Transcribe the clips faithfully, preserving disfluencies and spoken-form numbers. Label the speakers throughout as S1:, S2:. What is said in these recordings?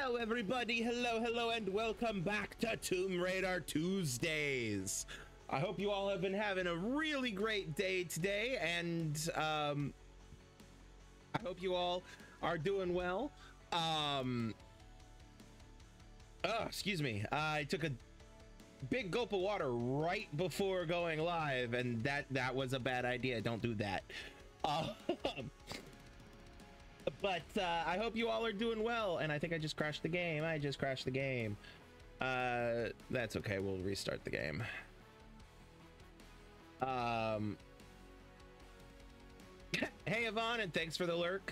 S1: Hello everybody, hello, hello, and welcome back to Tomb Raider Tuesdays. I hope you all have been having a really great day today, and um, I hope you all are doing well. Um, oh, excuse me, I took a big gulp of water right before going live, and that, that was a bad idea. Don't do that. Uh, But uh, I hope you all are doing well, and I think I just crashed the game. I just crashed the game. Uh, that's okay. We'll restart the game. Um, hey, Yvonne, and thanks for the lurk.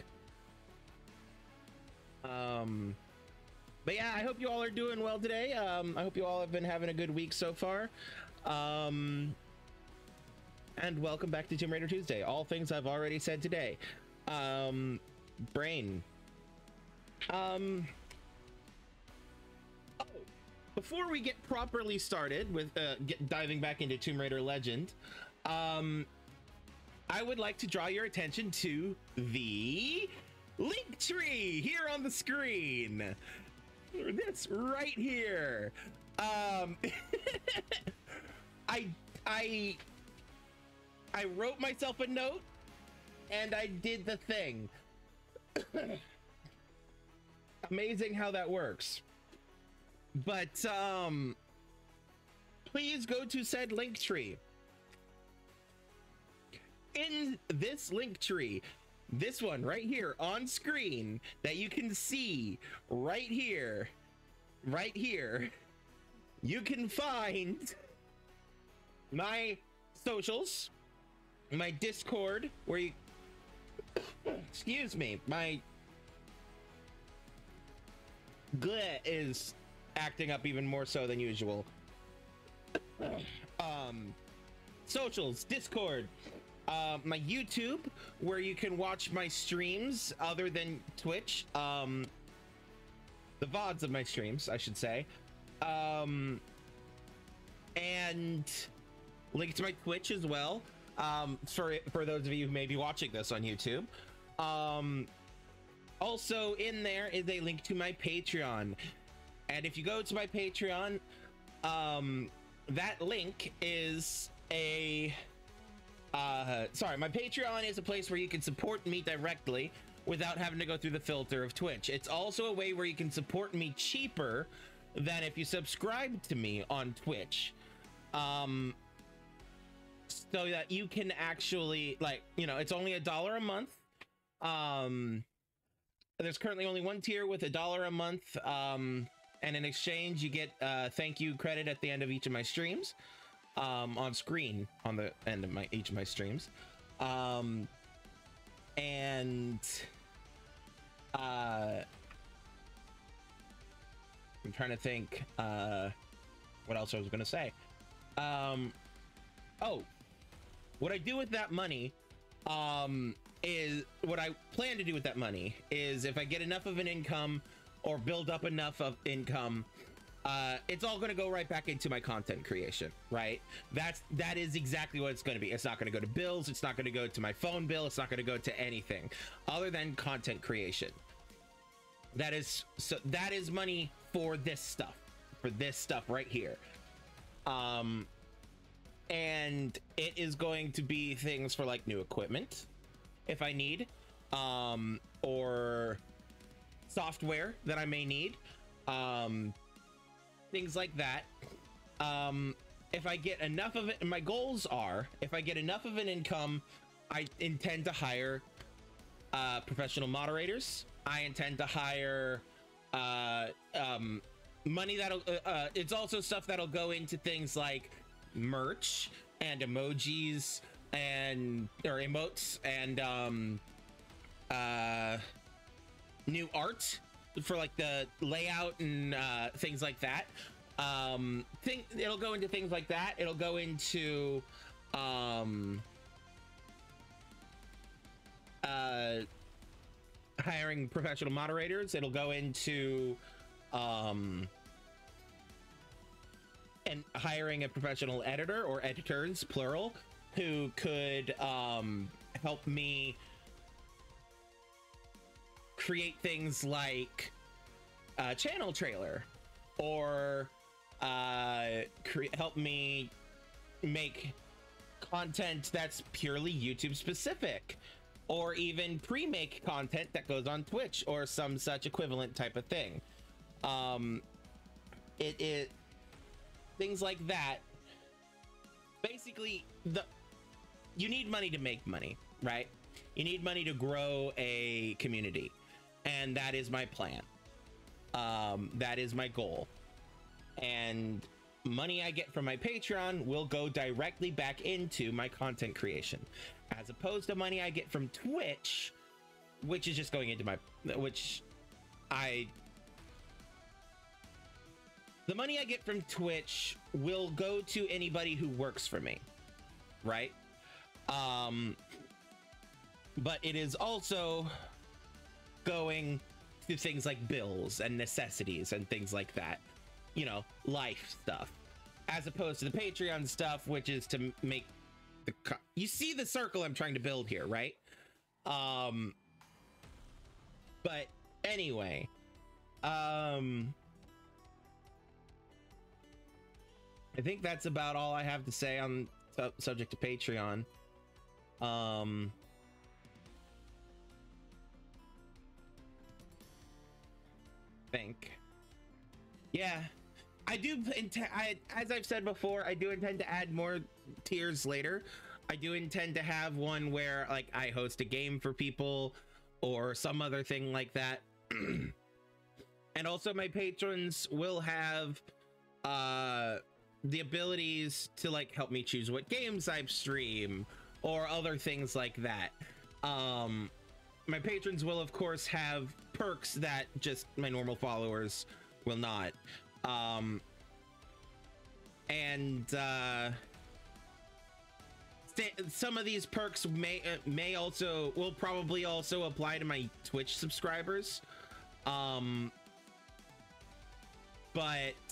S1: Um, but yeah, I hope you all are doing well today. Um, I hope you all have been having a good week so far. Um, and welcome back to Tomb Raider Tuesday. All things I've already said today. Um... Brain. Um. Oh, before we get properly started with uh, get, diving back into Tomb Raider Legend, um, I would like to draw your attention to the link tree here on the screen. This right here. Um, I I I wrote myself a note, and I did the thing. Amazing how that works. But um please go to said link tree. In this link tree, this one right here on screen that you can see right here, right here, you can find my socials, my Discord, where you excuse me, my glut is acting up even more so than usual. Um, socials, Discord, uh, my YouTube, where you can watch my streams other than Twitch, um, the V O Ds of my streams, I should say, um, and link to my Twitch as well. Um, for for those of you who may be watching this on YouTube. Um, also in there is a link to my Patreon, and if you go to my Patreon, um, that link is a uh, sorry, my Patreon is a place where you can support me directly without having to go through the filter of Twitch. It's also a way where you can support me cheaper than if you subscribe to me on Twitch. Um, so that you can actually, like, you know, it's only a dollar a month. Um, there's currently only one tier with a dollar a month. Um, and in exchange, you get uh, thank you credit at the end of each of my streams. Um, on screen on the end of my each of my streams. Um, and uh, I'm trying to think uh, what else I was gonna say. Um, oh. What I do with that money um, is what I plan to do with that money is if I get enough of an income or build up enough of income, uh, it's all going to go right back into my content creation, right? That's, that is exactly what it's going to be. It's not going to go to bills. It's not going to go to my phone bill. It's not going to go to anything other than content creation. That is, so that is money for this stuff, for this stuff right here. Um, and it is going to be things for like new equipment if I need, um, or software that I may need, um, things like that. Um, if I get enough of it, and my goals are, if I get enough of an income, I intend to hire uh, professional moderators. I intend to hire uh, um, money that'll, uh, uh, it's also stuff that'll go into things like merch and emojis and or emotes and um uh new art for like the layout and uh things like that. Um think it'll go into things like that. It'll go into um uh hiring professional moderators. It'll go into um and hiring a professional editor or editors, plural, who could um, help me create things like a channel trailer, or uh, help me make content that's purely YouTube specific, or even pre-make content that goes on Twitch or some such equivalent type of thing. Um, it, it things like that. Basically, the you need money to make money, right? You need money to grow a community, and that is my plan. Um, that is my goal, and money I get from my Patreon will go directly back into my content creation, as opposed to money I get from Twitch, which is just going into my, which I, the money I get from Twitch will go to anybody who works for me, right? Um, but it is also going to things like bills and necessities and things like that, you know, life stuff, as opposed to the Patreon stuff, which is to make the co- you see the circle I'm trying to build here, right? Um, but anyway, um, I think that's about all I have to say on su- subject to Patreon. Um, think, yeah. I do intend, I, as I've said before, I do intend to add more tiers later. I do intend to have one where, like, I host a game for people or some other thing like that. And also my patrons will have uh, the abilities to, like, help me choose what games I stream or other things like that. Um, my patrons will, of course, have perks that just my normal followers will not. Um, and, uh, some of these perks may, uh, may also, will probably also apply to my Twitch subscribers. Um, but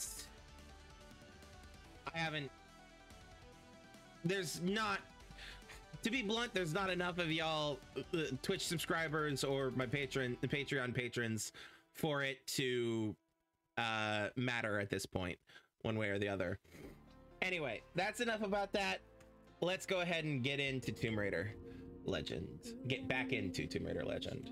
S1: I haven't, there's not, to be blunt, there's not enough of y'all uh, Twitch subscribers or my patron, the Patreon patrons for it to uh matter at this point, one way or the other. Anyway, that's enough about that. Let's go ahead and get into Tomb Raider Legend. Get back into Tomb Raider Legend.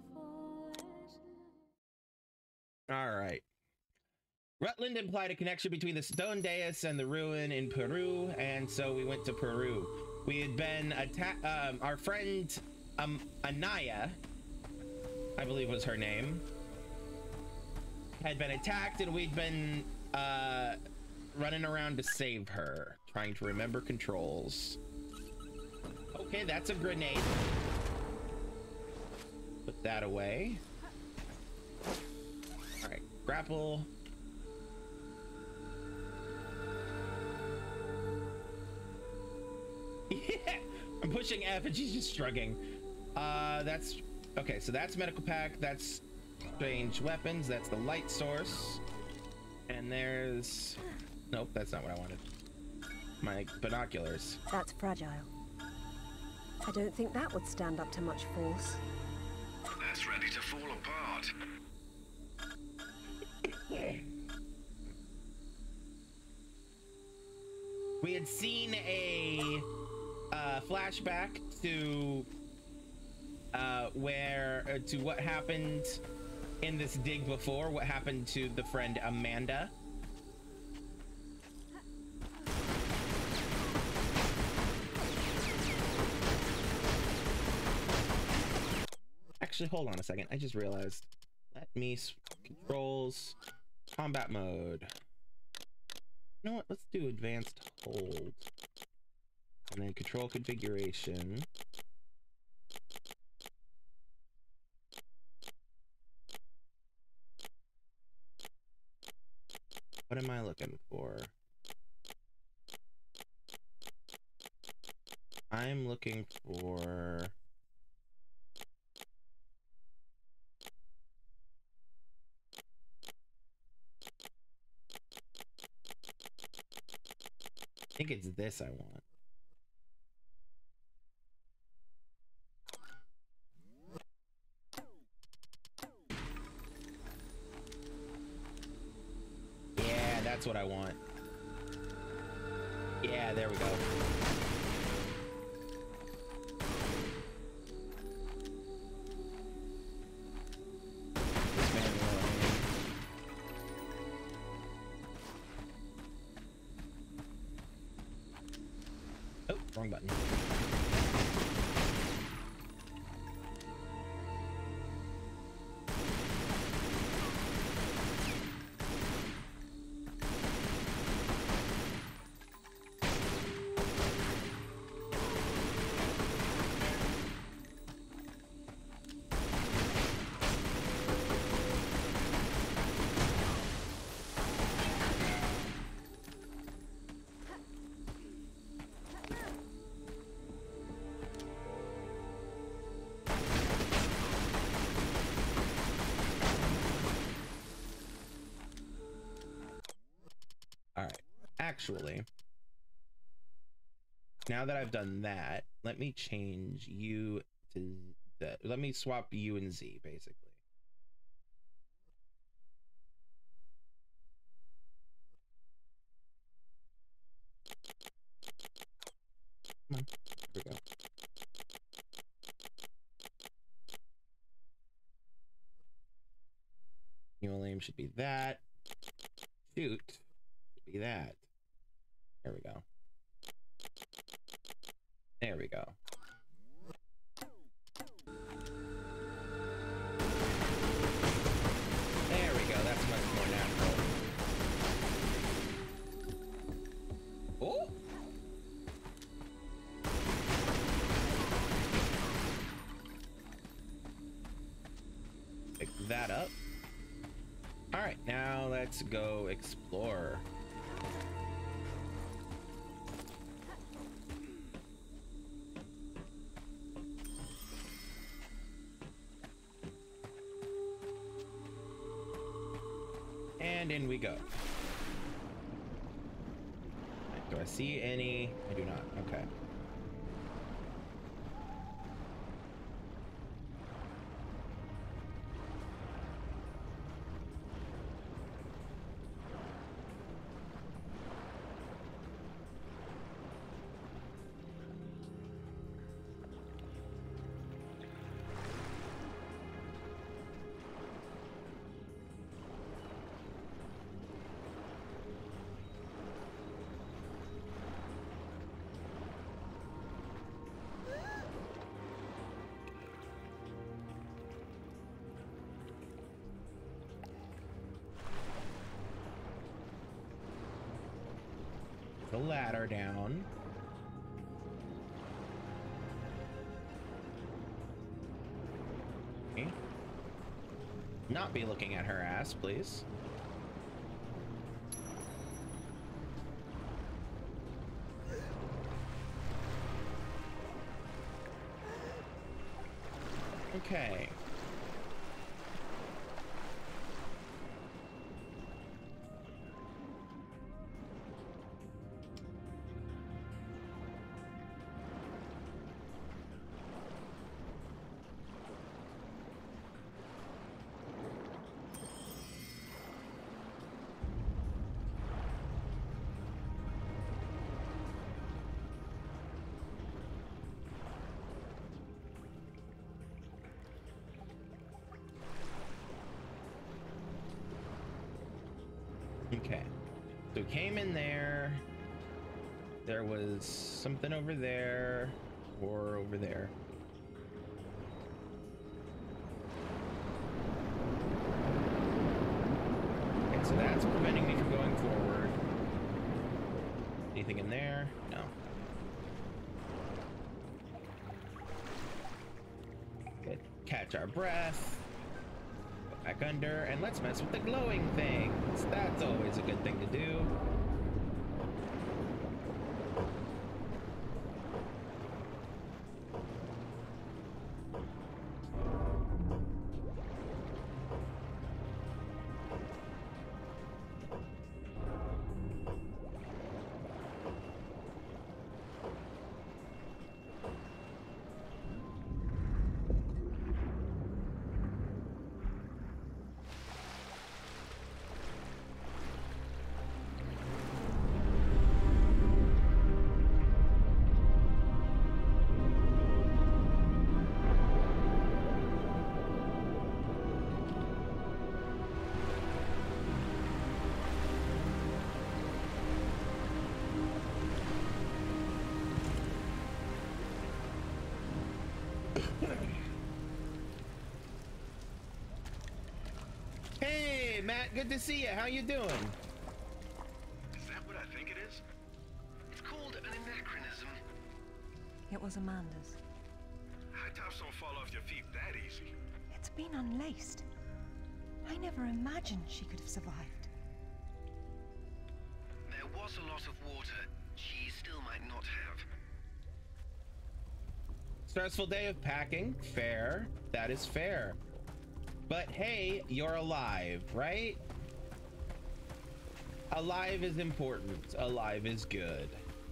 S1: All right. Rutland implied a connection between the stone dais and the ruin in Peru, and so we went to Peru. We had been attacked. Um, our friend um, Anaya, I believe was her name, had been attacked, and we'd been uh, running around to save her, trying to remember controls. Okay, that's a grenade. Put that away. All right, grapple. Yeah, I'm pushing F and she's just shrugging. Uh, that's okay. So that's medical pack. That's strange weapons. That's the light source. And there's, nope, that's not what I wanted. My binoculars.
S2: That's fragile. I don't think that would stand up to much force.
S3: That's ready to fall apart.
S1: We had seen a uh, flashback to uh, where uh, to what happened in this dig before, what happened to the friend Amanda. Actually, hold on a second. I just realized. Let me controls combat mode. You know what? Let's do advanced hold. And then control configuration. What am I looking for? I'm looking for... I think it's this I want. That's what I want. Yeah, there we go. This man will... Oh, wrong button. Actually, now that I've done that, let me change you to the, let me swap you and Z basically. Come on, here we go. Manual aim should be that. Shoot should be that. There we go. There we go. There we go. That's much more natural. Oh! Pick that up. All right, now let's go explore. And in we go. Do I see any? I do not. Okay. The ladder down. Okay. Not be looking at her ass, please. Okay. Okay, so we came in there. There was something over there or over there. Okay, so that's preventing me from going forward. Anything in there? No. Good. Catch our breath. Back under, and let's mess with the glowing things. That's always a good thing to do. Matt. Good to see you. How you doing?
S3: Is that what I think it is? It's called an anachronism.
S4: It was Amanda's.
S3: High tops don't fall off your feet that easy.
S4: It's been unlaced. I never imagined she could have survived.
S3: There was a lot of water. She still might not have.
S1: Stressful day of packing. Fair. That is fair. But hey, you're alive, right? Alive is important. Alive is good.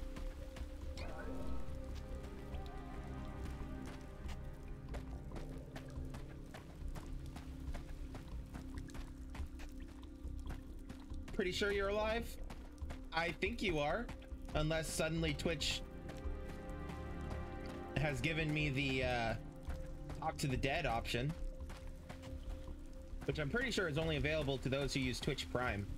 S1: Pretty sure you're alive? I think you are. Unless suddenly Twitch has given me the uh, talk to the dead option. Which I'm pretty sure is only available to those who use Twitch Prime.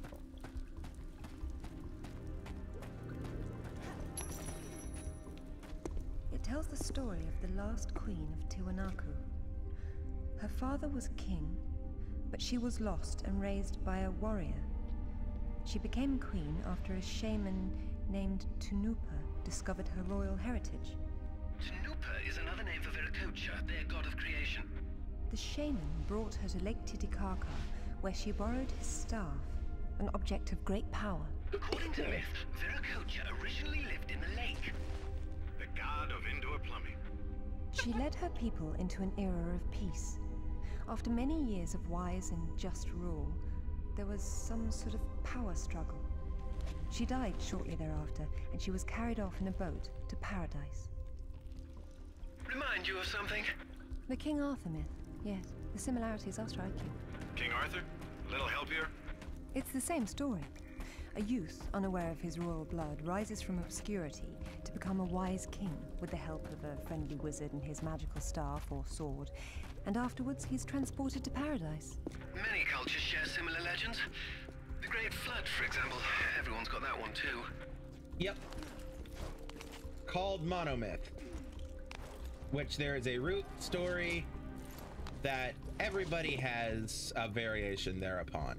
S4: It tells the story of the last queen of Tiwanaku. Her father was king, but she was lost and raised by a warrior. She became queen after a shaman named Tunupa discovered her royal heritage.
S3: Tunupa is another name for Viracocha, their god of creation.
S4: The shaman brought her to Lake Titicaca, where she borrowed his staff, an object of great power.
S3: According to myth, Viracocha originally lived in the lake. The god of indoor plumbing.
S4: She led her people into an era of peace. After many years of wise and just rule, there was some sort of power struggle. She died shortly thereafter, and she was carried off in a boat to paradise.
S3: Remind you of something?
S4: The King Arthur myth. Yes, the similarities are striking.
S3: King Arthur? A little help here?
S4: It's the same story. A youth, unaware of his royal blood, rises from obscurity to become a wise king with the help of a friendly wizard and his magical staff or sword, and afterwards he's transported to paradise.
S3: Many cultures share similar legends. The Great Flood, for example. Everyone's got that one too.
S1: Yep. Called monomyth. Which there is a root story that everybody has a variation thereupon.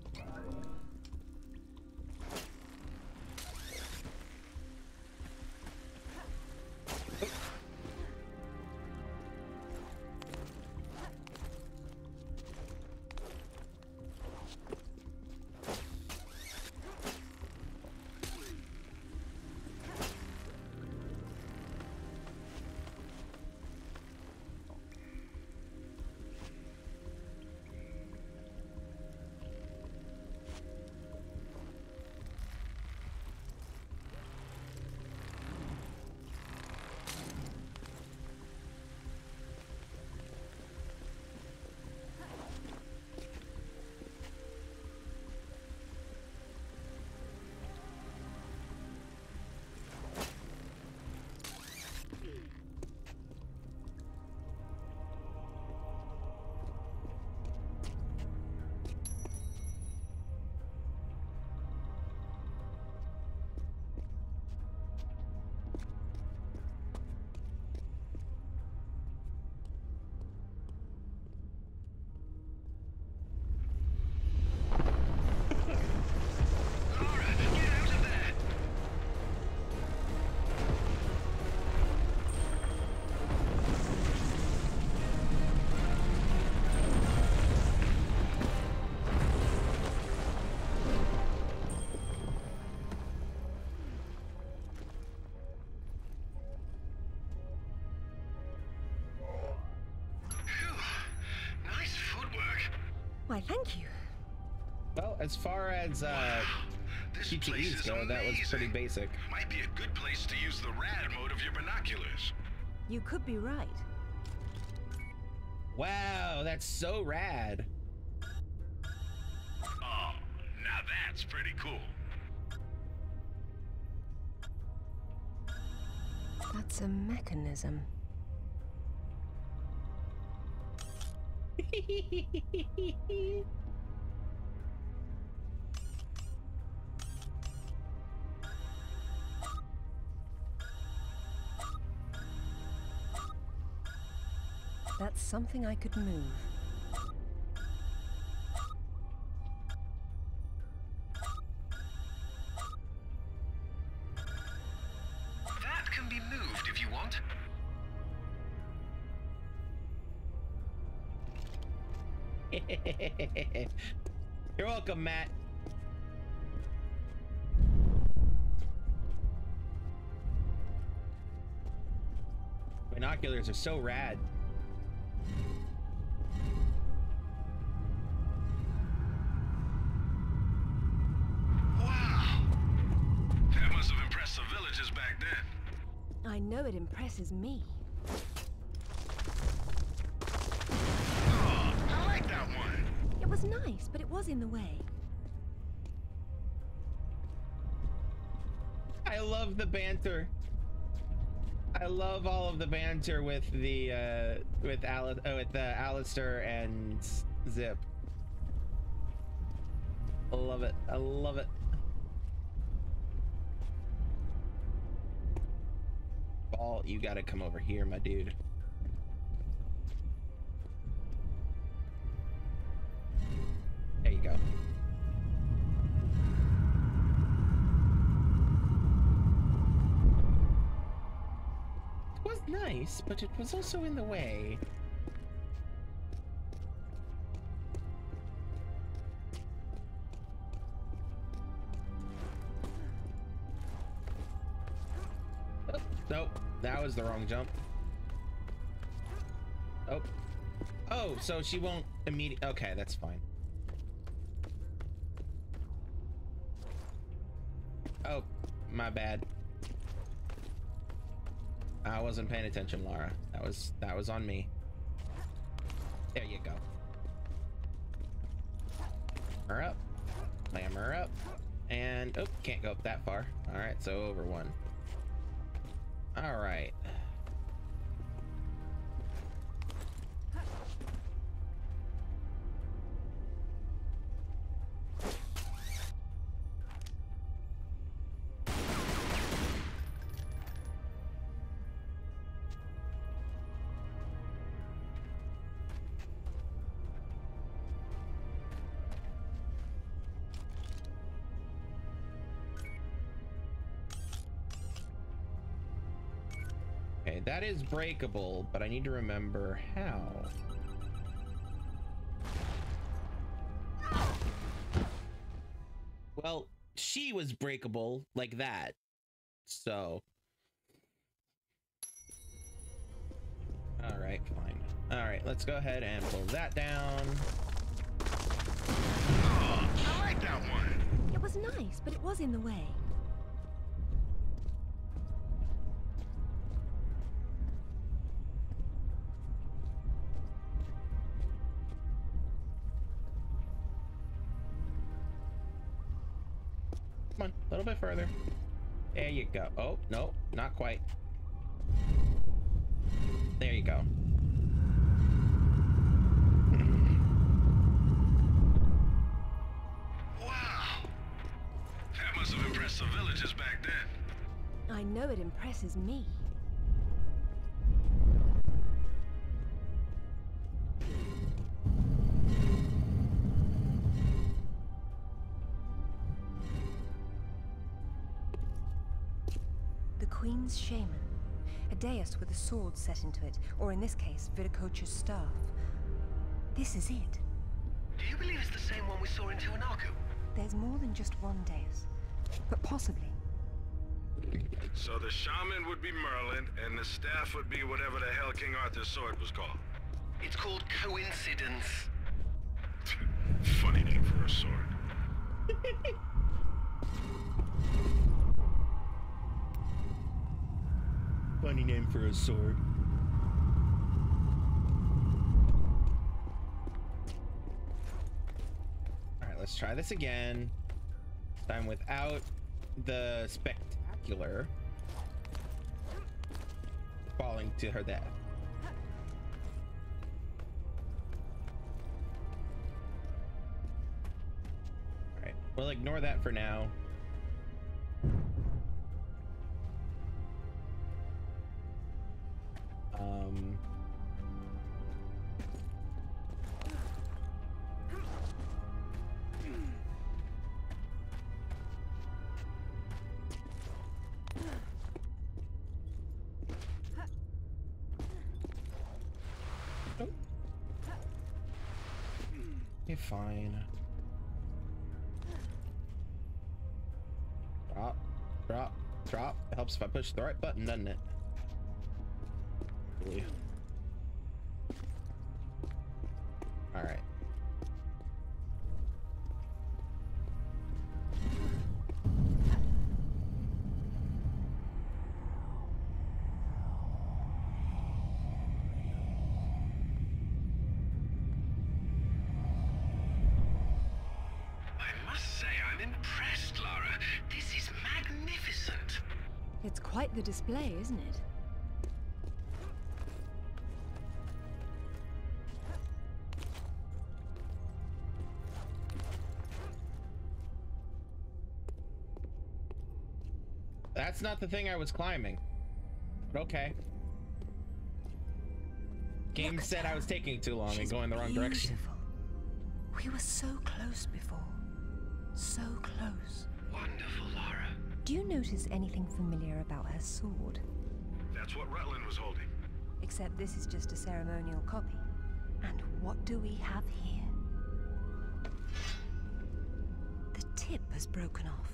S4: Why, thank you.
S1: Well, as far as uh,
S3: This
S1: G T
S3: place
S1: Es
S3: is
S1: go, that was pretty
S3: amazing.
S1: basic.
S3: Might be a good place to use the rad mode of your binoculars.
S4: You could be right.
S1: Wow, that's so rad.
S3: Oh, now that's pretty cool.
S4: That's a mechanism. That's something I could move.
S1: You're welcome, Matt. Binoculars are so rad.
S3: Wow! That must have impressed the villagers back then.
S2: I know it impresses me.
S3: Oh, I like that one.
S2: It was nice, but it was in the way.
S1: I love the banter. I love all of the banter with the uh, with Alice, uh, with uh, Alistair and Zip. I love it. I love it. Ball, you gotta come over here, my dude. There you go. It was nice, but it was also in the way. Oh, nope, that was the wrong jump. Oh. Oh, so she won't immediately. Okay, that's fine. Oh, my bad. I wasn't paying attention, Laura. That was that was on me. There you go. Her up. Clam her up. And oh, can't go up that far. All right, so over one. All right. Okay, that is breakable, but I need to remember how. Well, she was breakable like that, so. All right, fine. All right, let's go ahead and pull that down.
S3: Oh, I like that one.
S2: It was nice, but it was in the way.
S1: Come on, a little bit further. There you go. Oh, no, not quite. There you go.
S3: Wow! That must have impressed the villagers back then.
S2: I know it impresses me.
S4: The Queen's shaman. A dais with a sword set into it, or in this case, Viracocha's staff. This is it.
S3: Do you believe it's the same one we saw in Tiwanaku?
S4: There's more than just one dais, but possibly.
S3: So the shaman would be Merlin, and the staff would be whatever the hell King Arthur's sword was called. It's called coincidence. Funny name for a sword.
S1: Funny name for a sword. All right, let's try this again. This time without the spectacular falling to her death. All right, we'll ignore that for now. Um, Okay, fine. Drop, drop, drop. It helps if I push the right button, doesn't it? Really? All right.
S2: It's quite the display, isn't it?
S1: That's not the thing I was climbing. But okay. Game
S2: Look
S1: said
S2: at
S1: I was
S2: her.
S1: taking too long
S2: She's
S1: and going the wrong direction.
S2: beautiful. We were so close before. So close.
S3: Wonderful, Lara.
S4: Do you notice anything familiar about her sword?
S3: That's what Rutland was holding.
S4: Except this is just a ceremonial copy.
S2: And what do we have here? The tip has broken off.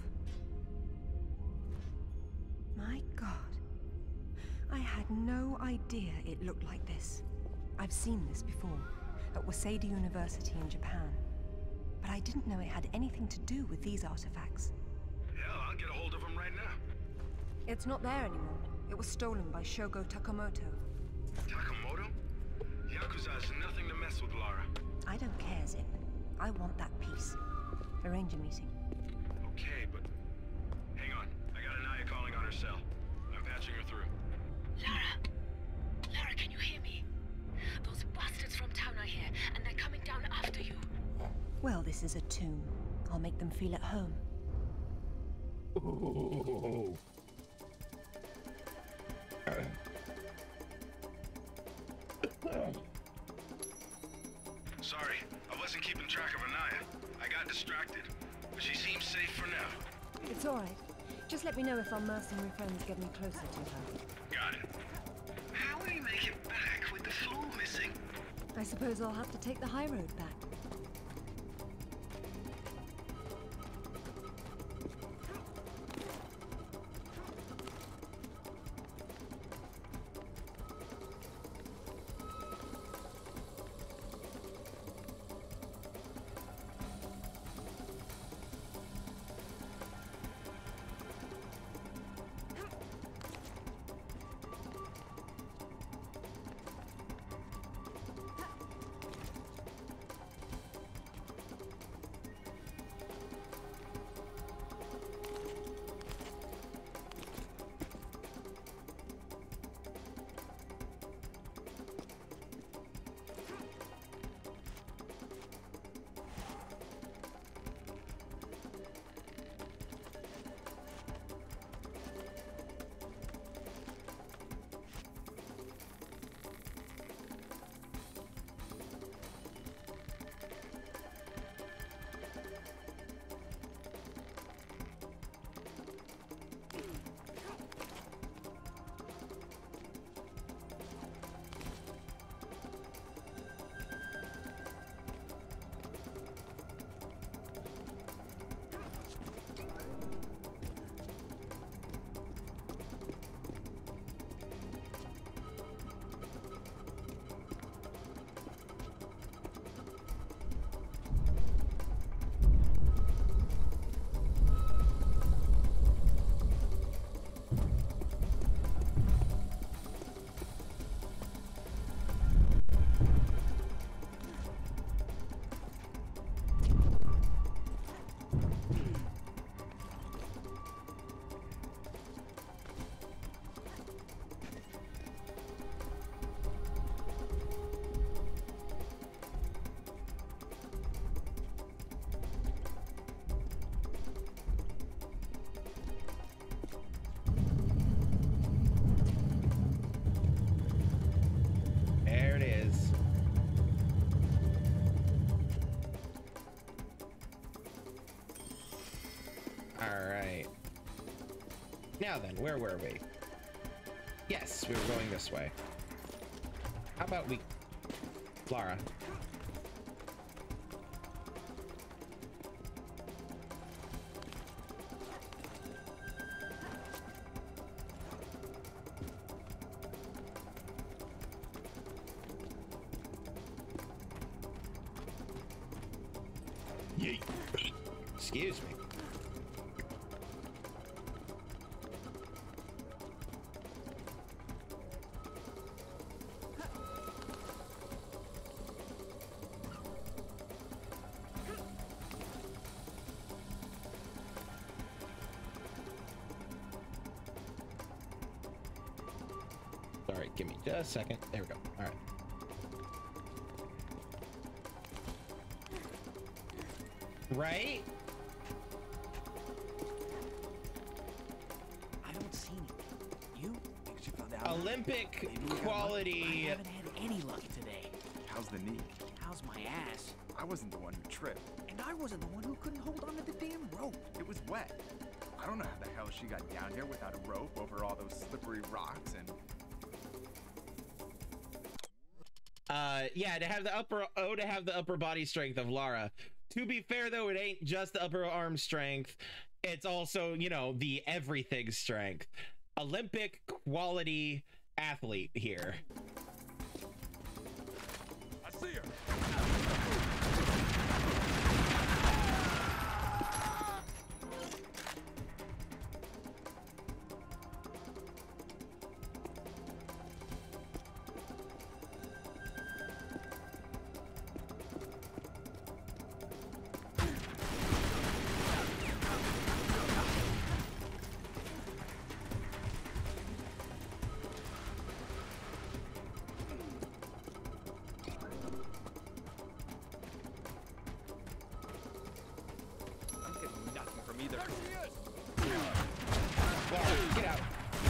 S2: My God. I had no idea it looked like this. I've seen this before, at Waseda University in Japan. But I didn't know it had anything to do with these artifacts.
S3: Hell, I'll get a hold of him right now.
S2: It's not there anymore. It was stolen by Shogo Takamoto.
S3: Takamoto? Yakuza has nothing to mess with, Lara.
S2: I don't care, Zip. I want that piece. Arrange a meeting.
S3: Okay, but... Hang on. I got Anaya calling on her cell. I'm patching her through.
S5: Lara! Lara, can you hear me? Those bastards from town are here, and they're coming down after you.
S2: Well, this is a tomb. I'll make them feel at home.
S1: Ooh.
S3: Sorry, I wasn't keeping track of Anaya. I got distracted, but she seems safe for now.
S2: It's all right. Just let me know if our mercenary friends get me closer to her.
S3: Got it. How will you make it back with the floor missing?
S2: I suppose I'll have to take the high road back.
S1: Now then, where were we? Yes, we were going this way. How about we... Lara. Excuse me. Sorry, give me just a second. There we go. All right. Right?
S6: I don't see anything. You? Think you found out?
S1: Olympic quality.
S6: I haven't had any luck today.
S7: How's the knee?
S6: How's my ass?
S7: I wasn't the one who tripped.
S6: And I wasn't the one who couldn't hold on to the damn rope.
S7: It was wet. I don't know how the hell she got down here without a rope over all those slippery rocks and...
S1: Uh, yeah, to have the upper, oh, to have the upper body strength of Lara. To be fair, though, it ain't just the upper arm strength. It's also, you know, the everything strength. Olympic quality athlete here.
S3: I see her.
S1: Get out.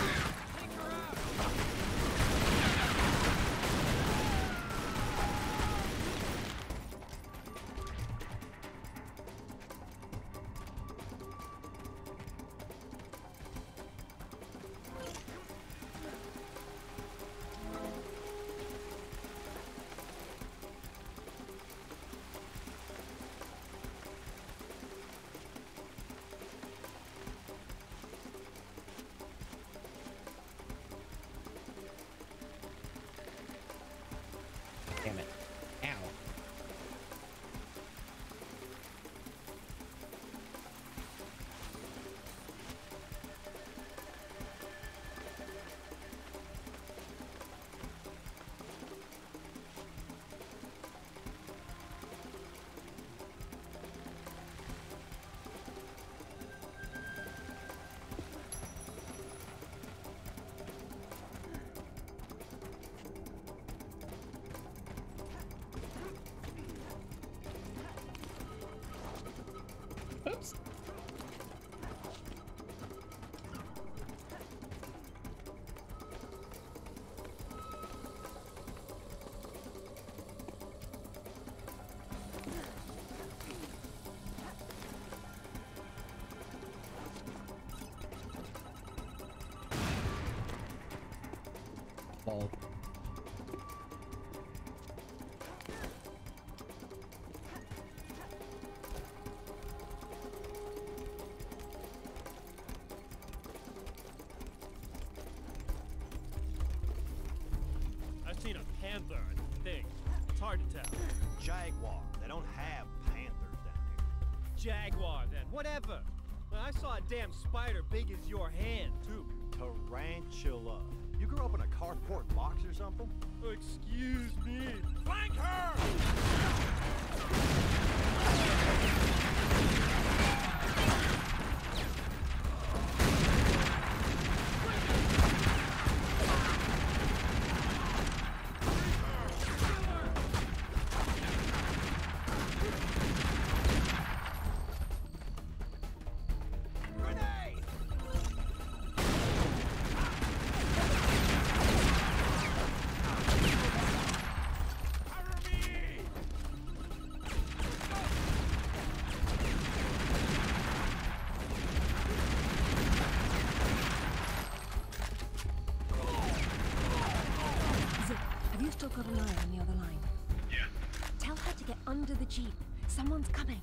S1: Damn it. Ow. Oops. Lol.
S8: I've seen a panther, I think. It's hard to tell.
S9: Jaguar. They don't have panthers down here.
S8: Jaguar, then. Whatever. Well, I saw a damn spider big as your hand, too.
S9: Tarantula. You grew up in a cardboard box or something?
S8: Oh, excuse me.
S3: Flank her!
S2: Got an eye on the other line.
S3: Yeah.
S2: Tell her to get under the jeep. Someone's coming.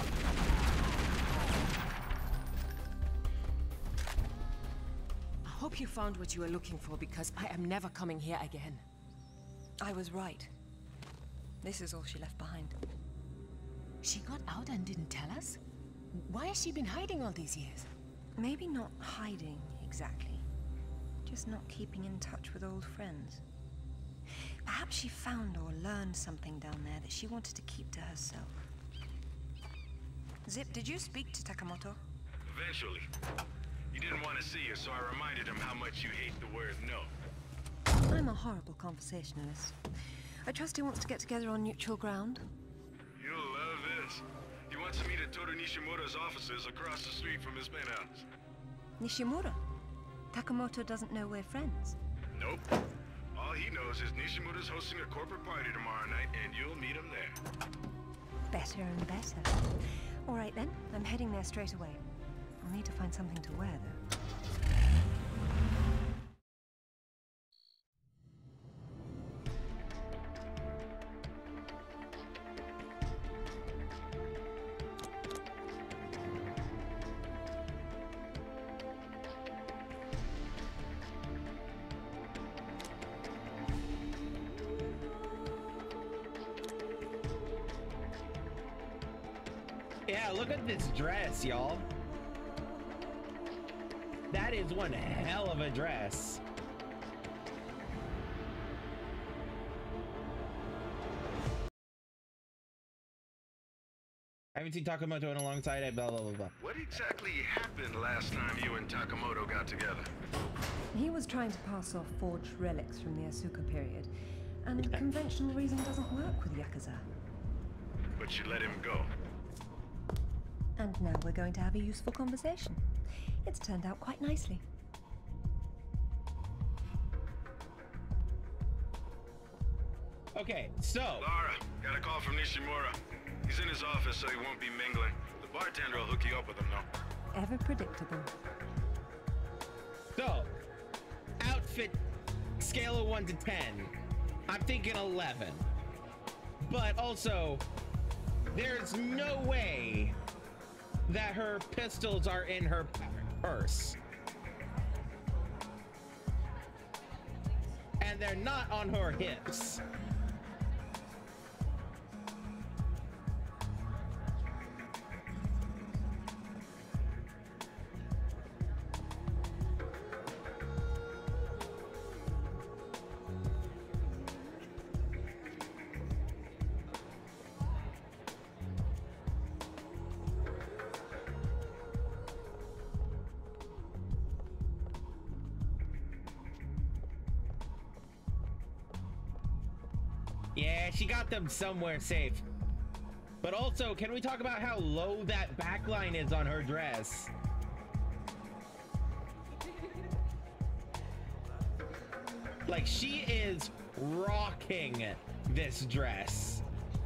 S6: I hope
S5: hope you found what you were looking for, because I am never coming here again.
S2: I was right. This is all she left behind.
S5: She got out and didn't tell us? Why has she been hiding all these years?
S2: Maybe not hiding, exactly. Just not keeping in touch with old friends. Perhaps she found or learned something down there that she wanted to keep to herself. Zip, did you speak to Takamoto?
S3: Eventually. He didn't want to see you, so I reminded him how much you hate the word no.
S2: I'm a horrible conversationalist. I trust he wants to get together on neutral ground.
S3: You'll love this. He wants to meet at Toru Nishimura's offices across the street from his penthouse.
S2: Nishimura? Takamoto doesn't know we're friends.
S3: Nope. All he knows is Nishimura's hosting a corporate party tomorrow night, and you'll meet him there.
S2: Better and better. All right then, I'm heading there straight away. I'll need to find something to wear, though.
S1: Yeah, look at this dress, y'all. That is one hell of a dress. I haven't seen Takamoto in a long time. Blah, blah, blah, blah.
S3: What exactly happened last time you and Takamoto got together?
S2: He was trying to pass off forged relics from the Asuka period, and conventional reason doesn't work with Yakuza.
S3: But you let him go.
S2: And now we're going to have a useful conversation. It's turned out quite nicely.
S1: Okay, so...
S3: Lara, got a call from Nishimura. He's in his office, so he won't be mingling. The bartender will hook you up with him, though.
S2: Ever predictable.
S1: So, outfit scale of one to ten. I'm thinking eleven. But also, there's no way that her pistols are in her purse. And they're not on her hips. Yeah, she got them somewhere safe. But also, can we talk about how low that backline is on her dress? Like, she is rocking this dress.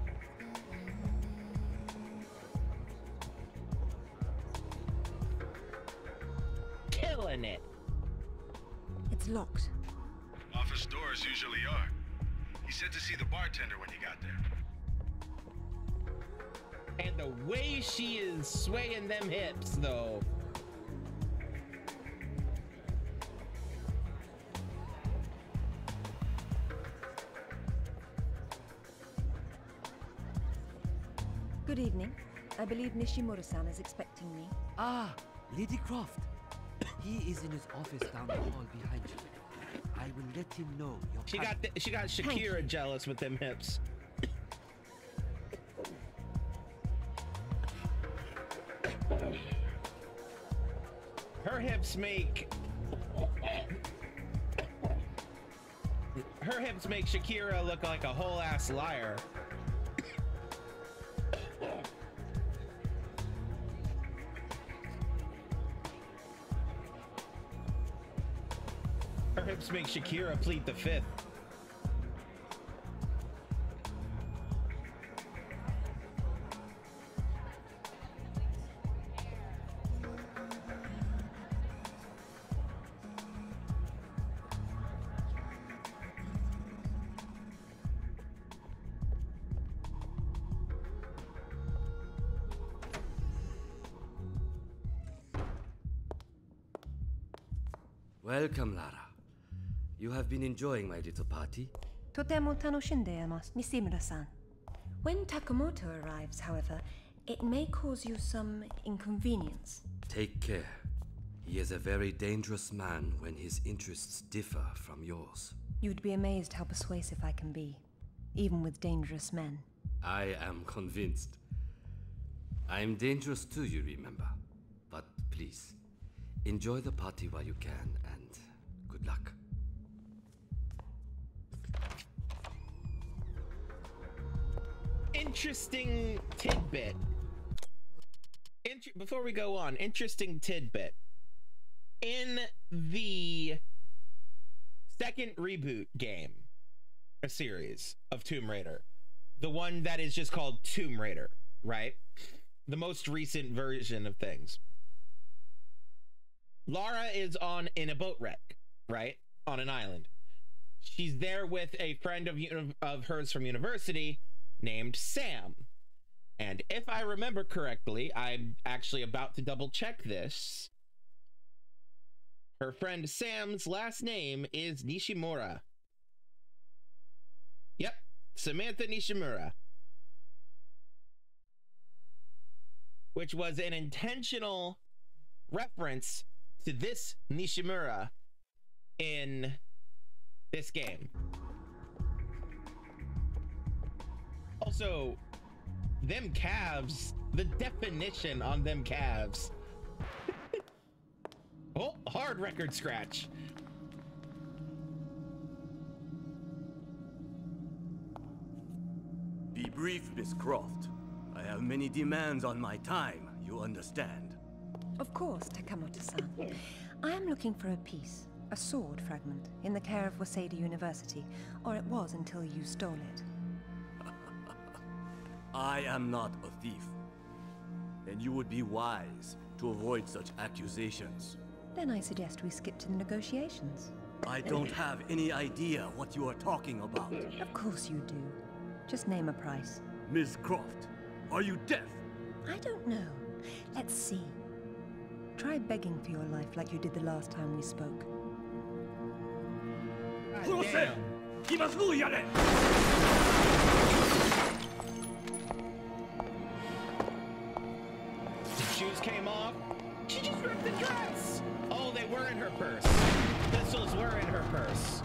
S1: Killing it.
S2: It's locked.
S3: Office doors usually are. He said to see the bartender when he got there.
S1: And the way she is swaying them hips, though.
S2: Good evening. I believe Nishimura-san is expecting me.
S10: Ah, Lady Croft. He is in his office down the hall behind you. I will let him know you're
S1: She got the, she got Shakira jealous with them hips. Her hips make her hips make Shakira look like a whole ass liar. Her hips make Shakira plead the fifth.
S10: Welcome, Lara. You have been enjoying my little party?
S2: Totemo tanoshindeimasu, Nishimura-san. When Takamoto arrives, however, it may cause you some inconvenience.
S10: Take care. He is a very dangerous man when his interests differ from yours.
S2: You'd be amazed how persuasive I can be, even with dangerous men.
S10: I am convinced. I am dangerous too, you remember. But please, enjoy the party while you can, and good luck.
S1: Interesting tidbit. Int- before we go on, interesting tidbit. In the second reboot game, a series of Tomb Raider, the one that is just called Tomb Raider, right? The most recent version of things. Lara is on in a boat wreck, right? On an island. She's there with a friend of, of hers from university named Sam. And if I remember correctly, I'm actually about to double check this. Her friend Sam's last name is Nishimura. Yep, Samantha Nishimura. Which was an intentional reference to this Nishimura in this game. Also, them calves, the definition on them calves. Oh, hard record scratch.
S11: Be brief, Miss Croft. I have many demands on my time, you understand.
S2: Of course, Takamoto-san. I am looking for a piece, a sword fragment, in the care of Waseda University, or it was until you stole it.
S11: I am not a thief. And you would be wise to avoid such accusations.
S2: Then I suggest we skip to the negotiations.
S11: I don't have any idea what you are talking about.
S2: Of course you do. Just name a price.
S11: Miss Croft, are you deaf?
S2: I don't know. Let's see. Try begging for your life like you did the last time we spoke.
S1: Damn. Shoes came off. She just ripped the dress. Oh, they were in her purse. Pistols were in her purse.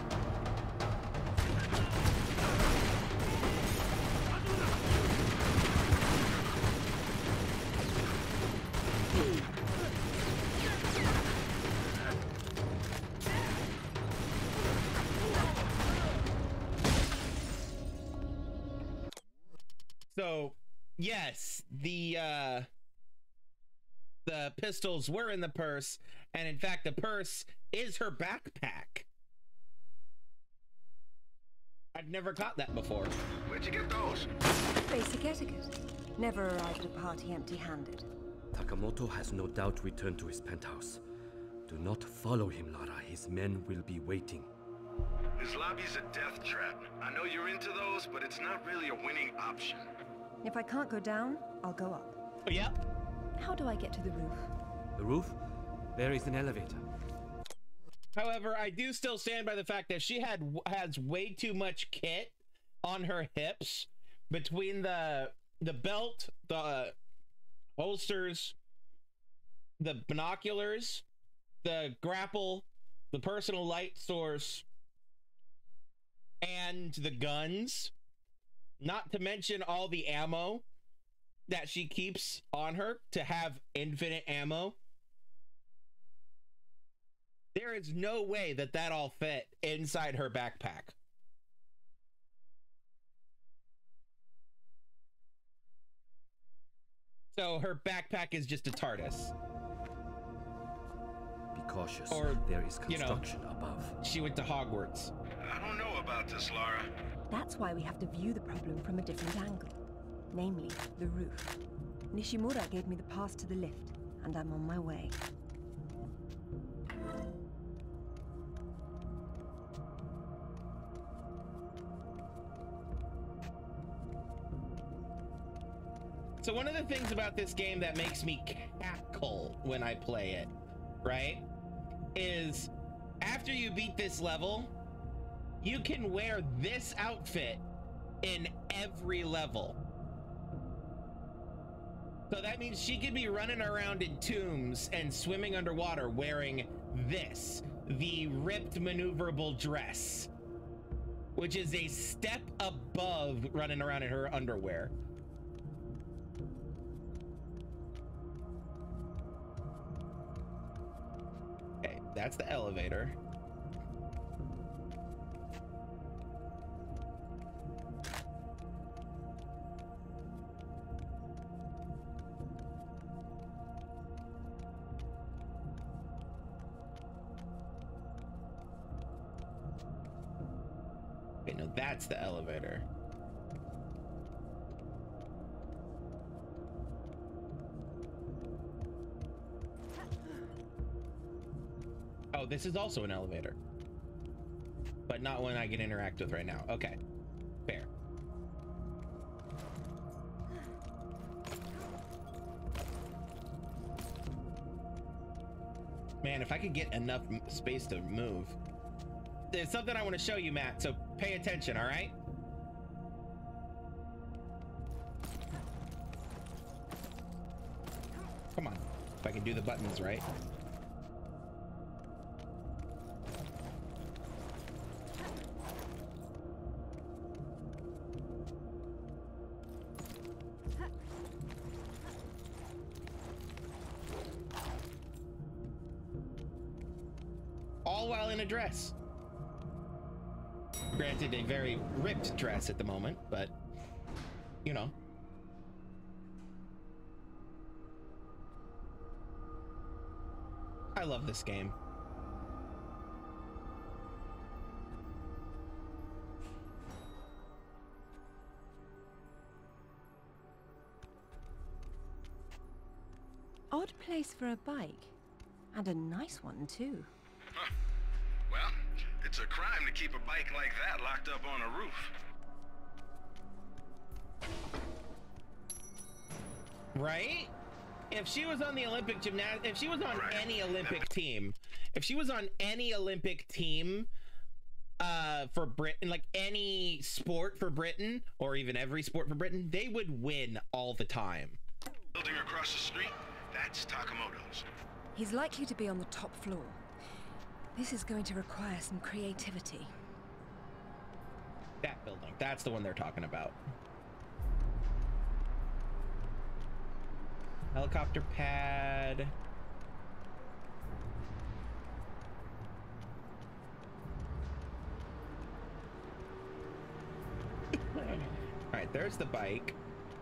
S1: So, yes, the uh the pistols were in the purse, and in fact the purse is her backpack. I'd never caught that before.
S3: Where'd you get those?
S2: Basic etiquette. Never arrive at a party empty-handed.
S10: Takamoto has no doubt returned to his penthouse. Do not follow him, Lara. His men will be waiting.
S3: His lobby's a death trap. I know you're into those, but it's not really a winning option.
S2: If I can't go down, I'll go up.
S1: Oh, yeah?
S2: How do I get to the roof?
S10: The roof? There is an elevator.
S1: However, I do still stand by the fact that she had has way too much kit on her hips, between the the belt, the uh, holsters, the binoculars, the grapple, the personal light source, and the guns. Not to mention all the ammo that she keeps on her to have infinite ammo. There is no way that that all fit inside her backpack. So her backpack is just a TARDIS.
S10: Be cautious.
S1: Or,
S10: there is construction
S1: you know,
S10: above.
S1: She went to Hogwarts.
S3: I don't know about this, Lara.
S2: That's why we have to view the problem from a different angle. Namely, the roof. Nishimura gave me the pass to the lift, and I'm on my way.
S1: So one of the things about this game that makes me cackle when I play it, right, is After you beat this level, you can wear this outfit in every level. So that means she could be running around in tombs and swimming underwater wearing this, the ripped maneuverable dress, which is a step above running around in her underwear. Okay, that's the elevator. Okay, no, that's the elevator. Oh, this is also an elevator, but not one I can interact with right now. Okay, fair. Man, if I could get enough m- space to move. There's something I want to show you, Matt, so pay attention, all right? Come on, if I can do the buttons right. All while in a dress. Granted, a very ripped dress at the moment, but you know. I love this game.
S2: Odd place for a bike. And a nice one, too.
S3: Huh. Well, it's a crime to keep a bike like that locked up on a roof.
S1: Right? If she was on the Olympic gymnast, if she was on right. any Olympic team, if she was on any Olympic team uh, for Britain, like any sport for Britain, or even every sport for Britain, they would win all the time.
S3: Building across the street, that's Takamoto's.
S2: He's likely to be on the top floor. This is going to require some creativity.
S1: That building, that's the one they're talking about. Helicopter pad. All right, there's the bike.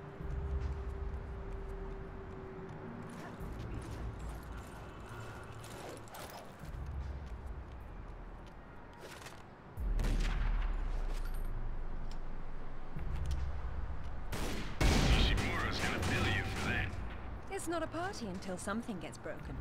S2: It's not a party until something gets broken.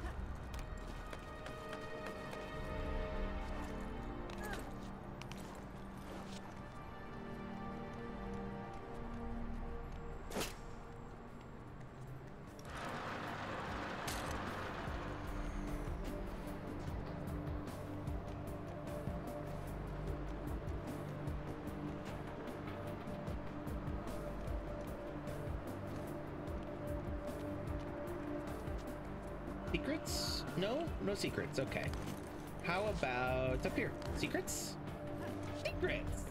S1: Secrets? No? No secrets. Okay. How about up here? Secrets? Secrets!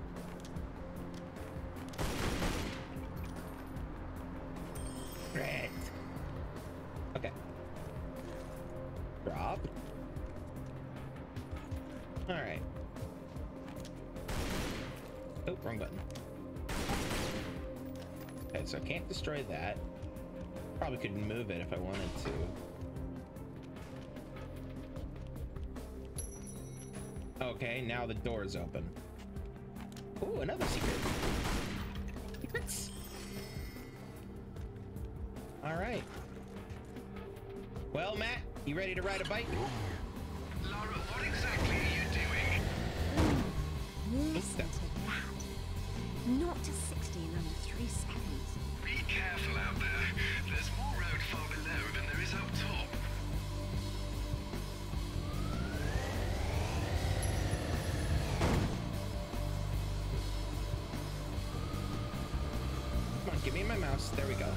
S1: Great. Okay. Drop. Alright. Oh, wrong button. Okay, so I can't destroy that. Probably could move it if I wanted to. Okay, now the door's open. Ooh, another secret. Secrets. All right. Well, Matt, you ready to ride a bike?
S3: Lara, what exactly are you doing?
S2: Listen to that. Not to sixty in under three seconds.
S3: Be careful out there. There's more road far below than there is up top.
S1: this. There we go.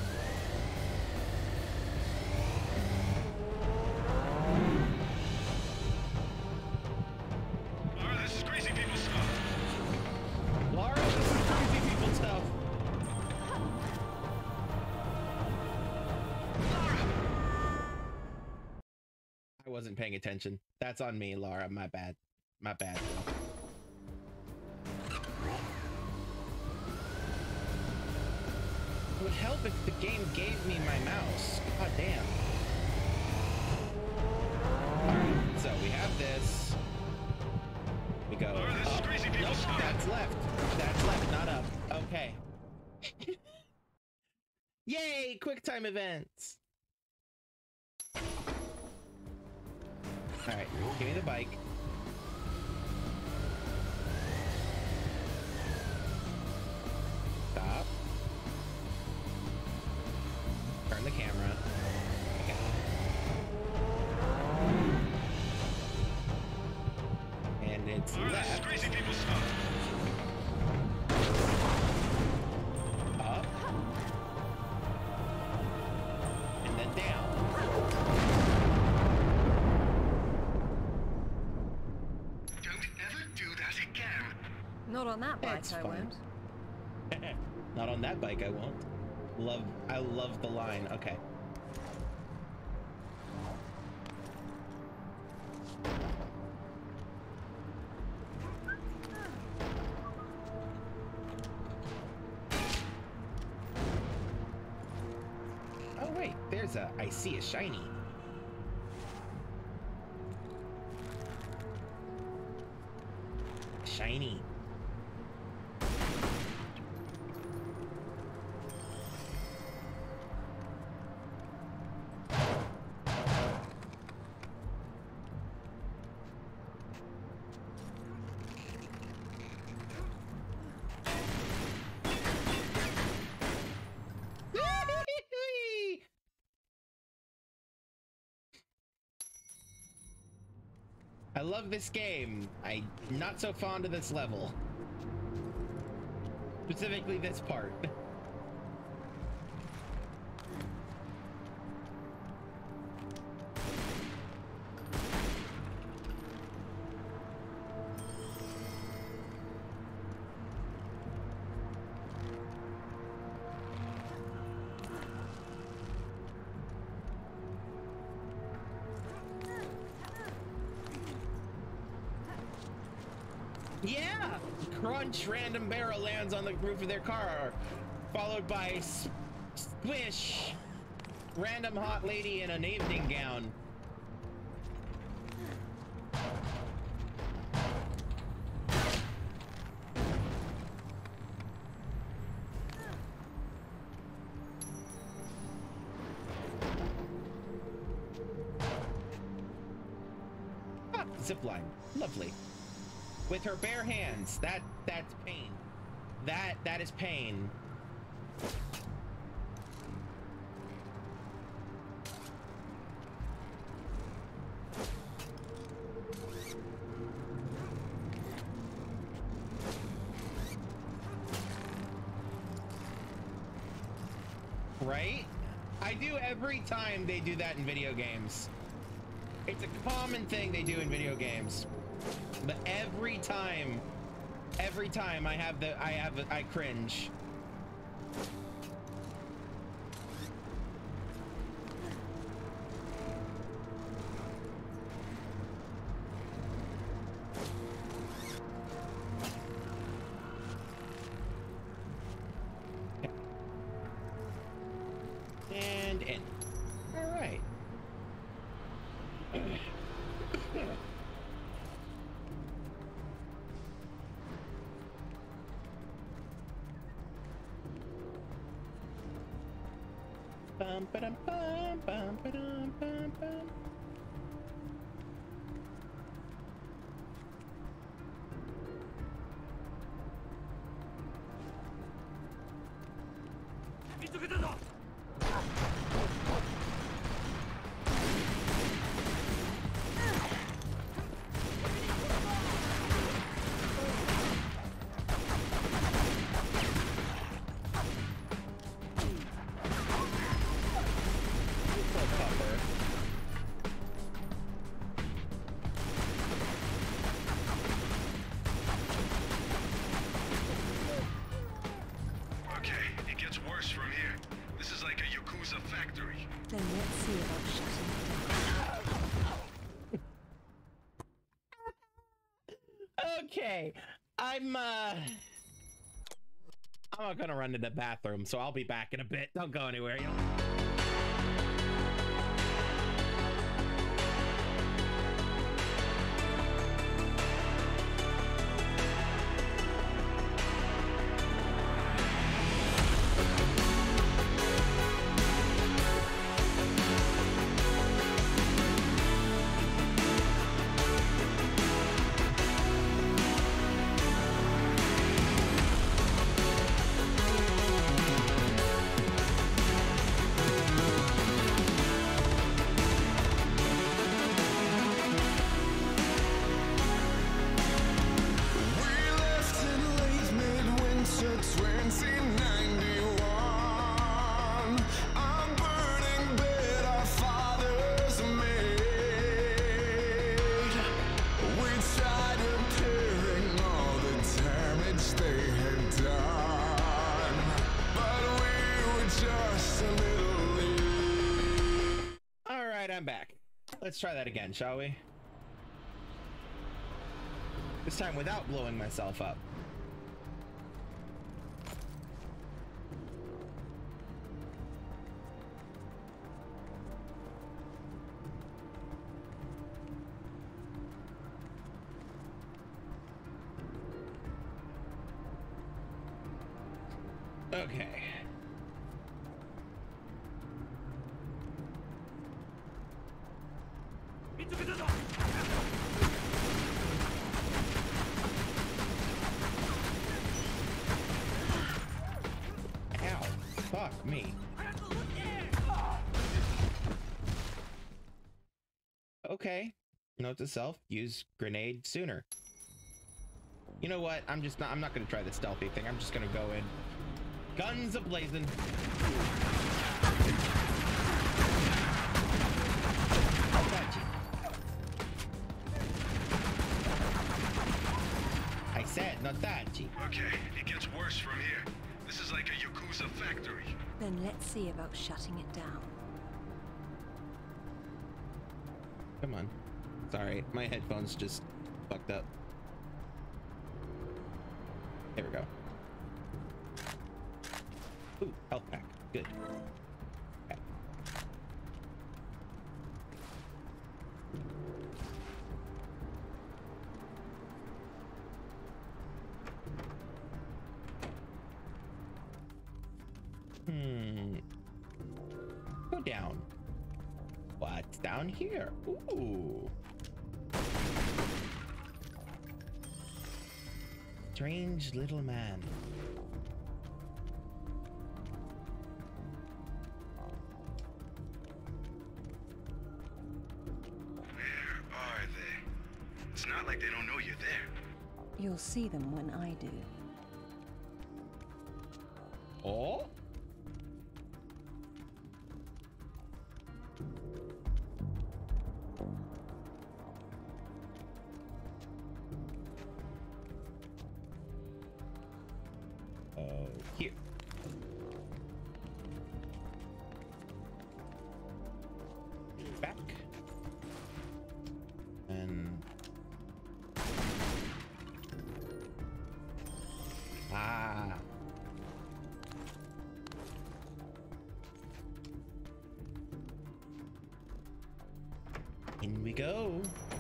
S3: Laura, this is crazy people stuff.
S1: Laura, this is crazy people stuff. I wasn't paying attention. That's on me, Laura. My bad. My bad. It would help if the game gave me my mouse. God damn. Alright, so we have this. We go
S3: Laura, this is
S1: up.
S3: crazy people
S1: Nope,
S3: stuff.
S1: that's left. That's left, not up. Okay. Yay! Quick time events! Alright, give me the bike. Stop. Turn the camera. Okay. And it's
S3: Laura,
S1: left.
S3: this is crazy people stuff.
S1: Up. And then down.
S3: Don't ever do that again.
S2: Not on that bike,
S1: It's
S2: I
S1: fine.
S2: won't.
S1: Not on that bike, I won't. Love, I love the line. Okay. Oh wait, there's a, I see a shiny. Shiny. I love this game. I'm not so fond of this level. Specifically this part. Yeah! Crunch, random barrel lands on the roof of their car, followed by s squish, random hot lady in an evening gown. Ah, zipline. Lovely. With her bare hands. That that's pain. That that is pain. Right? I do every time they do that in video games. It's a common thing they do in video games. But every time, every time I have the, I have, I cringe. And in. All right. Bum, ba-dum, bum, bum, ba-dum, bum, bum. Okay, I'm uh I'm not gonna run to the bathroom, so I'll be back in a bit. Don't go anywhere. You know? I'm back. Let's try that again, shall we? This time without blowing myself up. Okay. Ow. Fuck me. Okay. Note to self, use grenade sooner. You know what? I'm just not I'm not gonna try the stealthy thing. I'm just gonna go in. Guns a-blazing. I said not that.
S3: Okay, it gets worse from here. This is like a Yakuza factory.
S4: Then let's see about shutting it down.
S1: Come on. Sorry, my headphones just fucked up. There we go. Ooh, health pack. Good. Okay. Hmm. Go down. What's down here? Ooh. Strange little man.
S3: Where are they? It's not like they don't know you're there.
S4: You'll see them when I do.
S1: Oh? Oh, here. Back. And ah. In we go.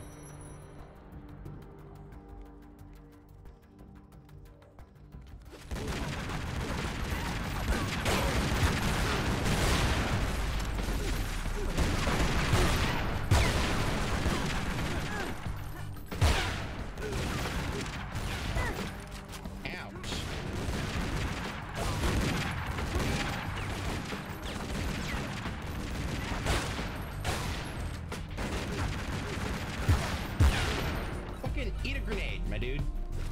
S1: Eat a grenade, my dude.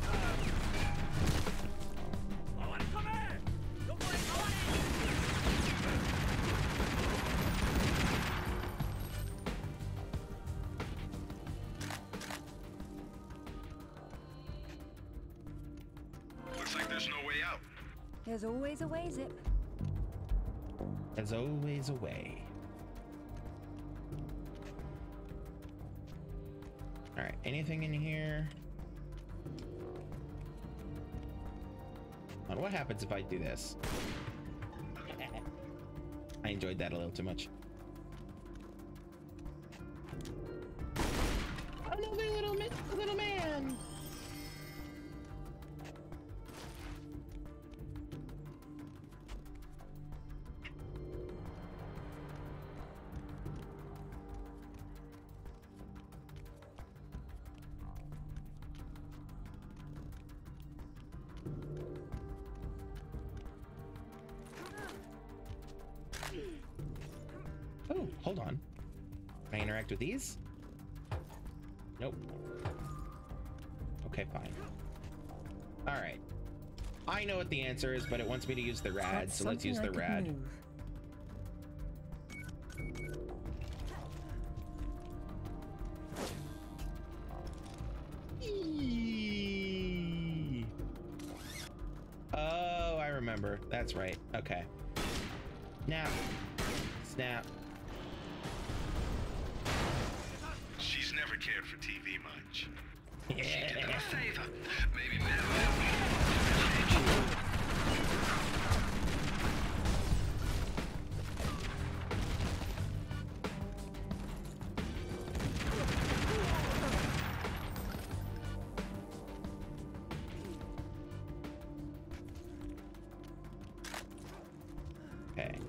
S3: Looks like there's no way out.
S4: There's always a way, Zip.
S1: There's always a way. All right, anything in here? on. What happens if I do this? I enjoyed that a little too much. Another little, little man. Oh, hold on. Can I interact with these? Nope. Okay, fine. All right. I know what the answer is, but it wants me to use the rad,
S2: That's
S1: so let's use
S2: something I
S1: the
S2: could
S1: rad.
S2: move.
S1: Eee. Oh, I remember. That's right. Okay. Snap. Snap.
S3: She's never cared for T V much.
S1: Yeah.
S3: She did them a favor. Maybe now.
S1: Okay.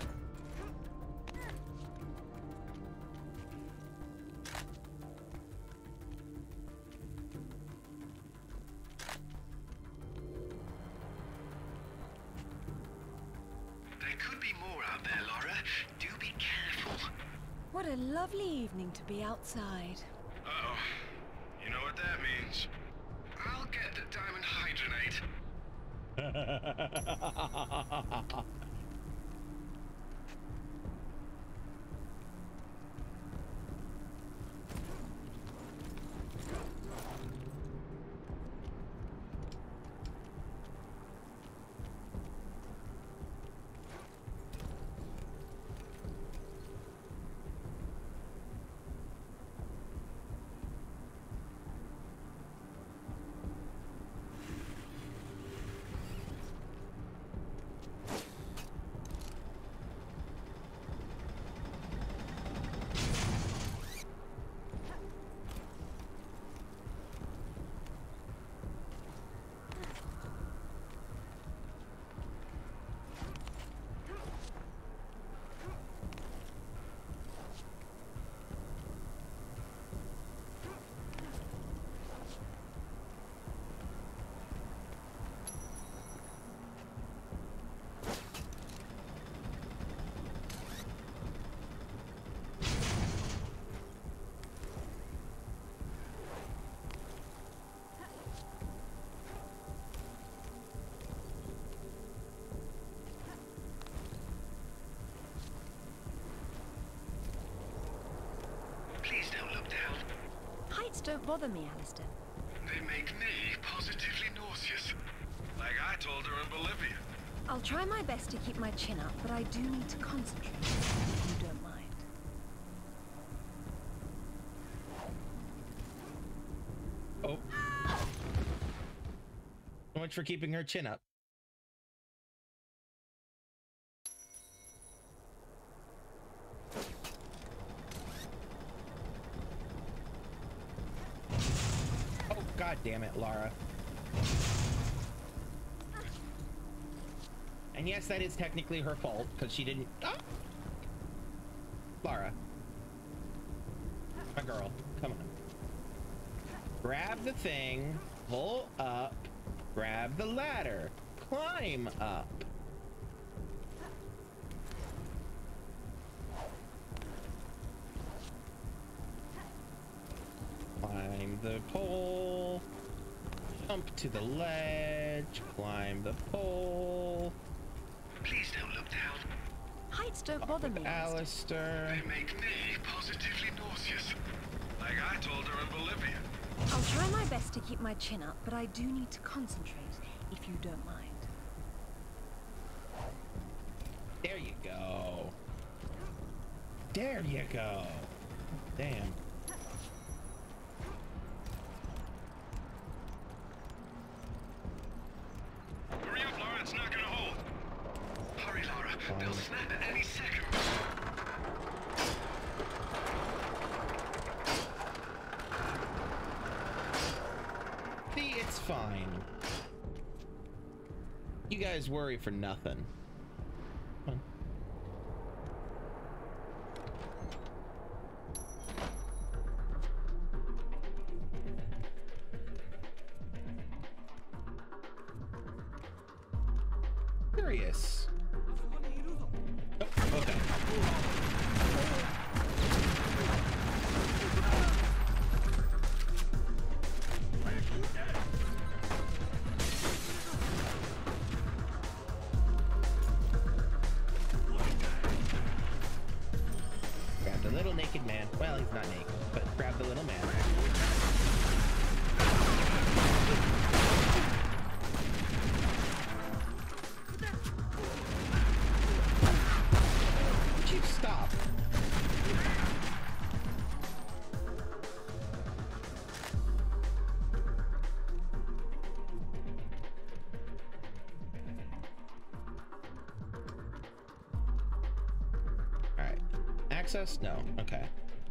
S3: There could be more out there, Laura. Do be careful.
S2: What a lovely evening to be outside.
S3: Uh-oh. You know what that means. I'll get the diamond hydronate. Please don't look down.
S2: Heights don't bother me, Alistair.
S3: They make me positively nauseous. Like I told her in Bolivia.
S2: I'll try my best to keep my chin up, but I do need to concentrate, if you don't mind.
S1: Oh. So much for keeping her chin up. Oh, God damn it, Lara. And yes, that is technically her fault, because she didn't... Ah! Lara. My girl, come on. Grab the thing, pull up, grab the ladder, climb up. Climb the pole, jump to the ledge, climb the pole.
S3: Please don't look down.
S2: Heights don't bother me,
S1: Alistair.
S3: They make me positively nauseous. Like I told her in Bolivia.
S2: I'll try my best to keep my chin up, but I do need to concentrate, if you don't mind.
S1: There you go. There you go. Damn.
S3: Hurry up, Laura.
S1: fine. You guys worry for nothing. Huh. Curious. Oh, okay. Grab the little naked man. Well, he's not naked, but grab the little man. Would you stop? Access? No. Okay.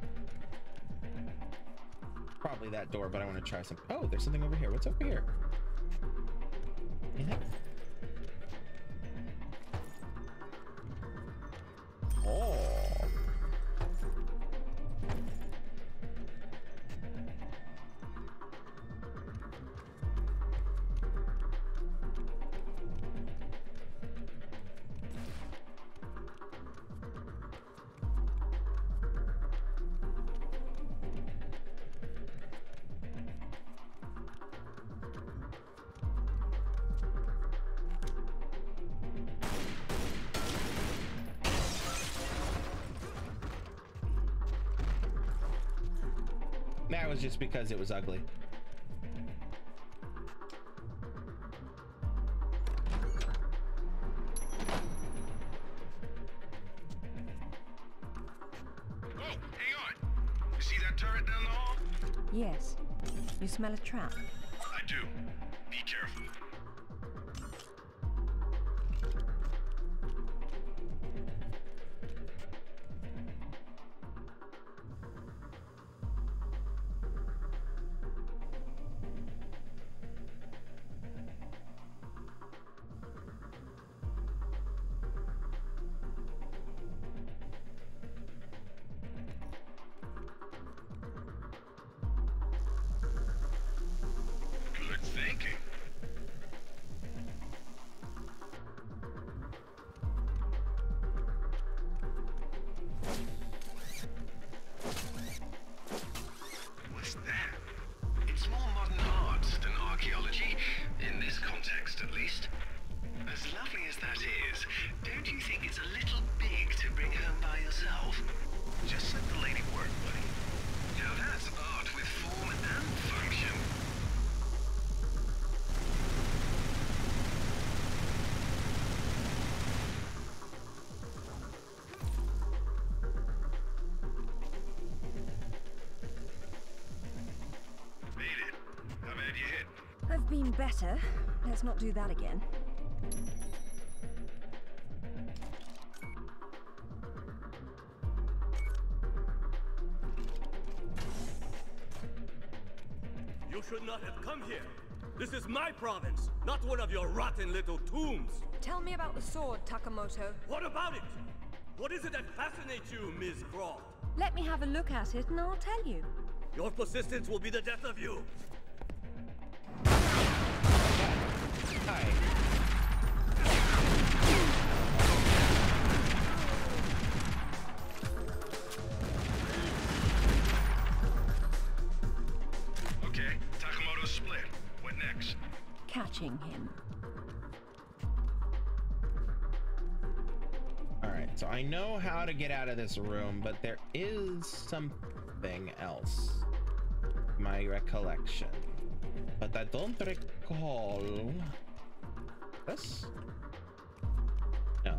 S1: Probably that door, but I want to try some. Oh, there's something over here. What's over here? Anything? Oh. That was just because it was ugly.
S3: Whoa, hang on. You see that turret down the hall?
S4: Yes. You smell a trap?
S3: I do. Be careful.
S4: I've been better. Let's not do that again.
S11: You should not have come here. This is my province, not one of your rotten little tombs.
S2: Tell me about the sword, Takamoto.
S11: What about it? What is it that fascinates you, Miss Croft?
S2: Let me have a look at it and I'll tell you.
S11: Your persistence will be the death of you.
S1: Hi.
S3: Okay, Takamoto's split. What next?
S4: Catching him.
S1: Alright, so I know how to get out of this room, but there is something else. My recollection. But I don't recall... This? No.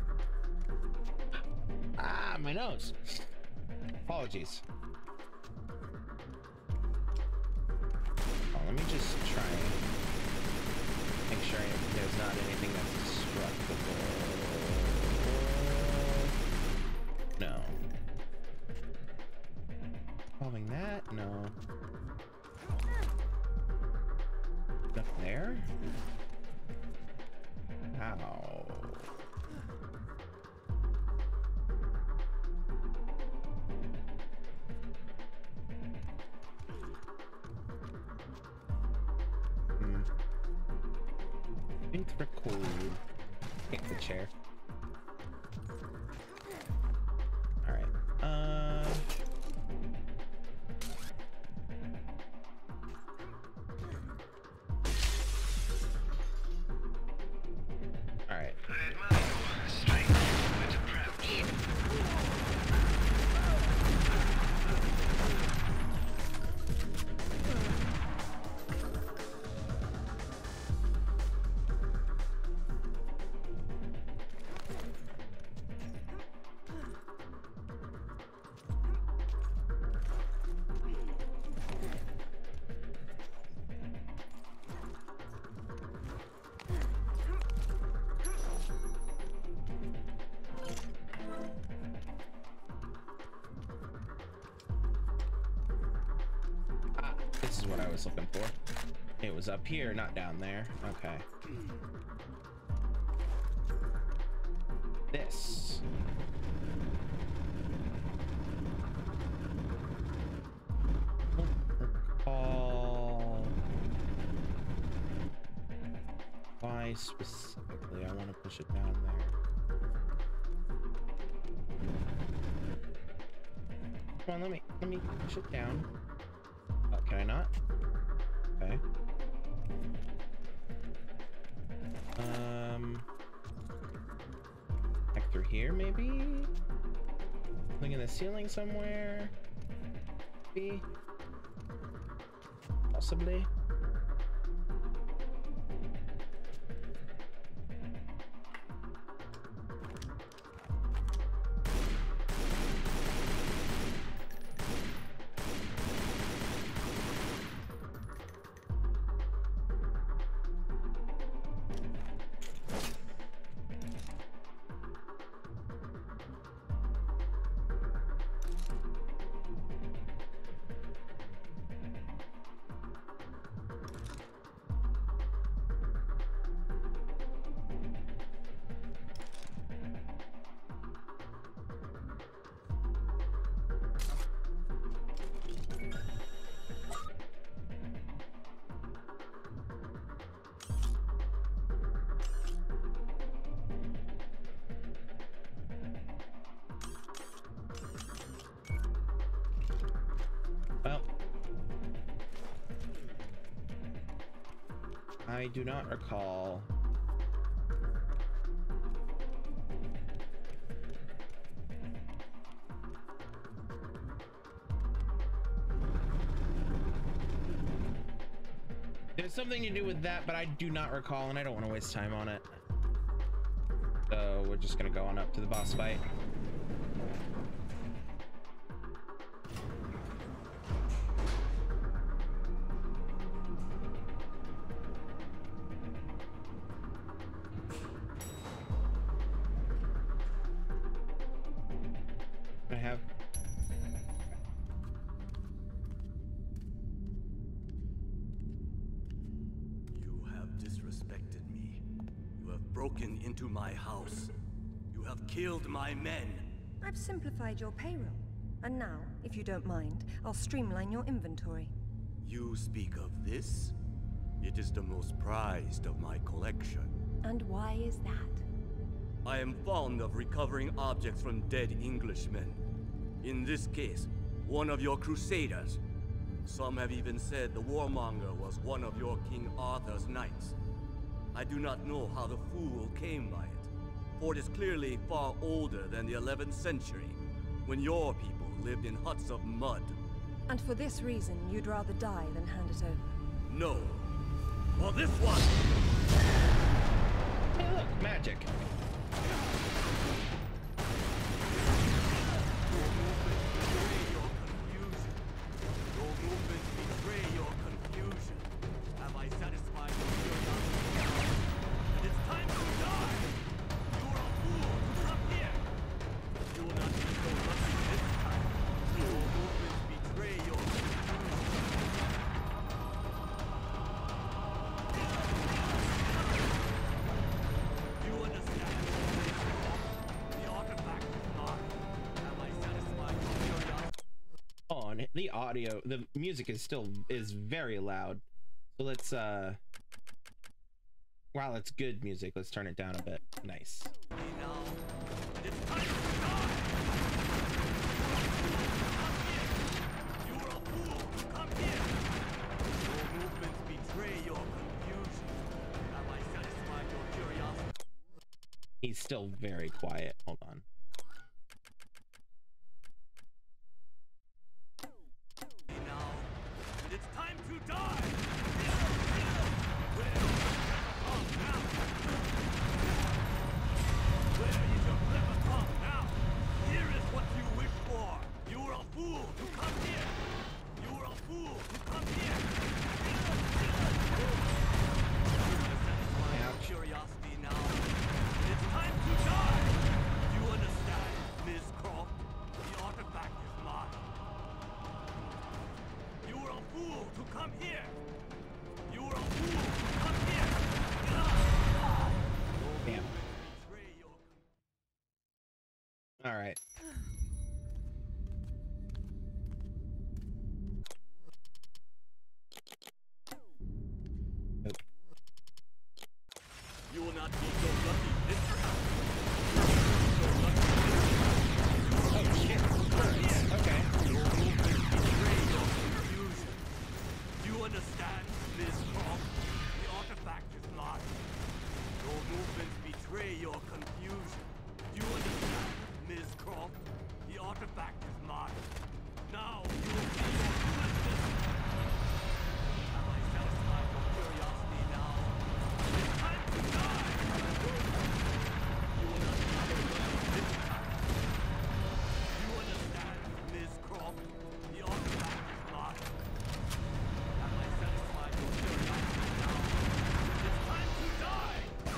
S1: Ah, my nose. Apologies. Oh, let me just try and make sure there's not anything that's destructible. No. Solving that? No. Up there? Ow. Hmm. Thanks for cool. Take the chair. Alright. Uh Alright.
S3: I admire your strength and approach.
S1: This is what I was looking for. It was up here, not down there. Okay. This. Don't recall why specifically I want to push it down there. Come on, let me let me push it down. Oh, can I not? Okay. Um, back through here, maybe? Something in the ceiling somewhere? Maybe? Possibly? Well, I do not recall. There's something to do with that, but I do not recall, and I don't want to waste time on it. So we're just gonna go on up to the boss fight. I have
S11: You have disrespected me. You have broken into my house. You have killed my men.
S2: I've simplified your payroll. And now, if you don't mind, I'll streamline your inventory.
S11: You speak of this? It is the most prized of my collection.
S2: And why is that?
S11: I am fond of recovering objects from dead Englishmen. In this case, one of your crusaders. Some have even said the warmonger was one of your King Arthur's knights. I do not know how the fool came by it, for it is clearly far older than the eleventh century, when your people lived in huts of mud.
S2: And for this reason, you'd rather die than hand it over?
S11: No. For this one!
S1: Hey, look, magic. and the audio, the music is still is very loud. So let's uh wow, it's good music. Let's turn it down a bit. Nice. He's still very quiet. Hold on.
S11: It's time to die! Where is your clever tongue now? Here is what you wish for. You were a fool to come here. You were a fool to come here. Satisfy your curiosity now. It's time to die. You understand, Miss Croft? The artifact is mine. You were a fool to come here. You were a fool to come here.
S1: Damn. All right. Nope.
S11: You will not be so lucky this time.
S1: Oh shit. Okay.
S11: Your movements betray your confusion. Do you understand, Miss Croft? The artifact is mine. Your movements betray your confusion. Do you understand, Miss Croft? The artifact is mine. Now you will see your foolishness. Have I satisfied your curiosity now? It's time to die! You will not be so lucky this time. You understand, Miss Croft? The artifact is mine. Have I satisfied your curiosity now? It's time to die!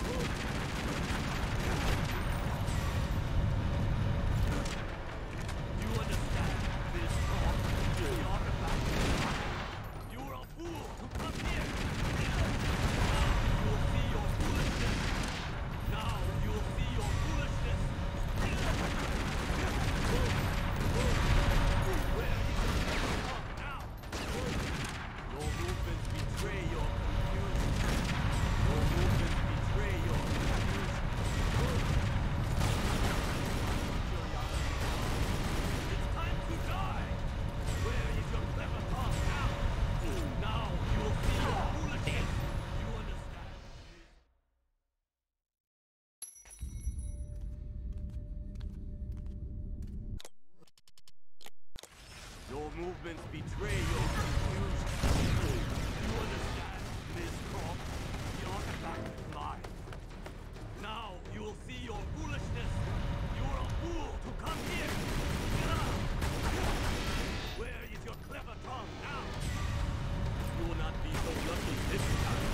S11: You understand, Miss Croft? The artifact is mine. You were a fool to come here. You will see your foolishness. Now you will see your foolishness. Where is your tongue now? Your movements betray your confusion. Your movements betray your confusion. It's time to die! Where is your clever tongue now? Now you will see your foolishness! You understand? Your movements betray your confusion. You understand, Miss Croft? The artifact is mine. Now you will see your foolishness. You are a fool to come here. Where is your clever tongue now? You will not be so lucky this time.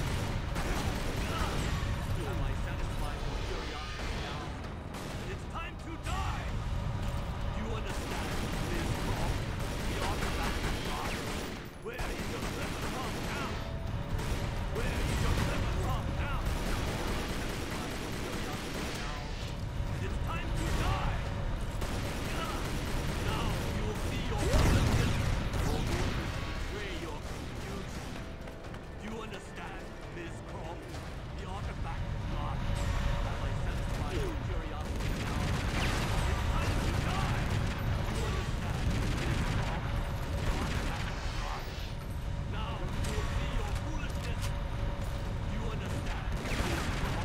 S11: Have I satisfied your curiosity now? It's time to die. You understand, Miss Croft? The artifact is mine. Where is your clever tongue now? Where is your clever tongue now? It's time to die! Now you will see your foolishness. Your movements betray your confusion. Do you understand, Miss Croft? The artifact is mine. Have I satisfied your curiosity now? It's time to die! You understand, Miss Croft? The artifact is mine. Now you will see your foolishness. Do you understand, Miss Croft?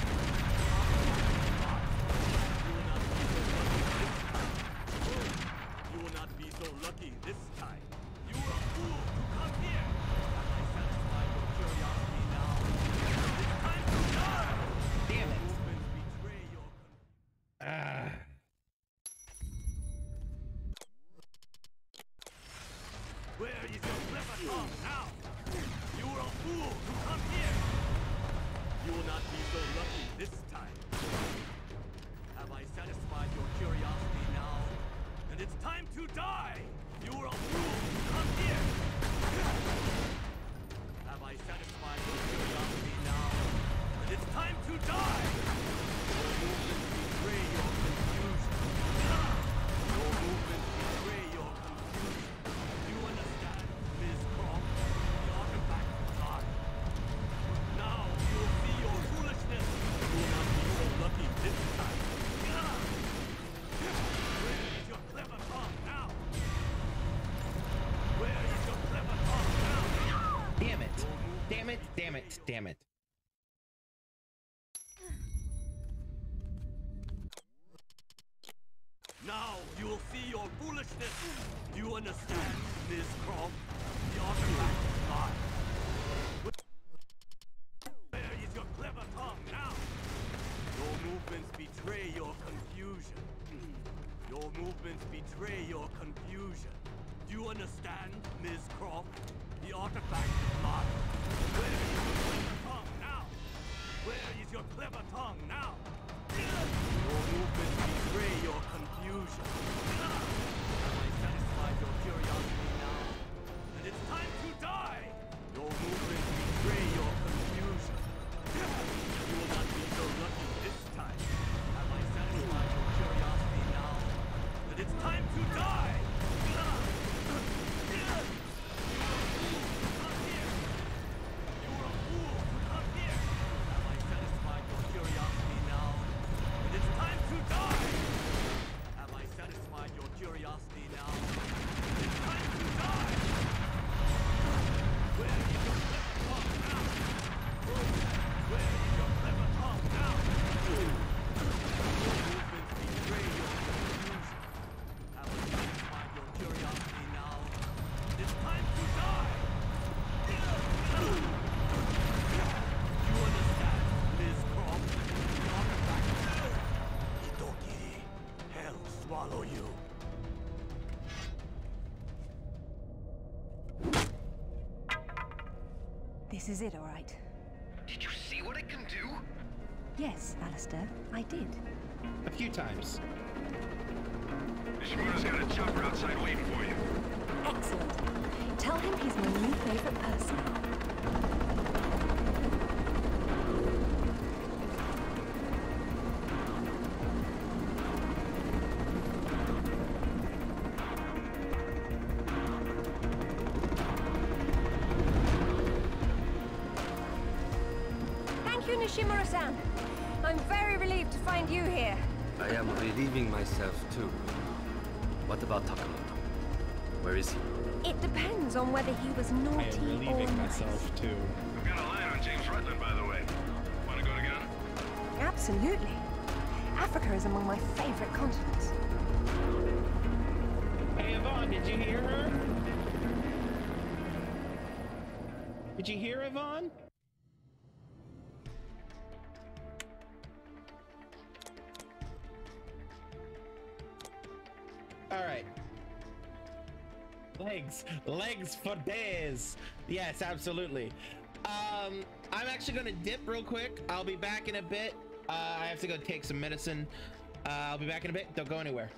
S11: You will not be so lucky this time. You were a fool to come here. Have I satisfied your curiosity now? It's time to die.
S1: Damn it.
S11: Movements betray your
S1: Ah.
S11: Where is your clever tongue now? You were a fool to come here. You will not be so lucky this time. Have I satisfied your curiosity now? And it's time to die! You were a fool to come here! Have I satisfied your curiosity now? And it's time to die! Your movements betray your confusion. Your movements betray your confusion. You
S1: Damn it. Damn it. Damn it. Damn it.
S11: Now you will see your foolishness. Do you understand, Miss Croft? The artifact is mine. Where is your clever tongue now? Your movements betray your confusion. Your movements betray your confusion. Do you understand, Miss Croft? The artifact is mine. Where is your clever tongue now? Where is your clever tongue now? Your movements betray your confusion. Have I satisfied your curiosity now? And it's time to die! Your movements betray your confusion. You will not be so lucky this time. Have I satisfied your curiosity now? And it's time to die!
S2: This is it, all right.
S3: Did you see what it can do?
S2: Yes, Alistair, I did.
S1: A few times.
S3: Nishimura's got a chopper outside waiting for you.
S2: Excellent. Tell him he's my new favorite person. Nishimura-san, I'm very relieved to find you here.
S10: I am relieving myself too. What about Takamoto? Where is he?
S2: It depends on whether he was naughty
S1: I am relieving
S2: or
S1: myself
S2: nice.
S1: too.
S3: I've got a line on James Rutland, by the way. Want to go together?
S2: Absolutely. Africa is among my favorite continents.
S1: Hey, Yvonne, did you hear her? Did you hear Yvonne? All right. Legs. Legs for days. Yes, absolutely. Um, I'm actually going to dip real quick. I'll be back in a bit. Uh, I have to go take some medicine. Uh, I'll be back in a bit. Don't go anywhere.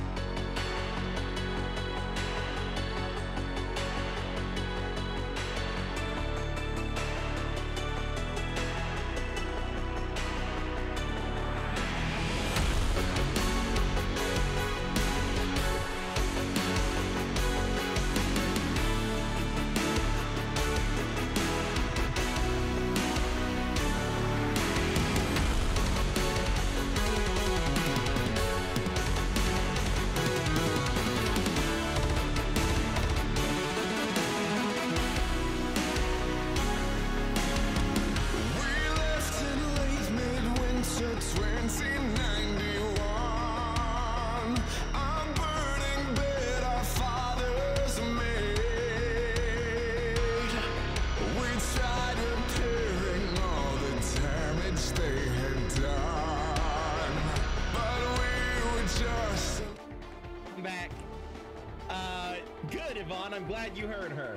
S1: I'm glad you heard her.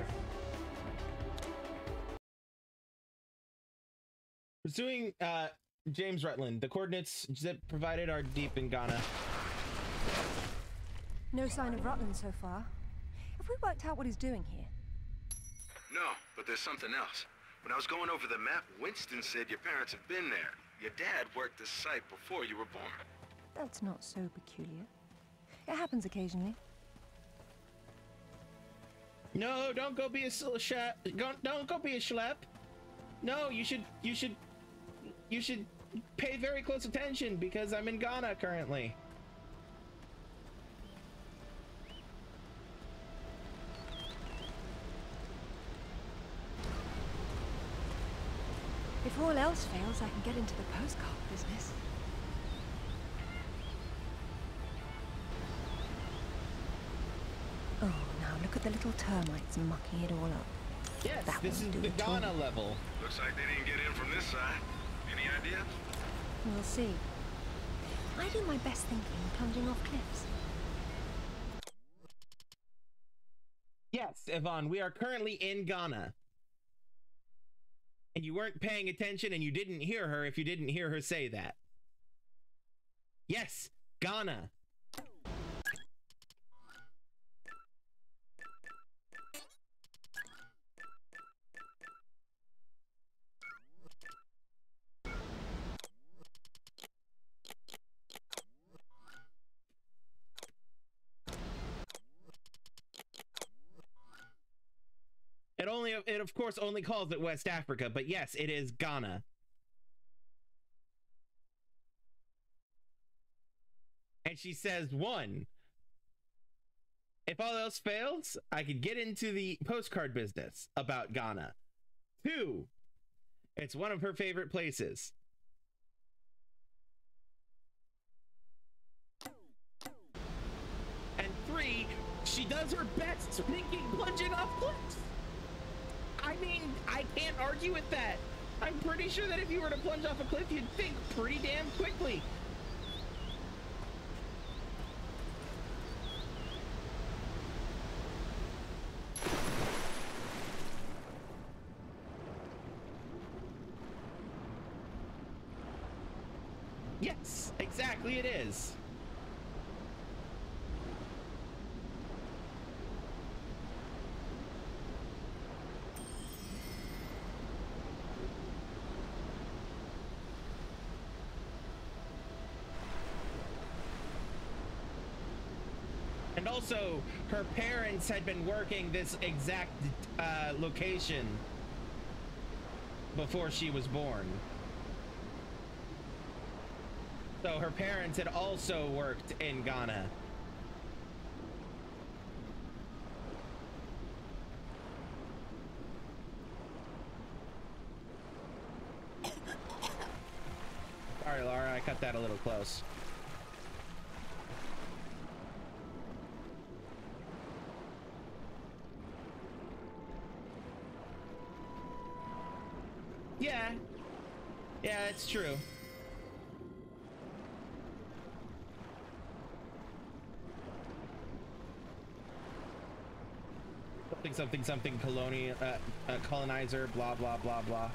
S1: Pursuing uh, James Rutland. The coordinates Zip provided are deep in Ghana.
S2: No sign of Rutland so far. Have we worked out what he's doing here?
S3: No, but there's something else. When I was going over the map, Winston said your parents have been there. Your dad worked this site before you were born.
S2: That's not so peculiar. It happens occasionally.
S1: No, don't go be a schlep. Don't, don't go be a schlep. No, you should, you should, you should pay very close attention because I'm in Ghana currently.
S2: If all else fails, I can get into the postcard business. Oh, now look at the little termites mucking it all up.
S1: Yes,
S2: That
S1: this is
S2: won't do
S1: the
S2: at all.
S1: Ghana level.
S3: Looks like they didn't get in from this side. Any ideas?
S2: We'll see. I do my best thinking plunging off cliffs.
S1: Yes, Yvonne, we are currently in Ghana. And you weren't paying attention and you didn't hear her if you didn't hear her say that. Yes, Ghana. It only, it of course only calls it West Africa, but yes, it is Ghana. And she says, one, if all else fails, I could get into the postcard business about Ghana. Two, it's one of her favorite places. And three, she does her best thinking plunging off cliffs. I mean, I can't argue with that. I'm pretty sure that if you were to plunge off a cliff, you'd think pretty damn quickly. Yes, exactly it is. And also, her parents had been working this exact uh, location before she was born. So her parents had also worked in Ghana. Sorry, Laura, I cut that a little close. Yeah. Yeah, it's true. Something, something, something, colonial, uh, uh, colonizer, blah, blah, blah, blah.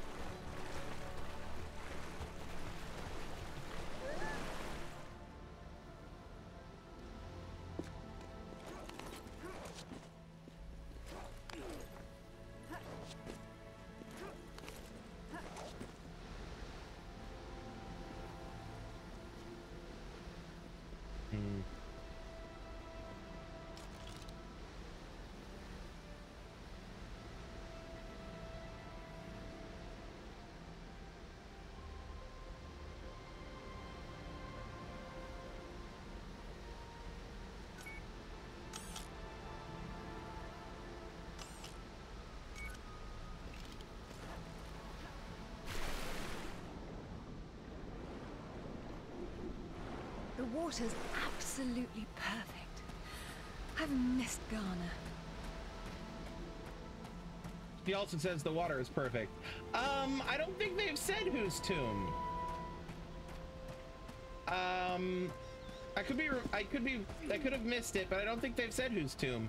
S2: The water's absolutely perfect. I've missed Ghana.
S1: He also says the water is perfect. Um, I don't think they've said whose tomb. Um, I could be, I could be, I could have missed it, but I don't think they've said whose tomb.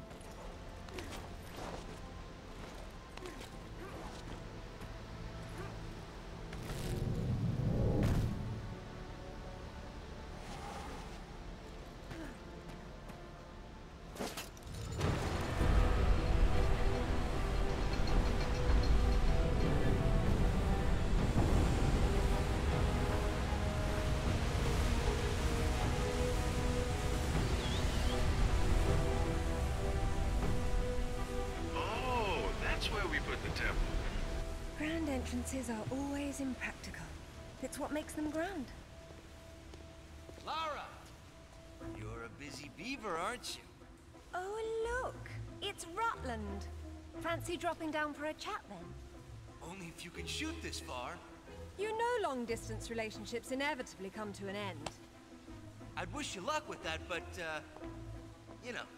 S2: Entrances are always impractical. It's what makes them grand.
S12: Lara! You're a busy beaver, aren't you?
S2: Oh, look! It's Rutland. Fancy dropping down for a chat, then?
S12: Only if you can shoot this far.
S2: You know long-distance relationships inevitably come to an end.
S12: I'd wish you luck with that, but, uh, you know.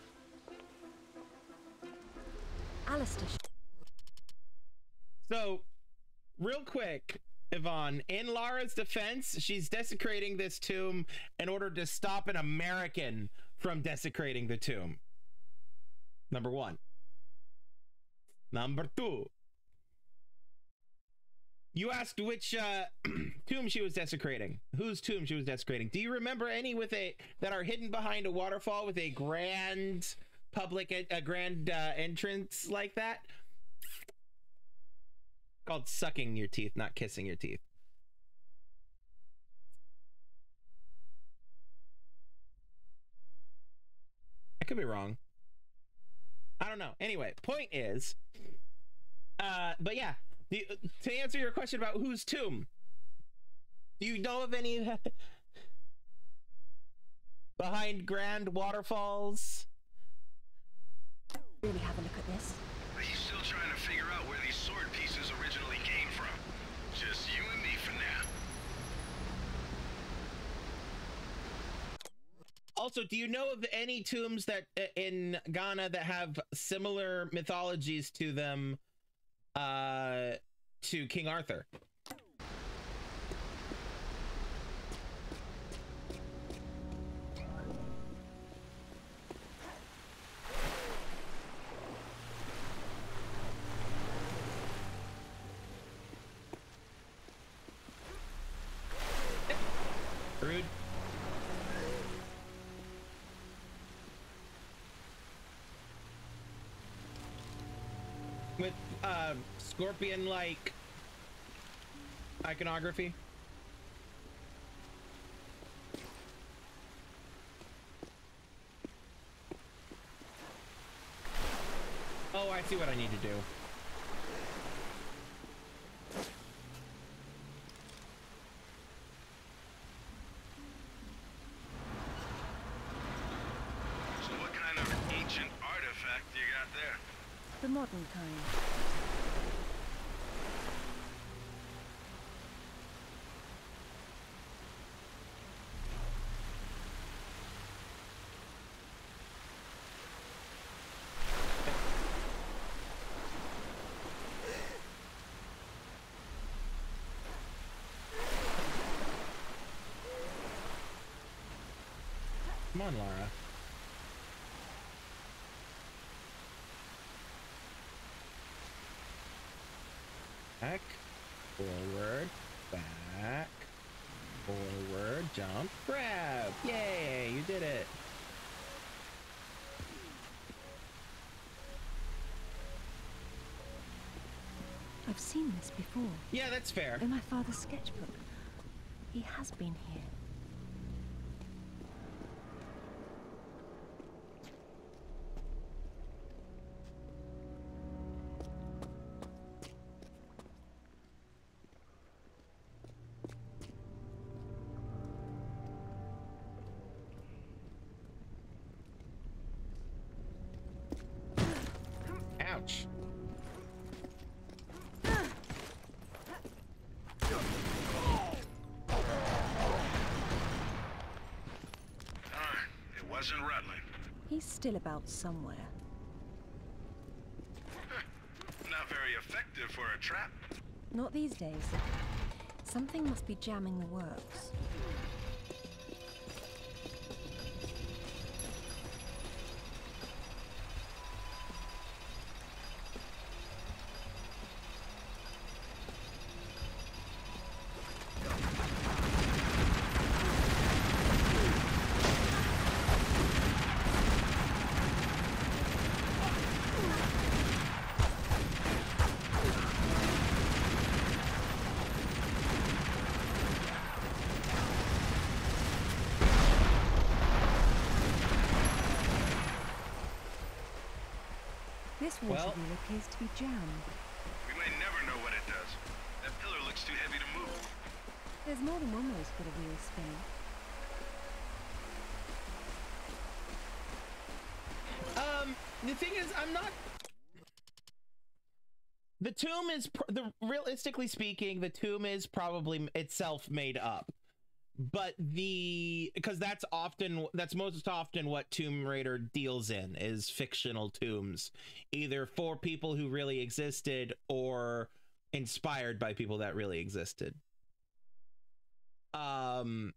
S2: Alistair.
S1: So, real quick, Yvonne, in Lara's defense, she's desecrating this tomb in order to stop an American from desecrating the tomb. Number one. Number two. You asked which uh, tomb she was desecrating. Whose tomb she was desecrating. Do you remember any with a that are hidden behind a waterfall with a grand public, a grand uh, entrance like that? Called sucking your teeth, not kissing your teeth. I could be wrong. I don't know. Anyway, point is, uh, but yeah, the, to answer your question about whose tomb, do you know of any behind grand waterfalls?
S2: Really have a look at this.
S3: He's still trying to figure out where these sword pieces originally came from. Just you and me for now.
S1: Also, do you know of any tombs that uh, in Ghana that have similar mythologies to them uh, to King Arthur? Rude. With uh, scorpion-like iconography. Oh, I see what I need to do.
S3: So what kind of ancient artifact you got there?
S2: The modern kind.
S1: Come on, Lara. Back, forward, back, forward, jump, grab. Yay, you did it.
S2: I've seen this before.
S1: Yeah, that's fair.
S2: In my father's sketchbook. He has been here.
S1: Ouch.
S3: It wasn't rattling.
S2: He's still about somewhere.
S3: Not very effective for a trap.
S2: Not these days. Something must be jamming the works. This water
S1: Well,
S2: wheel appears to be jammed.
S3: We may never know what it does. That pillar looks too heavy to move.
S2: There's more than one way to put a wheel spinning.
S1: Um, the thing is, I'm not... the tomb is pr the realistically speaking, the tomb is probably itself made up. But the because that's often that's most often what Tomb Raider deals in is fictional tombs, either for people who really existed or inspired by people that really existed. Um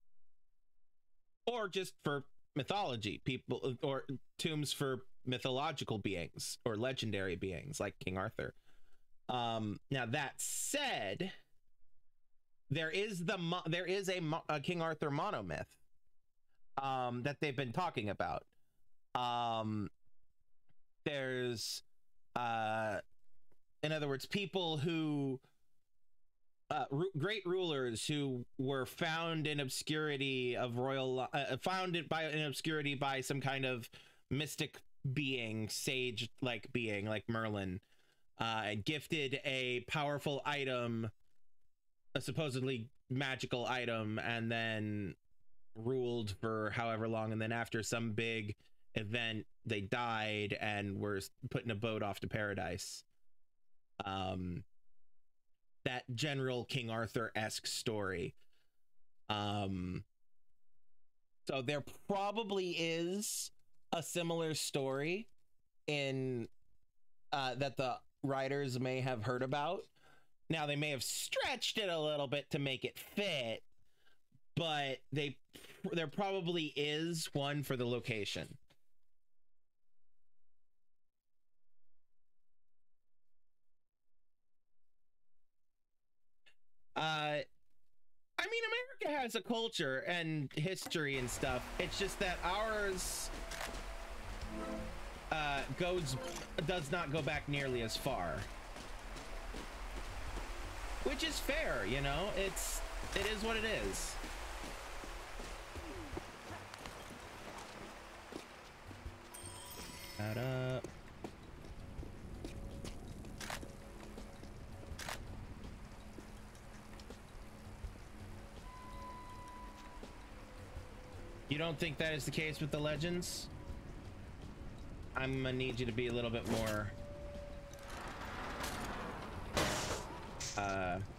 S1: or just for mythology, people, or tombs for mythological beings or legendary beings like King Arthur. Um now that said, there is the mo there is a, mo a King Arthur monomyth um, that they've been talking about. Um, there's, uh, in other words, people who, uh, ru great rulers who were found in obscurity of royal, uh, founded by in obscurity by some kind of mystic being, sage-like being like Merlin, uh, and gifted a powerful item, a supposedly magical item, and then ruled for however long, and then after some big event they died and were put in a boat off to paradise. Um that general King Arthur-esque story. Um so there probably is a similar story in uh that the writers may have heard about. Now, they may have stretched it a little bit to make it fit, but they there probably is one for the location. Uh, I mean, America has a culture and history and stuff. It's just that ours uh, goes does not go back nearly as far. Which is fair, you know, it's, it is what it is. That up. You don't think that is the case with the legends? I'm gonna need you to be a little bit more Uh,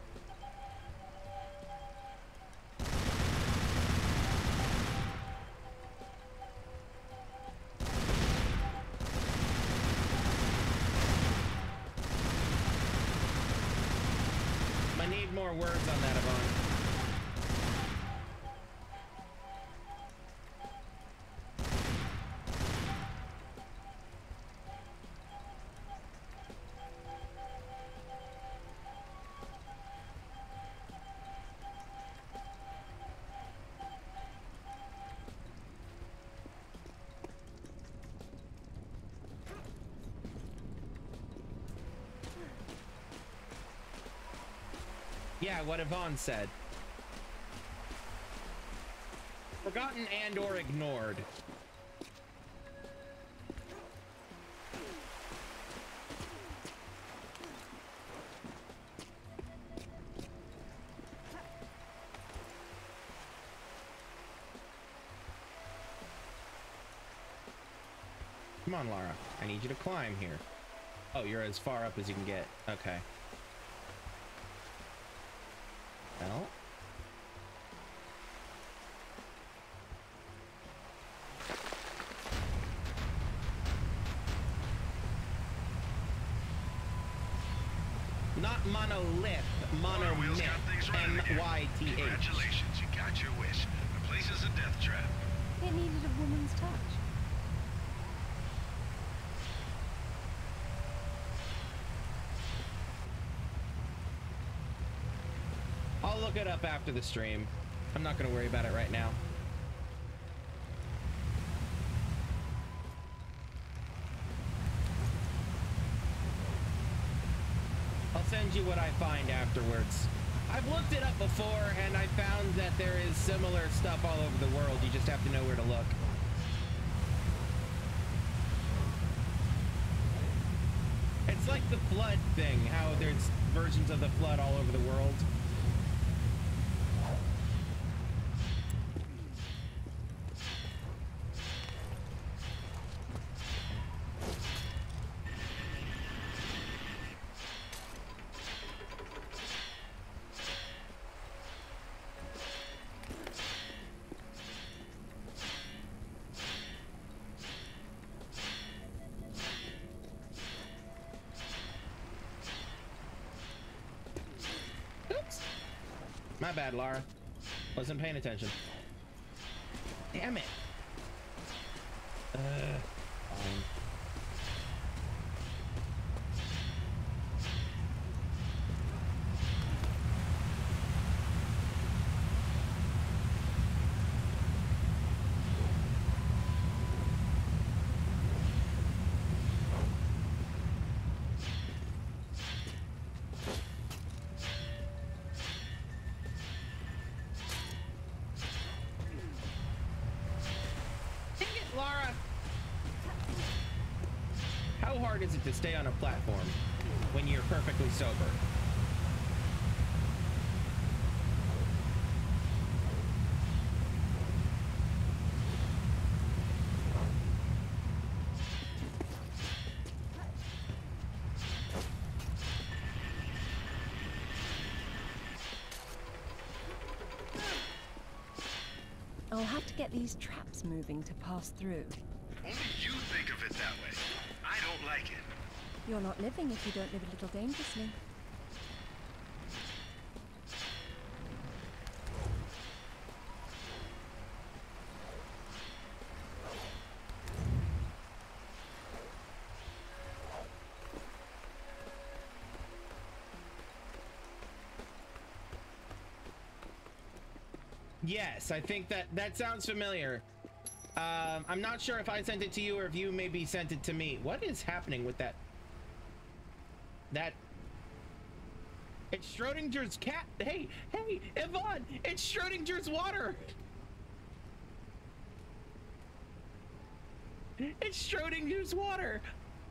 S1: I need more words on that, Yvonne. Yeah, what Yvonne said. Forgotten and or ignored. Come on, Lara. I need you to climb here. Oh, you're as far up as you can get. Okay. Well. Not monolith, monomyth, M Y T H.
S3: Congratulations, you got your wish. The place is a death trap.
S4: It needed a woman's touch.
S1: I'll look it up after the stream. I'm not going to worry about it right now. I'll send you what I find afterwards. I've looked it up before, and I found that there is similar stuff all over the world. You just have to know where to look. It's like the flood thing, how there's versions of the flood all over the world. My bad, Lara. Wasn't paying attention. Damn it. Uh, fine. How hard is it to stay on a platform when you're perfectly sober?
S2: I'll have to get these traps moving to pass through.
S3: Only you think of it that way. I don't like it.
S2: You're not living if you don't live a little dangerously.
S1: Yes, I think that that sounds familiar. Um, I'm not sure if I sent it to you or if you maybe sent it to me. What is happening with that? That... It's Schrodinger's cat. Hey, hey, Yvonne, it's Schrodinger's water. It's Schrodinger's water.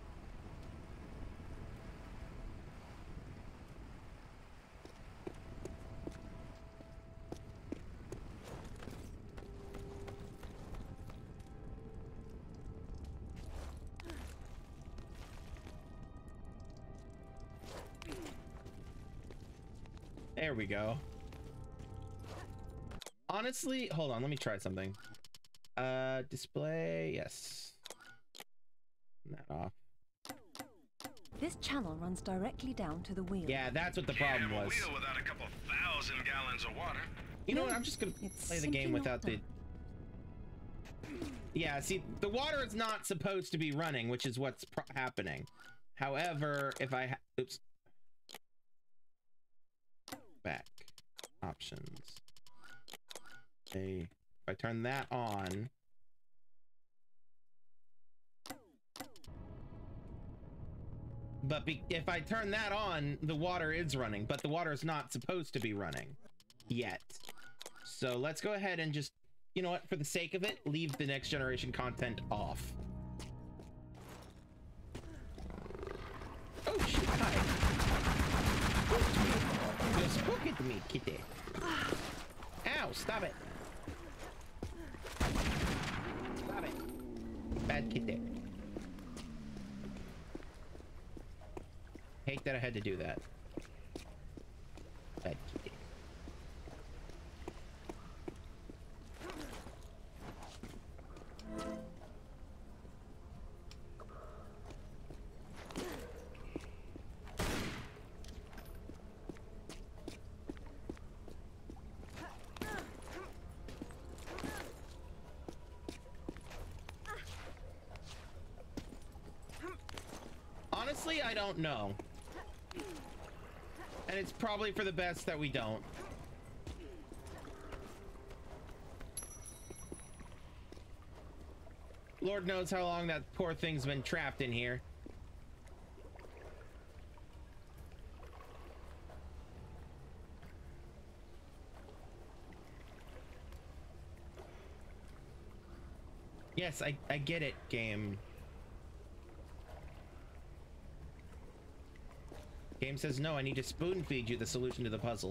S1: There we go. Honestly, hold on, let me try something. Uh, display, yes. Turn that off.
S2: This channel runs directly down to the wheel.
S1: Yeah, that's what the problem
S3: Can't have
S1: was.
S3: a wheel without a couple thousand gallons of water.
S1: You know what? I'm just gonna
S2: It's
S1: play the
S2: simply
S1: game
S2: not
S1: without the.
S2: done.
S1: Yeah, see, the water is not supposed to be running, which is what's pro happening. However, if I ha oops, back options. Okay, if I turn that on. But be if I turn that on, the water is running, but the water is not supposed to be running yet. So let's go ahead and just, you know what, for the sake of it, leave the next generation content off. Oh shit, hi. You spoke at me, kitty. Ow, stop it. Stop it. Bad kitty. Hate that I had to do that. Bad kitty. Honestly, I don't know. And it's probably for the best that we don't. Lord knows how long that poor thing's been trapped in here. Yes, I, I get it, game. Game says, no, I need to spoon feed you the solution to the puzzle.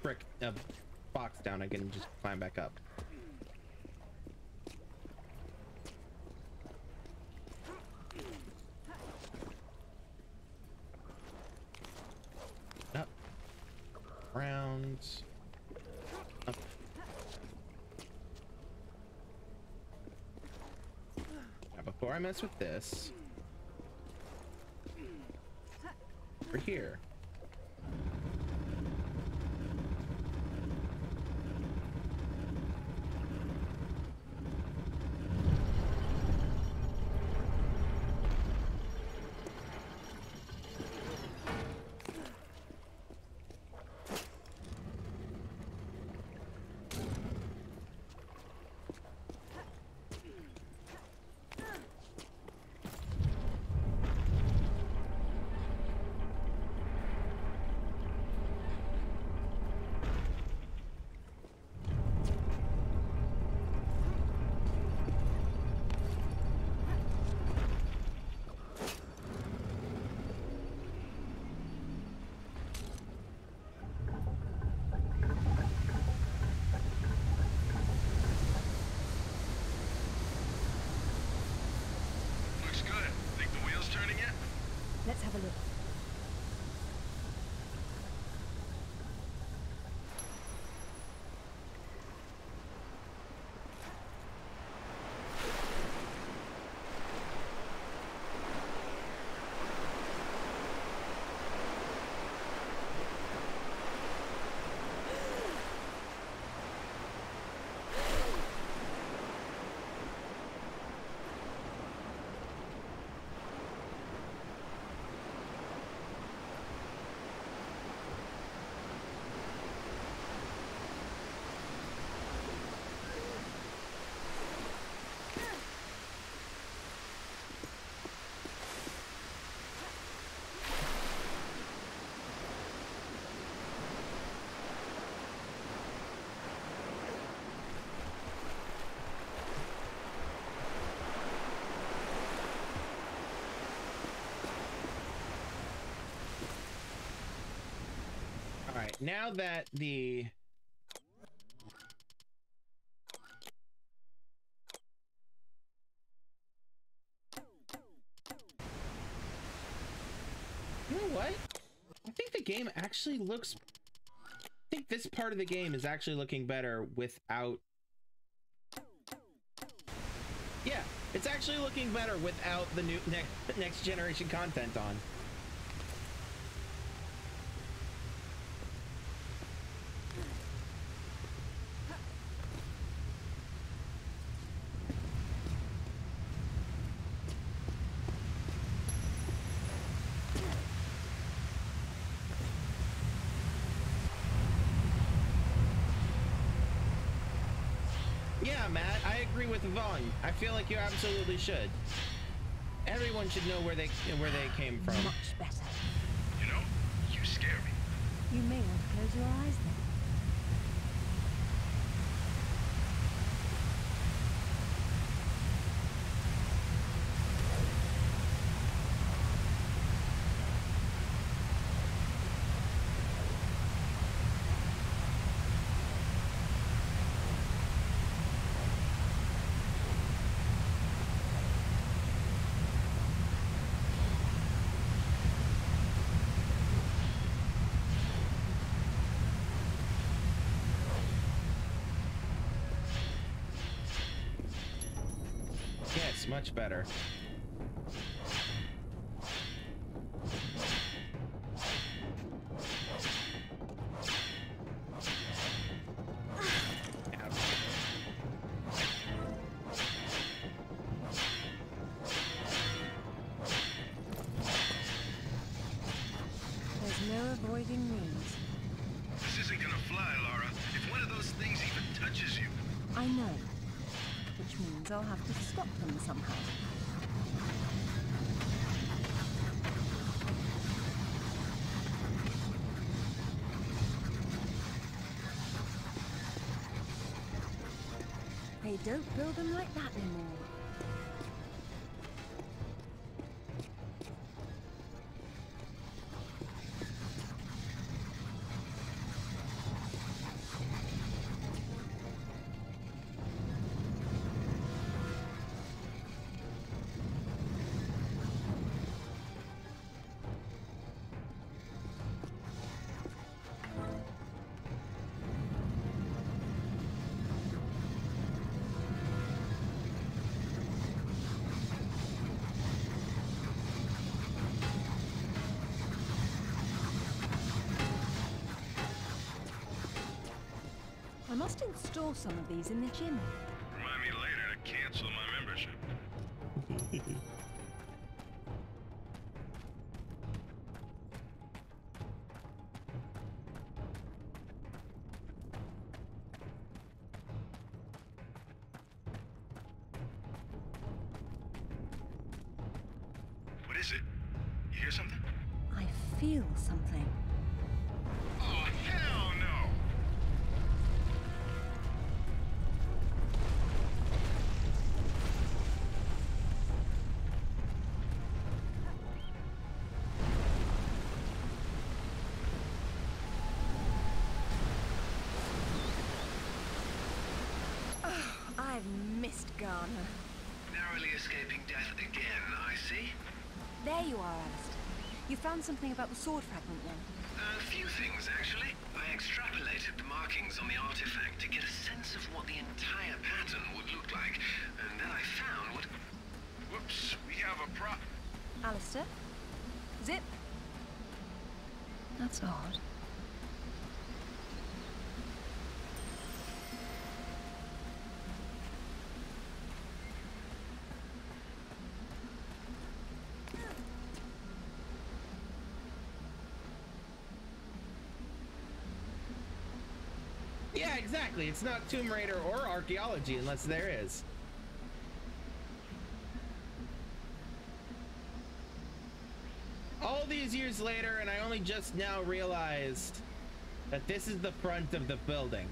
S1: brick a box down, I can just climb back up. Up, round, up. Now, before I mess with this, over here.
S2: Let's have a look.
S1: All right, now that the you know what? I think the game actually looks I think this part of the game is actually looking better without Yeah, it's actually looking better without the new next next generation content on. Yeah, Matt, I agree with Vaughn. I feel like you absolutely should. Everyone should know where they where they came from.
S2: Much better.
S3: You know, you scare me.
S2: You may want to close your eyes then.
S1: Yes, much better.
S2: There's no avoiding these.
S3: This isn't gonna fly, Laura. If one of those things even touches you.
S2: I know. Which means I'll have to stop them somehow. They don't build them like that anymore. I must install some of these in the gym.
S3: Remind me later to cancel my membership. What is it? You hear something?
S2: I feel something.
S3: Oh, hell no!
S2: I've missed Garner.
S12: Narrowly escaping death again, I see.
S2: There you are, Alistair. You found something about the sword fragment then?
S12: A few things, actually. I extrapolated the markings on the artifact to get a sense of what the entire pattern would look like. And then I found what...
S3: Whoops, we have a pro...
S2: Alistair? Zip? That's odd.
S1: Yeah, exactly. It's not Tomb Raider or archaeology unless there is. All these years later, and I only just now realized that this is the front of the building.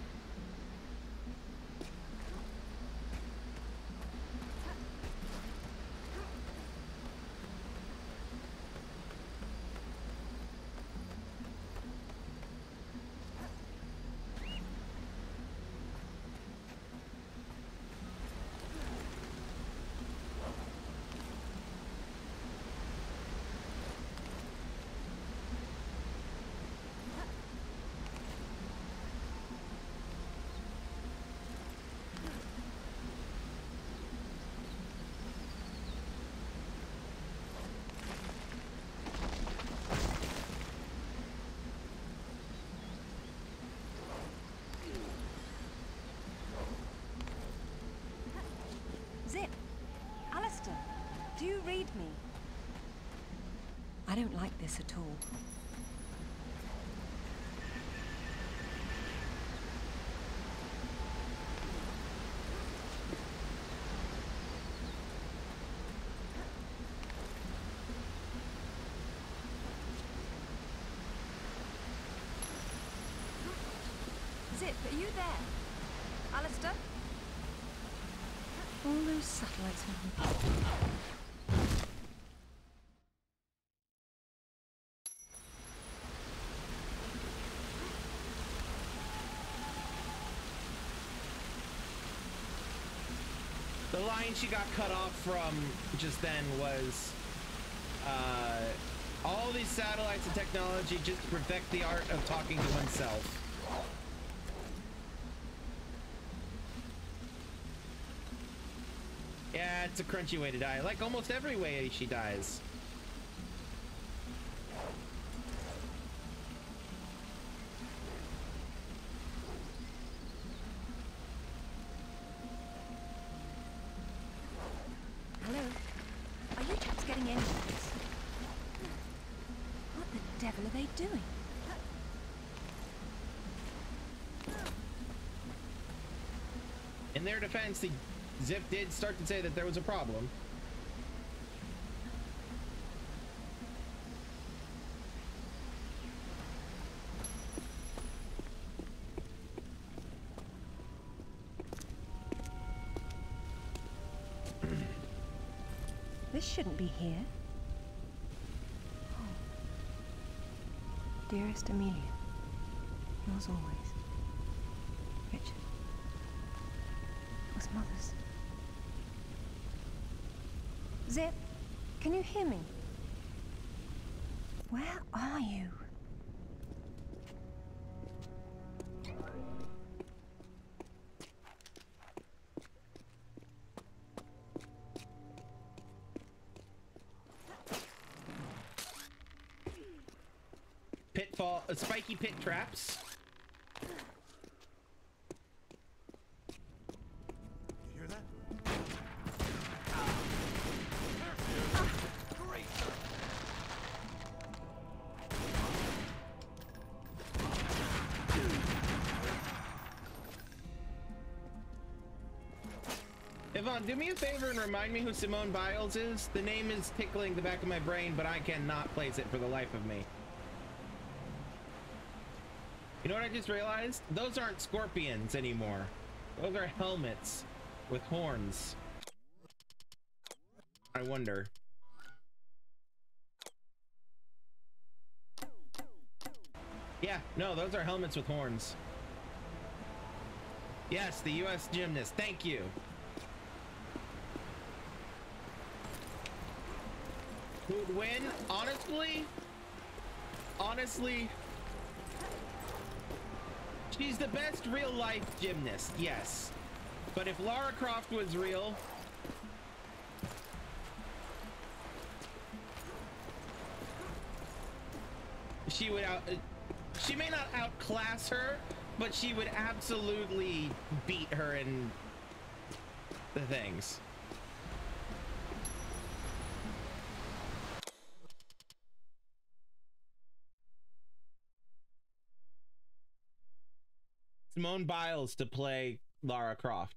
S2: Zip! Alistair! Do you read me? I don't like this at all. Zip, are you there? Alistair? All those satellites have...
S1: The line she got cut off from just then was, uh, all these satellites and technology just to perfect the art of talking to oneself. Yeah, it's a crunchy way to die. Like almost every way she dies.
S2: Hello? Are you chaps getting any of this? What the devil are they doing?
S1: In their defense, the Zip did start to say that there was a problem.
S2: This shouldn't be here. Oh. Dearest Amelia, yours always, Richard. It was Mother's. Zip, can you hear me? Where are you?
S1: Pitfall, uh, spiky pit traps. Yvonne, do me a favor and remind me who Simone Biles is. The name is tickling the back of my brain, but I cannot place it for the life of me. You know what I just realized? Those aren't scorpions anymore. Those are helmets with horns. I wonder. Yeah, no, those are helmets with horns. Yes, the U S gymnast. Thank you. Who would win? Honestly? Honestly? She's the best real-life gymnast, yes. But if Lara Croft was real... she would out... She may not outclass her, but she would absolutely beat her in the things. Simone Biles to play Lara Croft.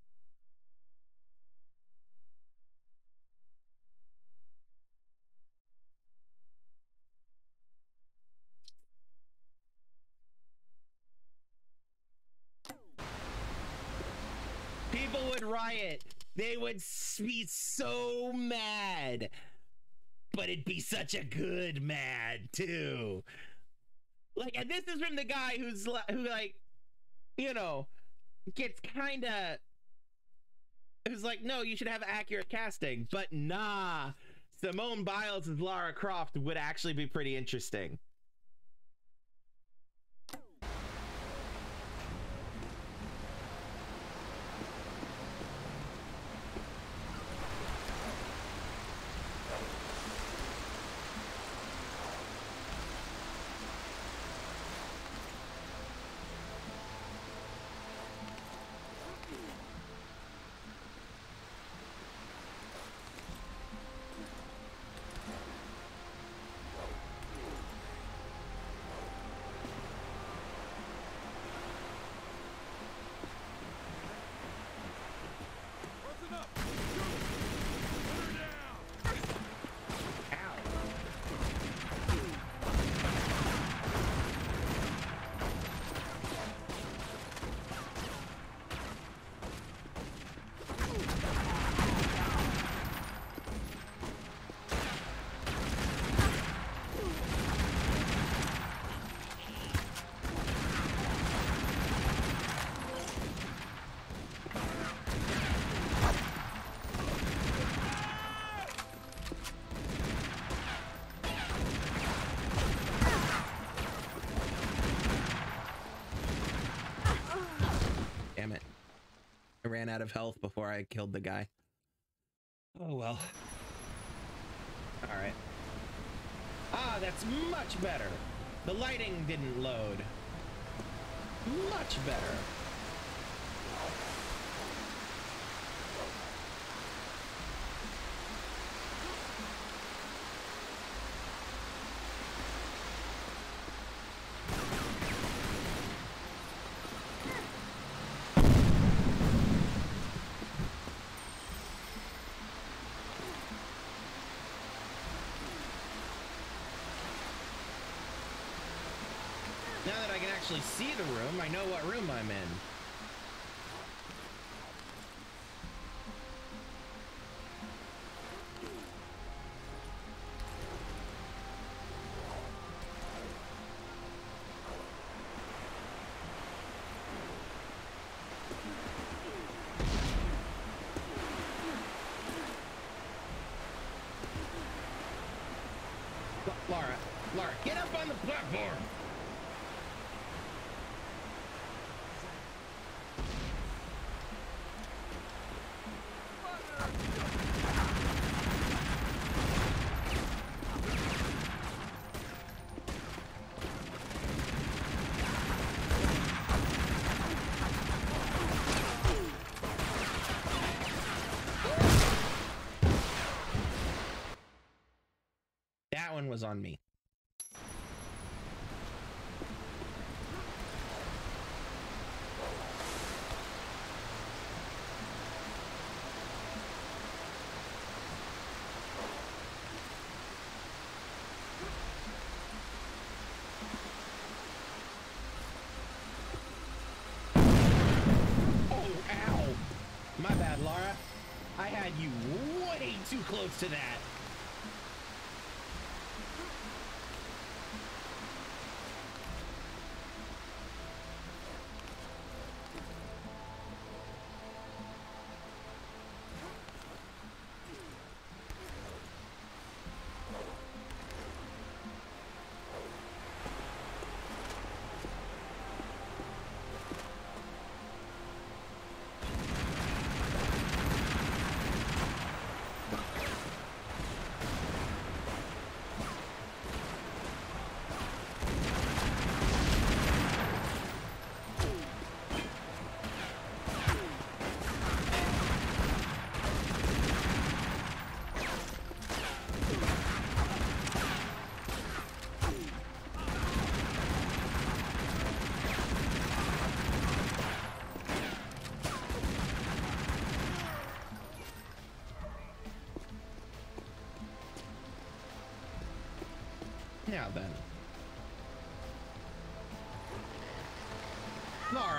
S1: People would riot. They would be so mad. But it'd be such a good mad, too. Like, and this is from the guy who's, who, like, you know, gets kind of, who's like, no, you should have accurate casting. But nah, Simone Biles as Lara Croft would actually be pretty interesting. Ran out of health before I killed the guy. Oh well. All right. Ah, that's much better. The lighting didn't load. Much better. Now that I can actually see the room, I know what room I'm in. Lara, Lara, get up on the platform! That one was on me. I had you way too close to that. Now then, Laura.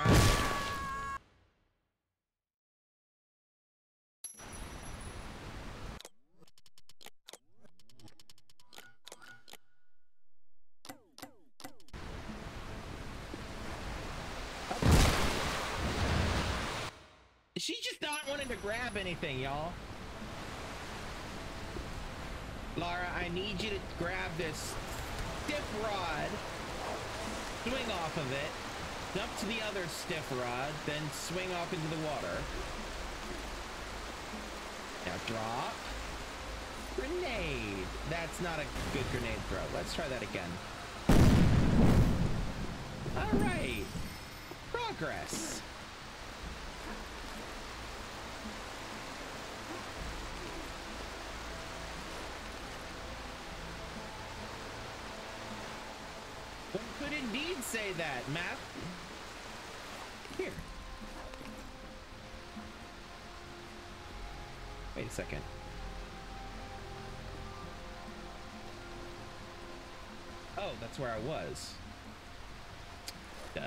S1: She's just not wanting to grab anything, y'all. Laura, I need you to grab this stiff rod, swing off of it, jump to the other stiff rod, then swing off into the water. Now drop. Grenade. That's not a good grenade throw. Let's try that again. All right. Progress. One could indeed say that, Matt. Here. Wait a second. Oh, that's where I was. Duh.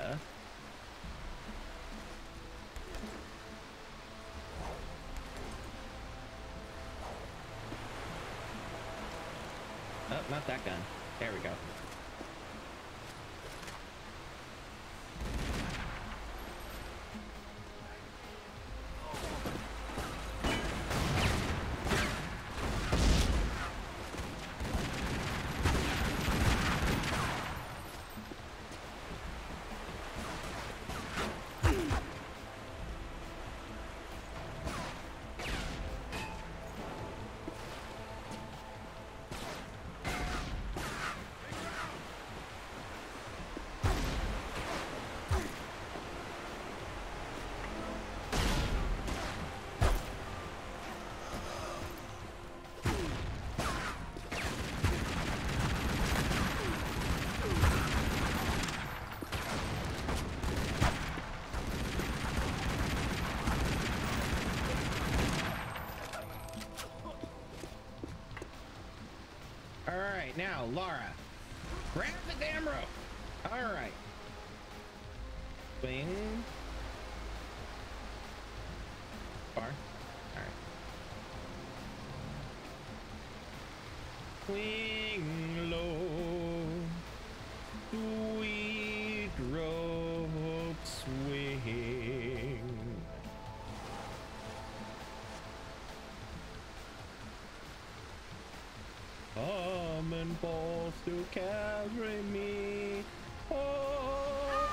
S1: Oh, not that gun. There we go. Alright, now, Laura. Grab the damn rope. Alright. Swing. Far. Alright. Swing low. Sweet rope swing. Come and balls to carry me. Oh.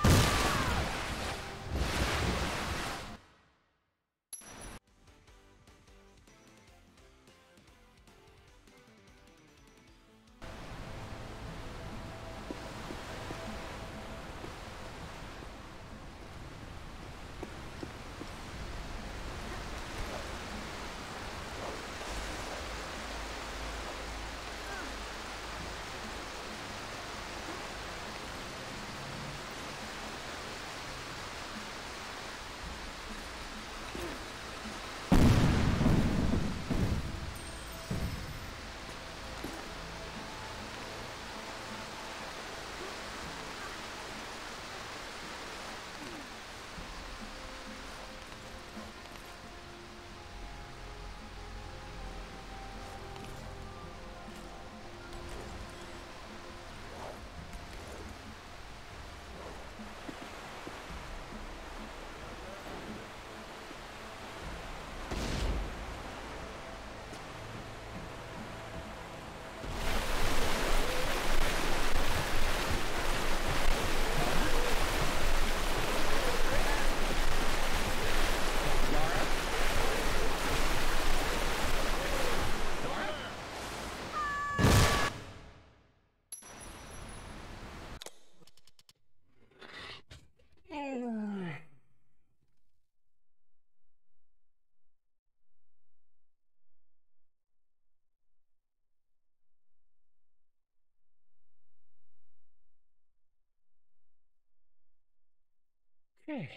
S1: Okay.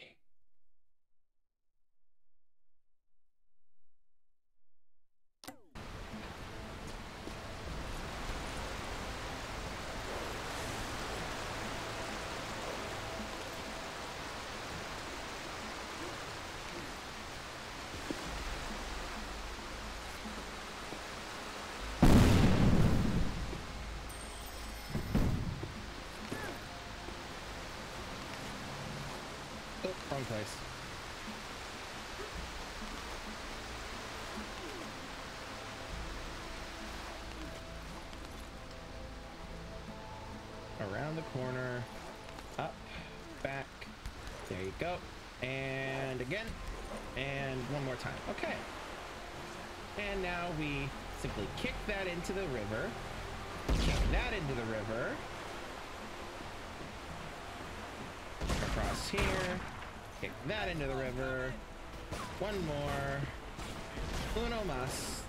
S1: Wrong place. Around the corner, up, back, there you go, and again, and one more time. Okay. And now we simply kick that into the river, kick that into the river, across here, kick that into the river. One more. Uno mas.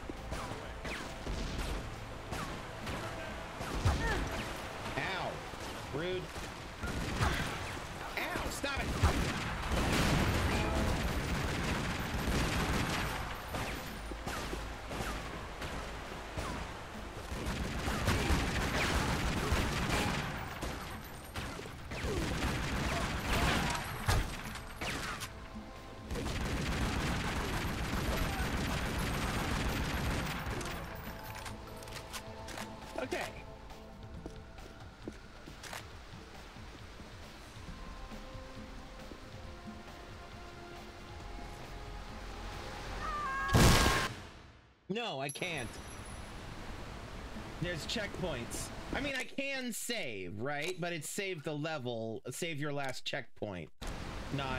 S1: Ow. Rude. Ow, stop it. Okay. No, I can't. There's checkpoints. I mean, I can save, right? But it's save the level, save your last checkpoint, not...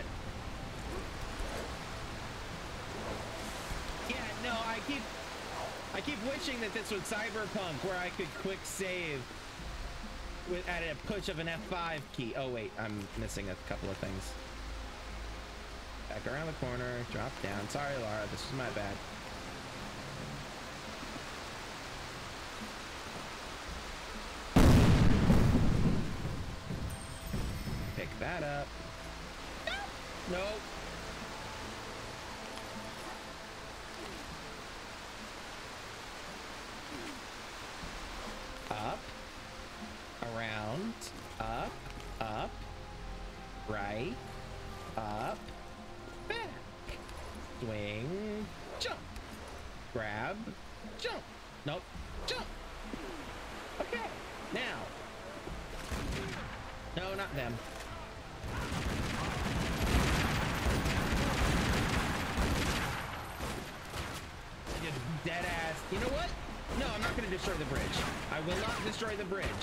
S1: Yeah, no, I keep... I keep wishing that this was Cyberpunk, where I could quick save with at a push of an F five key. Oh wait, I'm missing a couple of things. Back around the corner, drop down. Sorry, Laura, this is my bad. Pick that up. Nope. Up, around, up, up, right, up, back, swing, jump, grab, jump, nope, jump. Okay, now, no, not them. Dead ass, you know what? No, I'm not going to destroy the bridge. I will not destroy the bridge.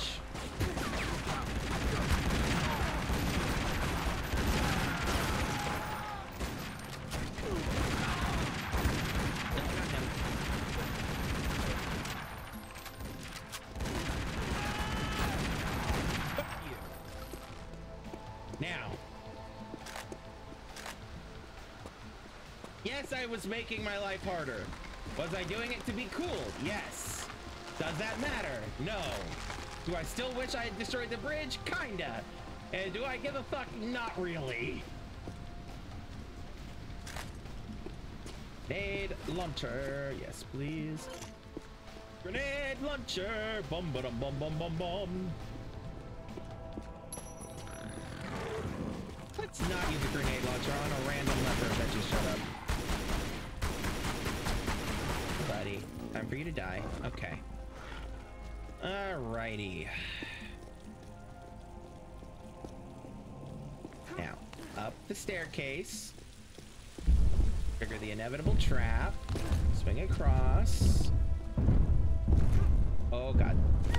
S1: No, not him. Fuck you. Now. Yes, I was making my life harder. Was I doing it to be cool? Yes. Does that matter? No. Do I still wish I had destroyed the bridge? Kinda. And do I give a fuck? Not really. Grenade launcher. Yes, please. Grenade launcher. Bum ba dum bum bum bum bum. Let's not use a grenade launcher on a random leopard that just shut up. Buddy, time for you to die. Okay. Alrighty. Now, up the staircase. Trigger the inevitable trap. Swing across. Oh, God.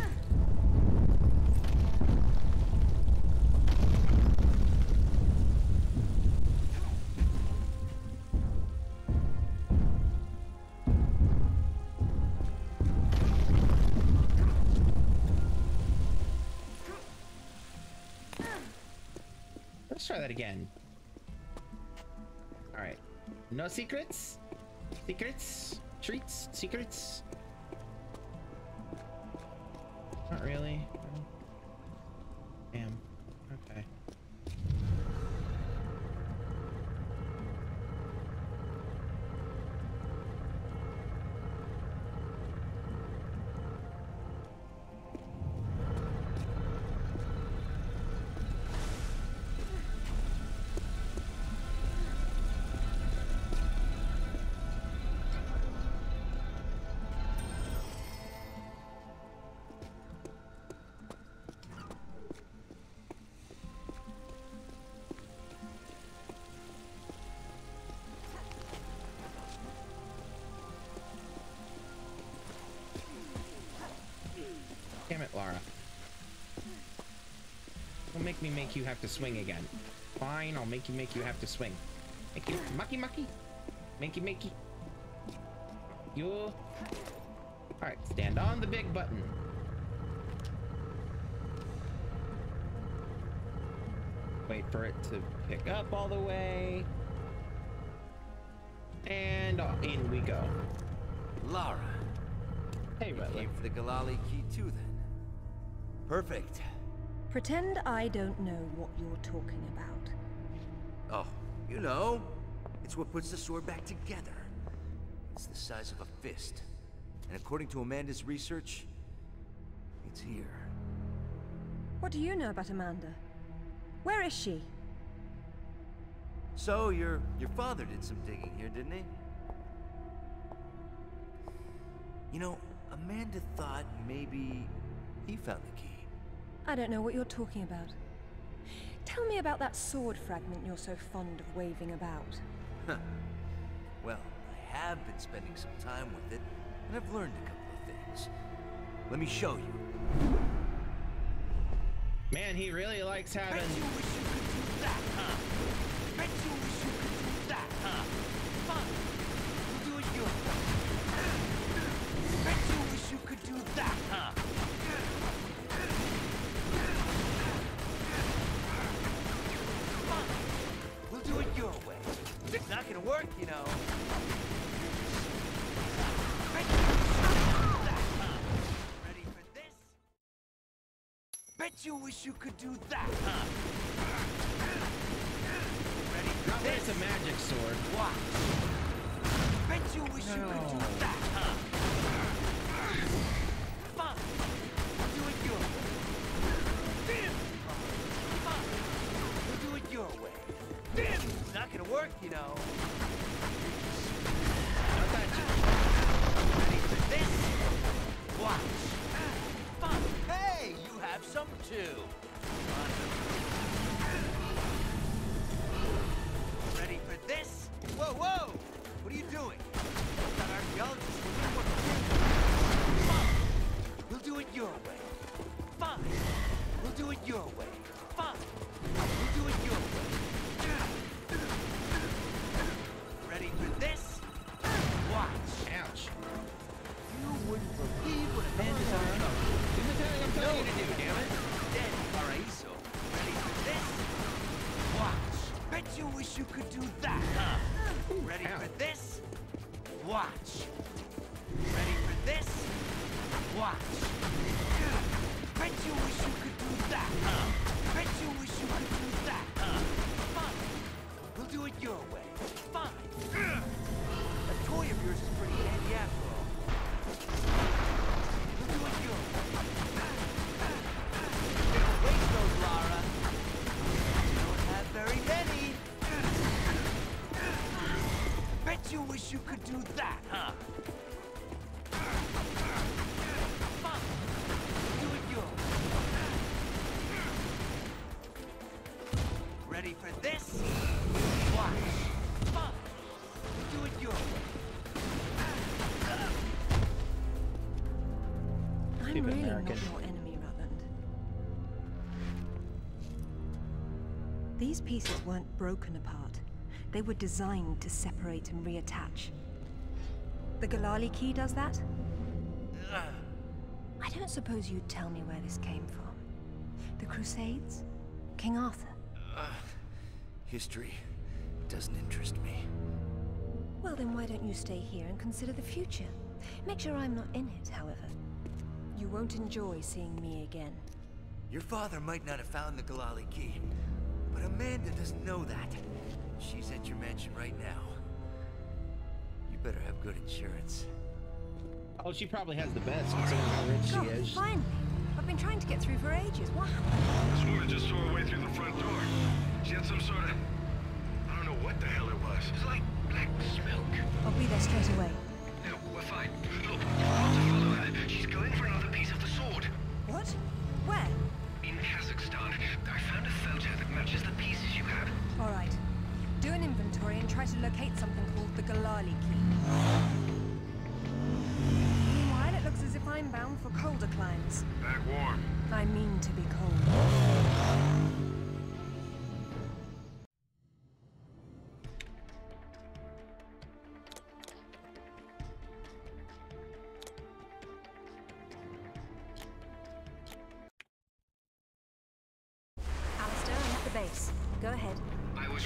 S1: Let's try that again. All right. No secrets? Secrets? Treats? Secrets? Not really. Damn. Okay. me make you have to swing again. Fine, I'll make you make you have to swing. Make you mucky mucky. Makey makey. You. Alright, stand on the big button. Wait for it to pick up all the way. And uh, in we go.
S13: Lara.
S1: Hey, Butler.
S13: Came for the Galali key too, then. Perfect.
S4: Pretend I don't know what you're talking about.
S13: Oh, you know. It's what puts the sword back together. It's the size of a fist. And according to Amanda's research, it's here.
S4: What do you know about Amanda? Where is she?
S13: So, your your father did some digging here, didn't he? You know, Amanda thought maybe he found the key.
S4: I don't know what you're talking about. Tell me about that sword fragment you're so fond of waving about.
S13: Huh. Well, I have been spending some time with it, and I've learned a couple of things. Let me show you.
S1: Man, he really likes having...
S13: Bet you wish you could do that, huh? Bet you wish you could do that, huh? Fine. Do it your way. Bet you wish you could do that, huh? Fine. We'll do it your way. It's not gonna work, you know. Bet you wish you could do that, huh? Ready for this? Bet you wish you could do that, huh? Ready for
S1: Not
S13: this?
S1: that it's a magic sword.
S13: Watch. Bet you wish no. you could do that, huh? Fine. We'll do it your way. Damn. Fine. We'll do it your way. Damn. It's not gonna work, you know.
S1: Not that you...
S13: Ready for this? Watch. Fine. Hey, you have some too. Ready for this? Whoa, whoa! What are you doing? That archaeologist will do what we Fine. We'll do it your way. Fine. We'll do it your way. Fine. We'll do it your way. Ready for this? Watch.
S1: Ouch.
S13: You wouldn't believe what Amanda's on.
S1: Do the thing I'm telling you to do, damn it.
S13: Then, Paraíso. Ready for this? Watch. Bet you wish you could do that, huh?
S1: Ooh,
S13: Ready
S1: ow.
S13: for this? Watch. Ready for this? Watch. Bet you wish you could do that, huh? Bet you wish you could do that, huh? Fine. We'll do it your way. Fine. A toy of yours is pretty handy after all. We'll do it your way. Don't waste those, Lara. You don't have very many. Bet you wish you could do that, huh? Fine. Do it your way. Ready for this? Watch. Fine. Do it your way.
S4: I'm
S1: Stupid
S4: really
S1: American.
S4: not your enemy, Rutland. These pieces weren't broken apart. They were designed to separate and reattach. The Galali key does that? I don't suppose you'd tell me where this came from. The Crusades? King Arthur?
S13: Uh, history doesn't interest me.
S4: Well, then why don't you stay here and consider the future? Make sure I'm not in it, however. You won't enjoy seeing me again.
S13: Your father might not have found the Galali key, but Amanda doesn't know that. She's at your mansion right now. You better have good insurance.
S1: Oh, she probably has the best, considering how rich she
S4: Oh,
S1: is.
S4: finally! I've been trying to get through for ages. What happened?
S3: This woman just saw her way through the front door. She had some sort of... I don't know what the hell it was.
S12: It's like black smoke.
S4: I'll be there straight away.
S12: No, we're fine. Look, you've got to follow her. She's going for another piece of the sword.
S4: What? Where?
S12: In Kazakhstan, I found a photo that matches the pieces you have.
S4: All right. Do an inventory and try to locate something called the Galali key. Meanwhile, it looks as if I'm bound for colder climes.
S3: Back warm.
S4: I mean to be cold.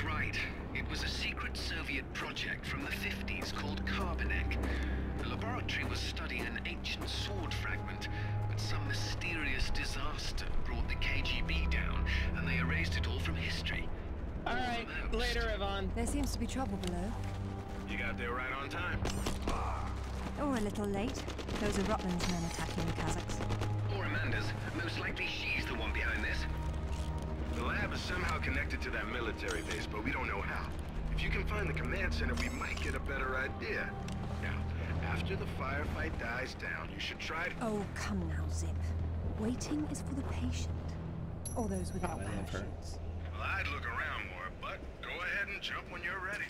S12: right. It was a secret Soviet project from the fifties called Carbonek. The laboratory was studying an ancient sword fragment, but some mysterious disaster brought the K G B down, and they erased it all from history.
S1: All right, later, Yvonne.
S2: There seems to be trouble below.
S3: You got there right on time.
S2: Or a little late. Those are Rutland's men attacking the Kazakhs.
S12: Or Amanda's. Most likely she's the one behind this.
S3: The lab is somehow connected to that military base, but we don't know how. If you can find the command center, we might get a better idea. Now, after the firefight dies down, you should try to...
S2: Oh, come now, Zip. Waiting is for the patient. Or those without parachutes.
S3: Well, I'd look around more, but go ahead and jump when you're ready.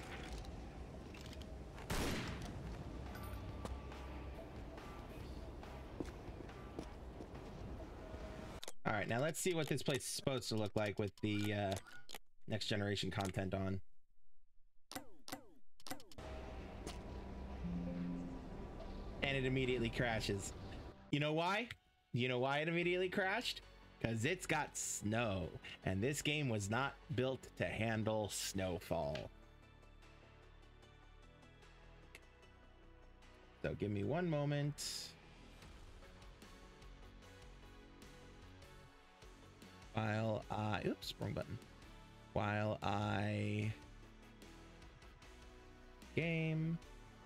S1: All right, now let's see what this place is supposed to look like with the uh, next generation content on. And it immediately crashes. You know why? You know why it immediately crashed? Because it's got snow, and this game was not built to handle snowfall. So give me one moment. While I, oops, wrong button. While I game.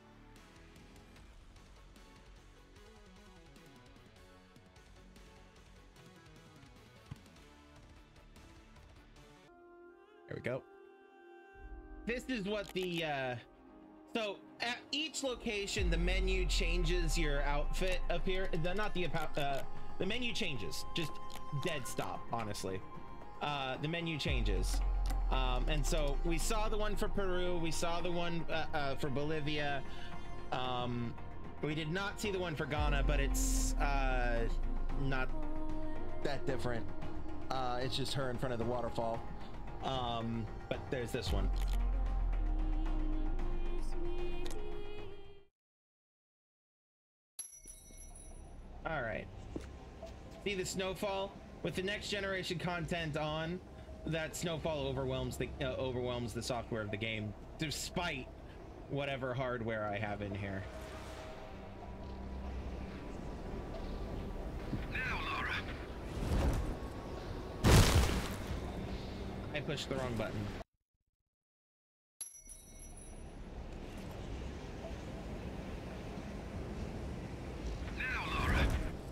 S1: There we go. This is what the, uh, so at each location, the menu changes your outfit up here. The, not the, uh, the menu changes, just dead stop, honestly. Uh, the menu changes. Um, and so we saw the one for Peru. We saw the one uh, uh, for Bolivia. Um, we did not see the one for Ghana, but it's uh, not that different. Uh, it's just her in front of the waterfall. Um, but there's this one. All right. See the snowfall? With the next generation content on, that snowfall overwhelms the uh, overwhelms the software of the game, despite whatever hardware I have in here.
S12: Now, Laura.
S1: I pushed the wrong button.
S12: Now, Laura.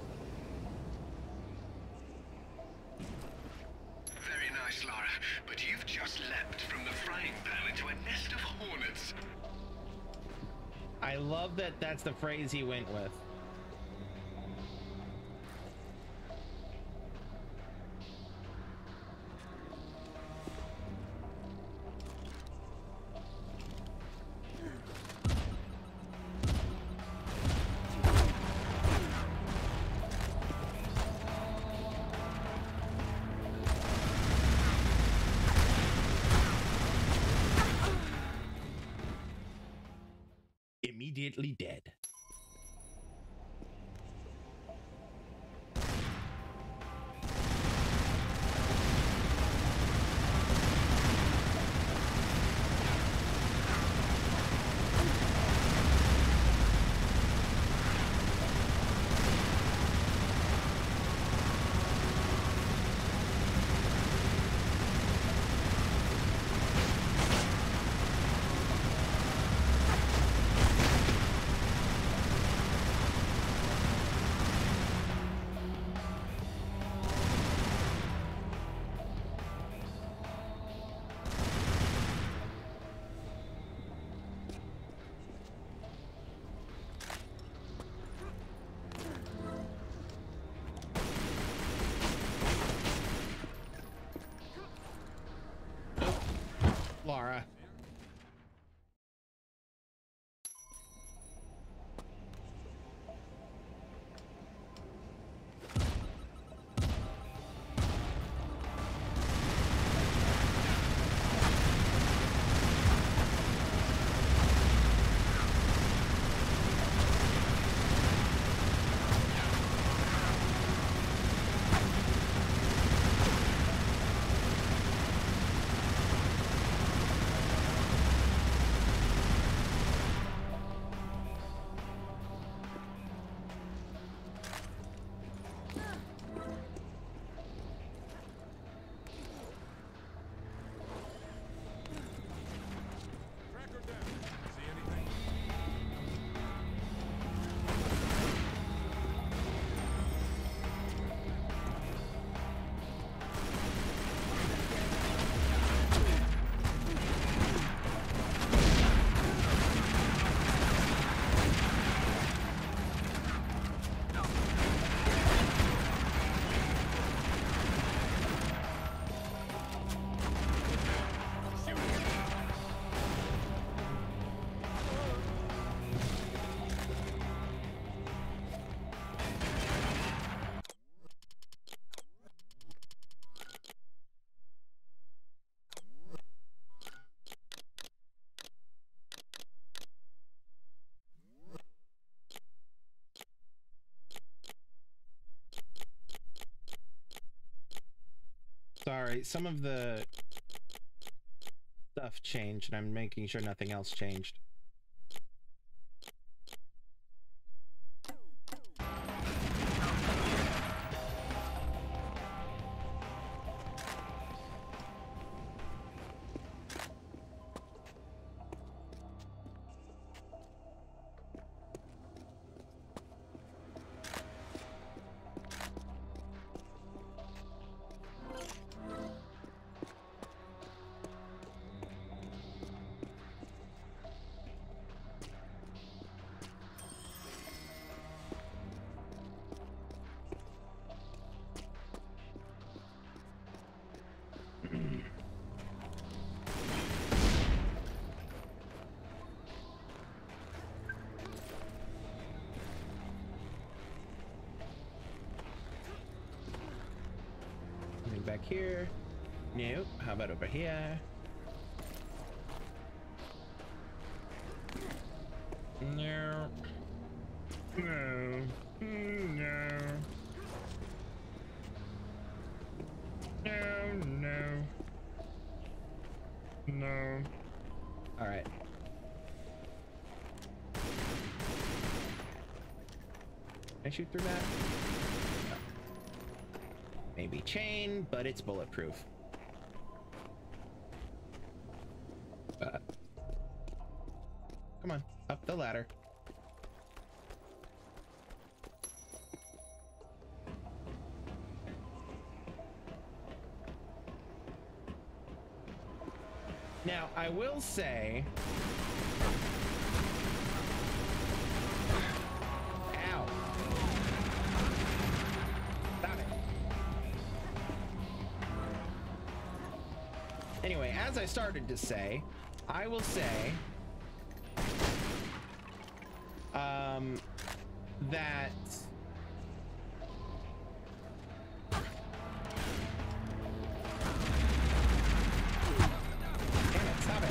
S12: Very nice, Laura, but you've just leapt from the frying pan into a nest of hornets.
S1: I love that that's the phrase he went with. Immediately dead. Laura. sorry, some of the stuff changed, and I'm making sure nothing else changed. Back here. Nope. How about over here? No. No. No. No. No. No. All right. Can I shoot through that? Maybe chain, but it's bulletproof. Uh, come on, up the ladder. Now, I will say... Ow. Stop it. Anyway, as I started to say, I will say um, that damn it, stop it.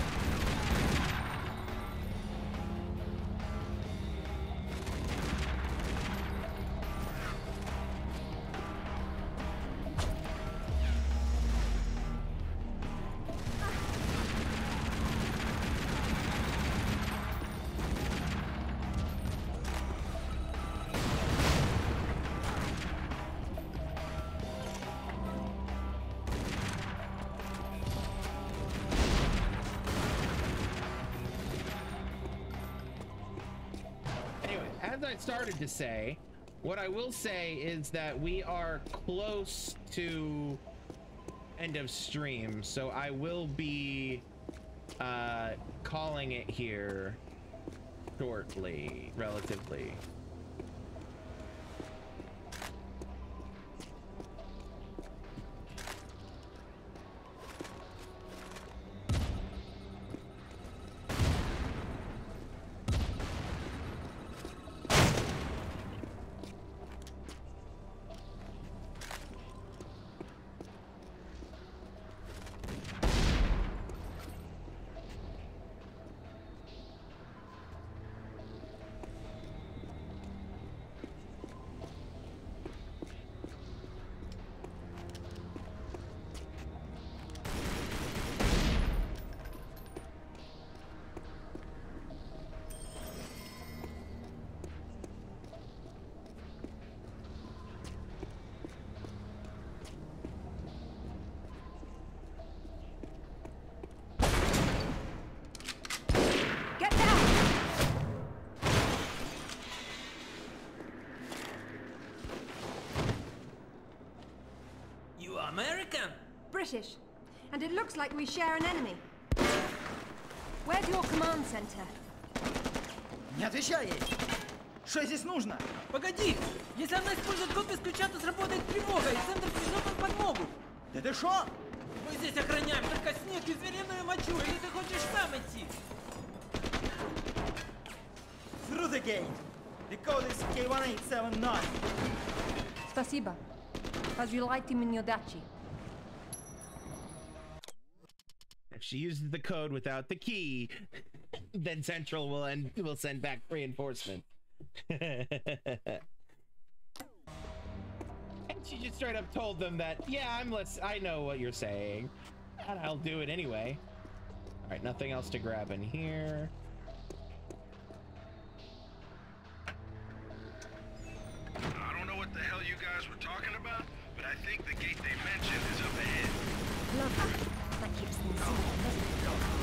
S1: As I started to say, what I will say is that we are close to end of stream, so I will be uh, calling it here shortly, relatively.
S2: American? British. And it looks like we share an enemy. Where's your command center?
S14: Не отвечай ей! Что здесь нужно?
S6: Погоди! Если она использует код без ключа, то сработает тревога, и центр пришлет нам подмогу!
S14: Да ты шо?
S6: Мы здесь охраняем только снег и звериную мочу, или ты хочешь сам идти?
S14: Through the gate! The code is K one eight seven nine.
S2: Спасибо. As you liked him in your dachi.
S1: If she uses the code without the key, then Central will end will send back reinforcement. It's she just straight up told them that, yeah, I'm let's I know what you're saying, and I'll do it anyway. All right, nothing else to grab in here.
S3: I don't know what the hell you guys were talking about, but I think the gate they mentioned is up ahead.
S2: Love that. That keeps things simple, doesn't it?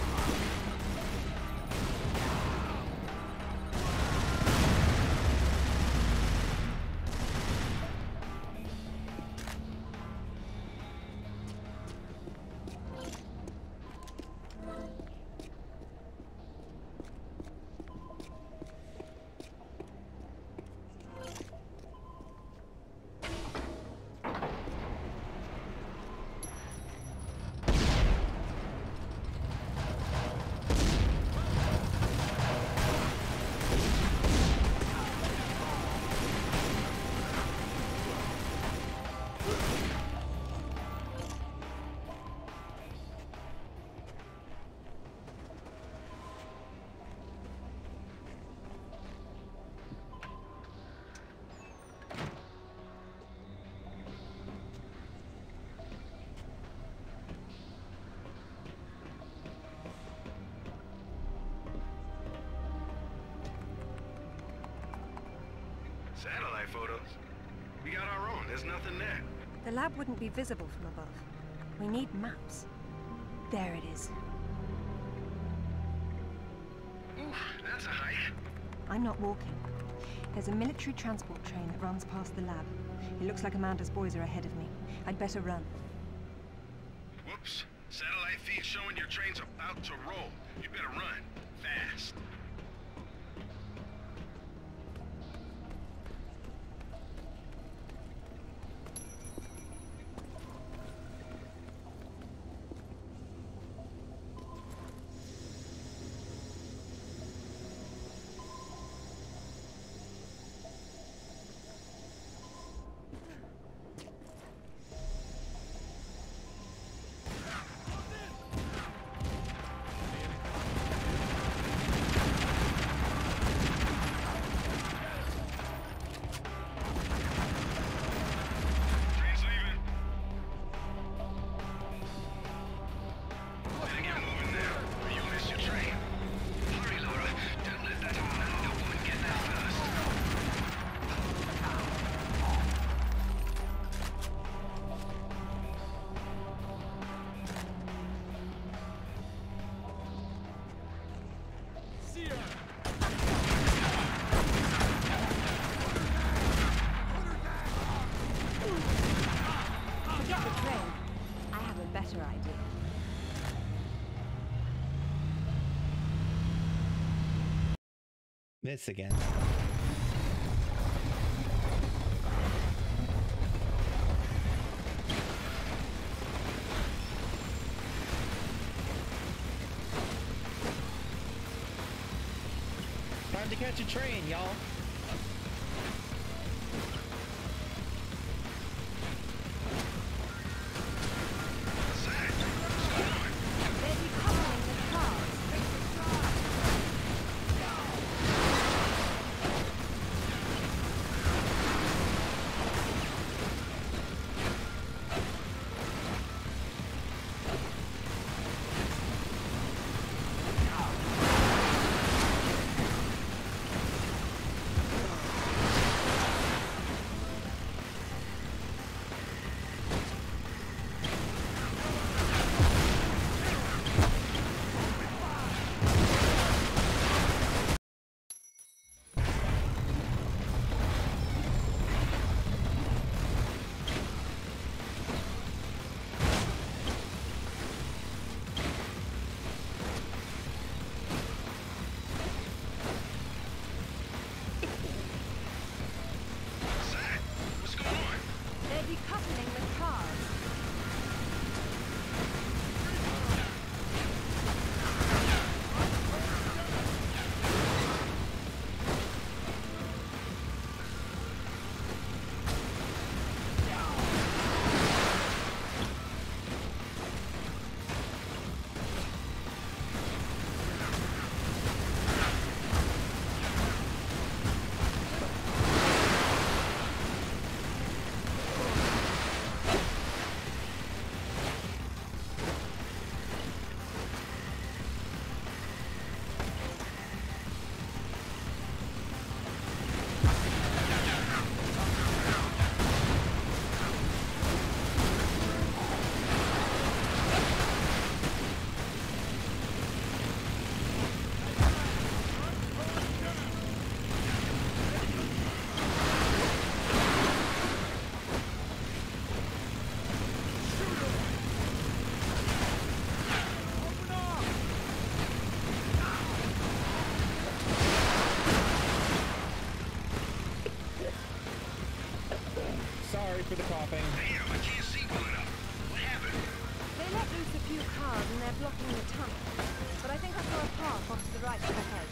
S3: Satellite photos? We got our own. There's nothing there.
S2: The lab wouldn't be visible from above. We need maps. There it is.
S3: Oof, that's a hike.
S2: I'm not walking. There's a military transport train that runs past the lab. It looks like Amanda's boys are ahead of me. I'd better run.
S3: Whoops. Satellite feed showing your train's about to roll. You better run. Fast.
S1: This again. Time to catch a train, y'all.
S15: off to the right up ahead.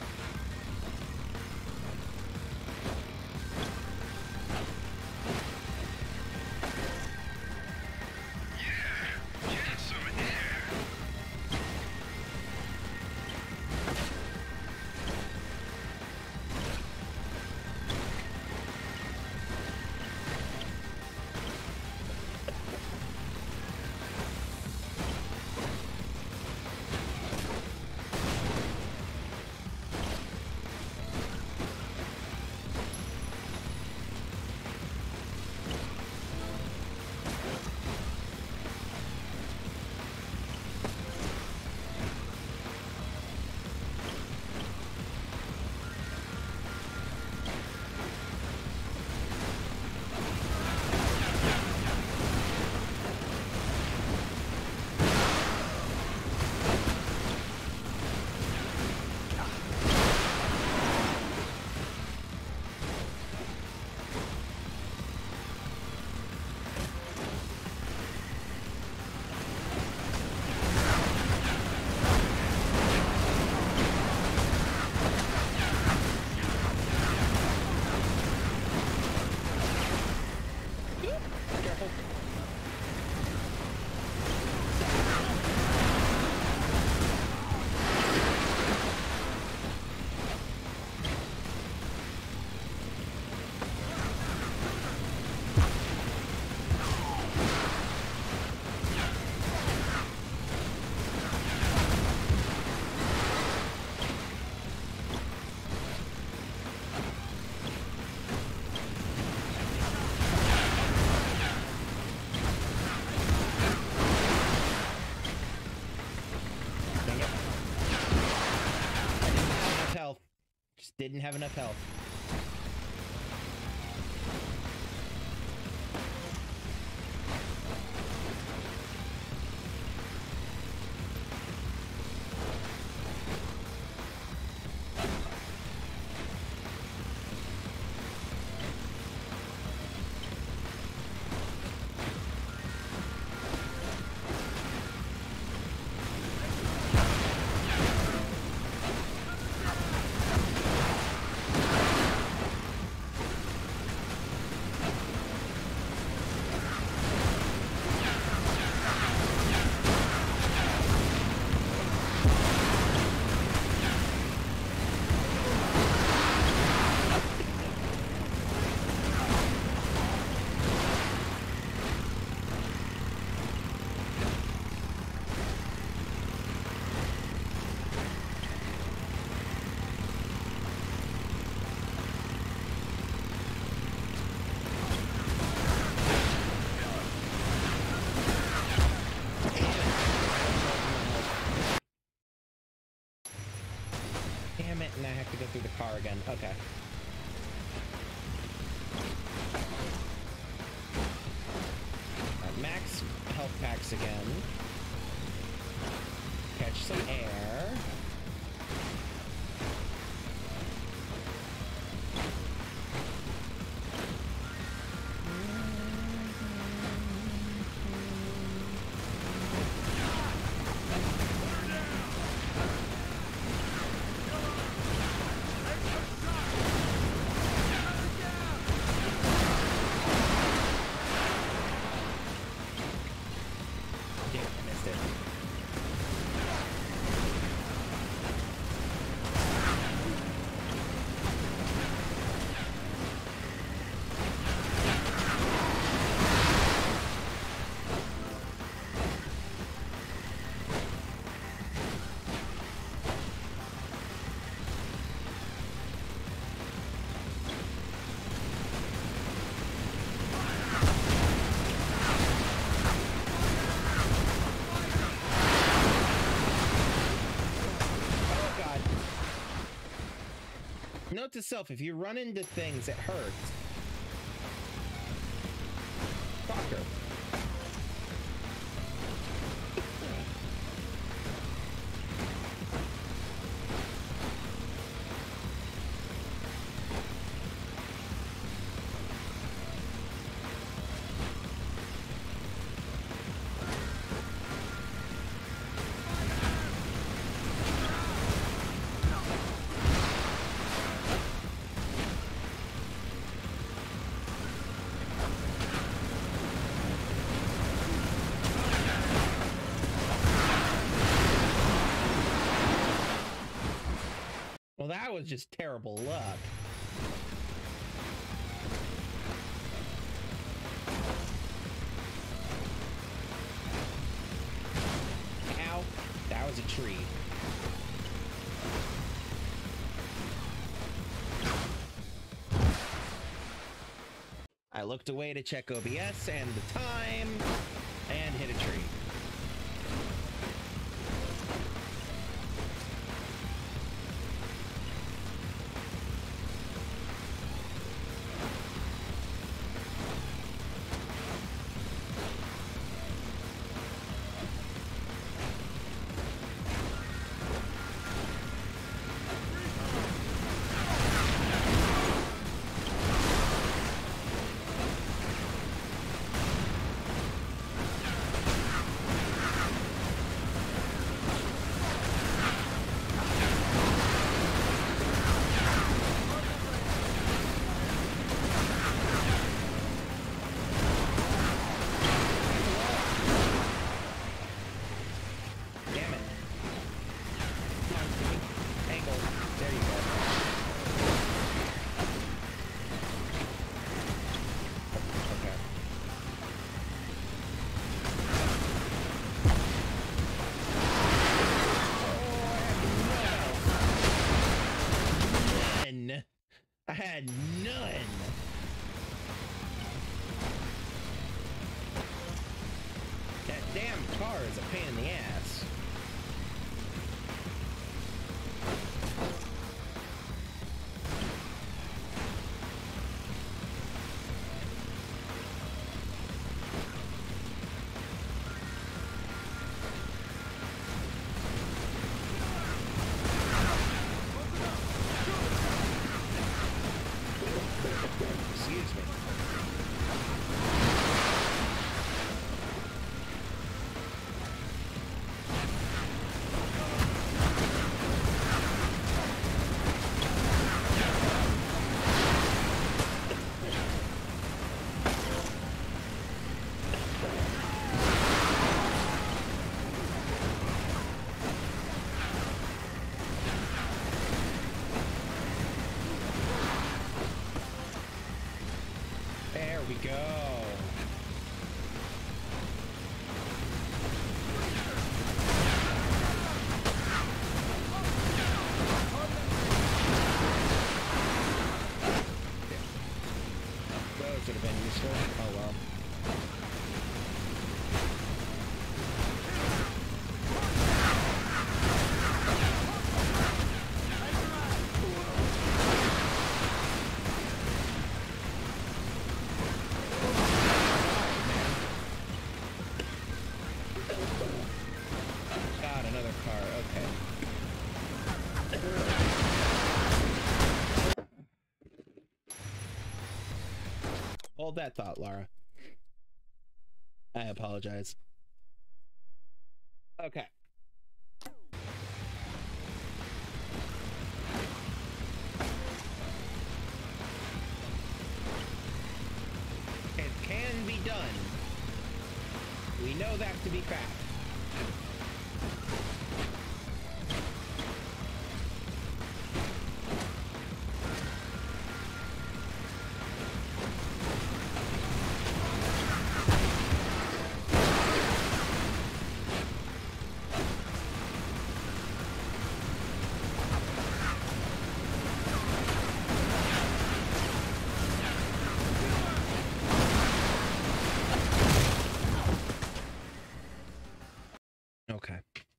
S1: Didn't have enough health. And I have to go through the car again. Okay. Right, max health packs again. Catch some air. Note to self, if you run into things, it hurts. Fucker. that was just terrible luck. Ow, that was a tree. I looked away to check O B S and the time, and hit a tree. I had none. That damn car is a pain in the ass. There we go. Those would have been useful. Oh well. Hold that thought, Lara. I apologize. Okay. It can be done. We know that to be fact. Okay.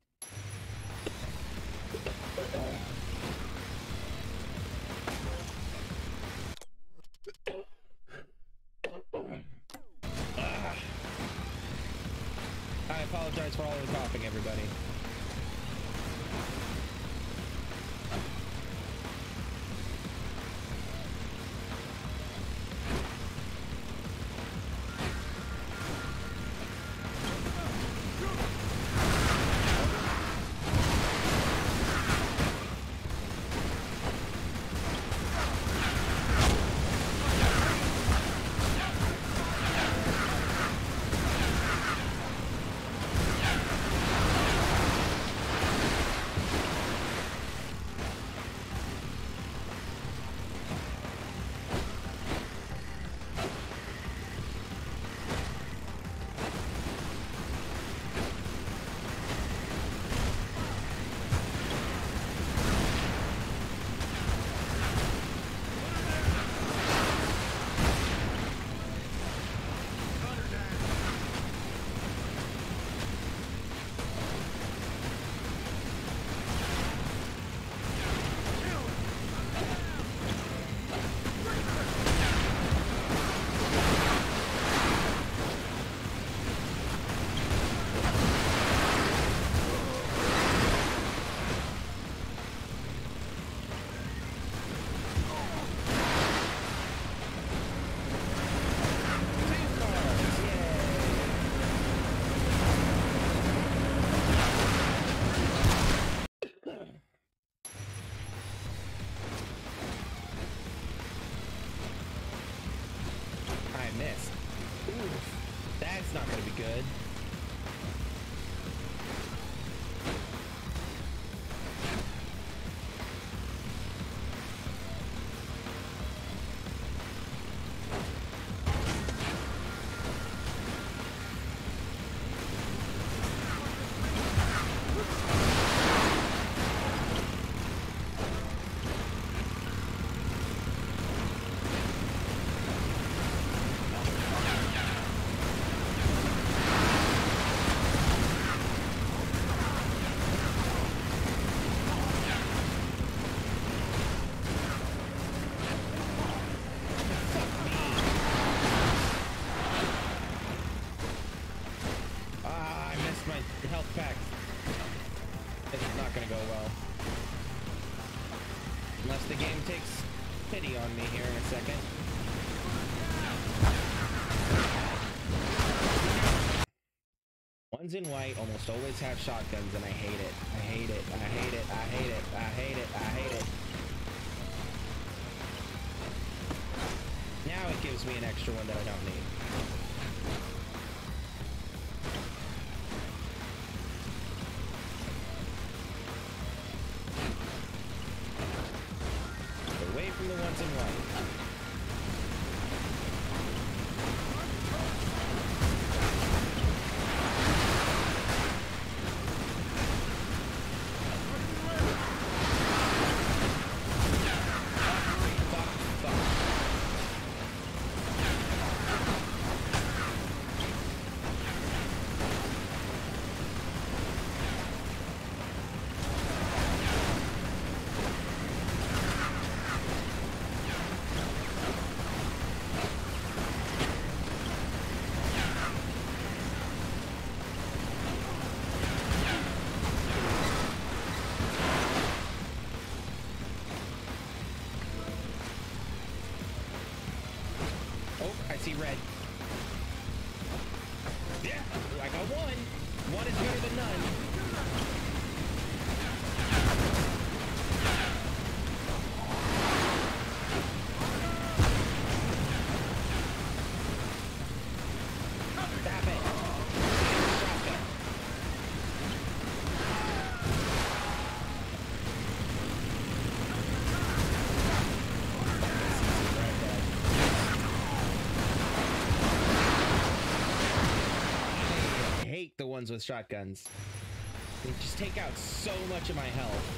S1: Ah. I apologize for all the coughing, everybody. That's not gonna be good. Ones in white almost always have shotguns, and I hate it. I hate it. I hate it. I hate it. I hate it. I hate it. Now it gives me an extra one that I don't need. Away from the ones in white. See red. Yeah, I got one. One is better than none. Stop it. The ones with shotguns. They just take out so much of my health.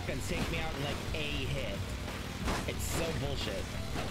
S1: shotguns take me out in like a hit. It's so bullshit.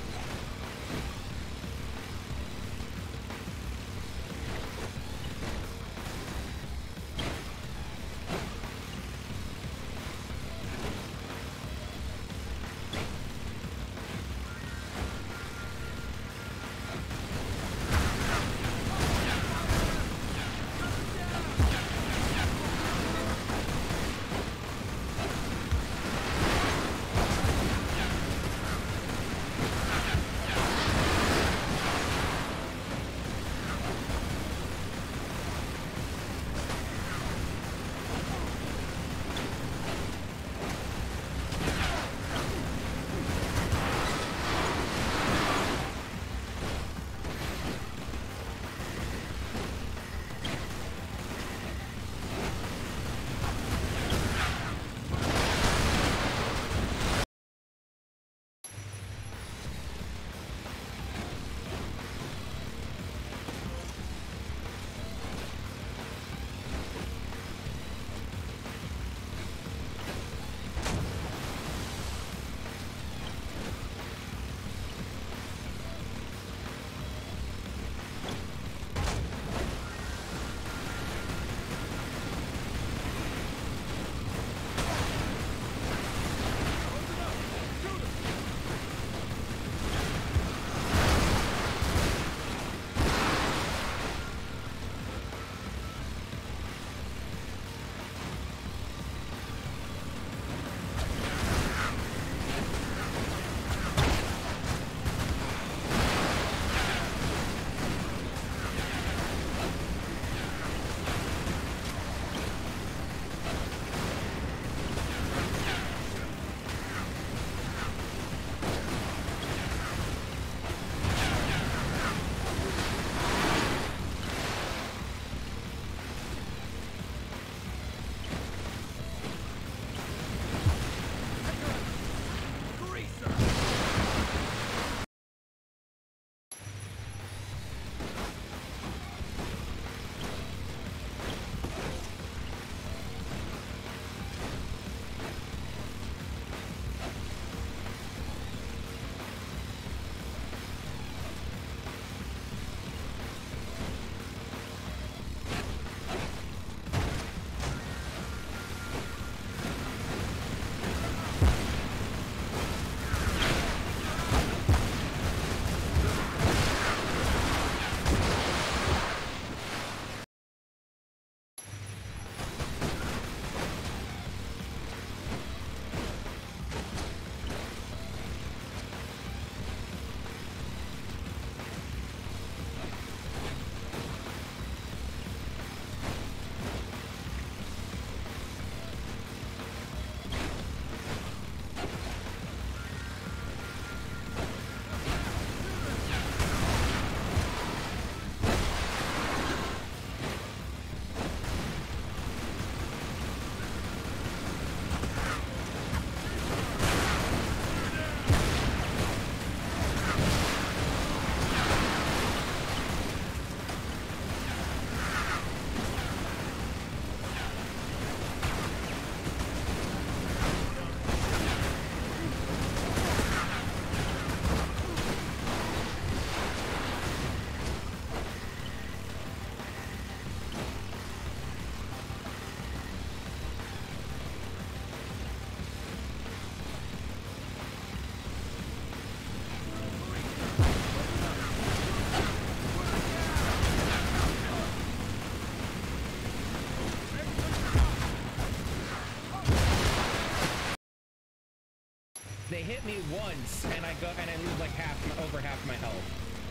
S1: They hit me once, and I go and I lose like half, my, over half my health.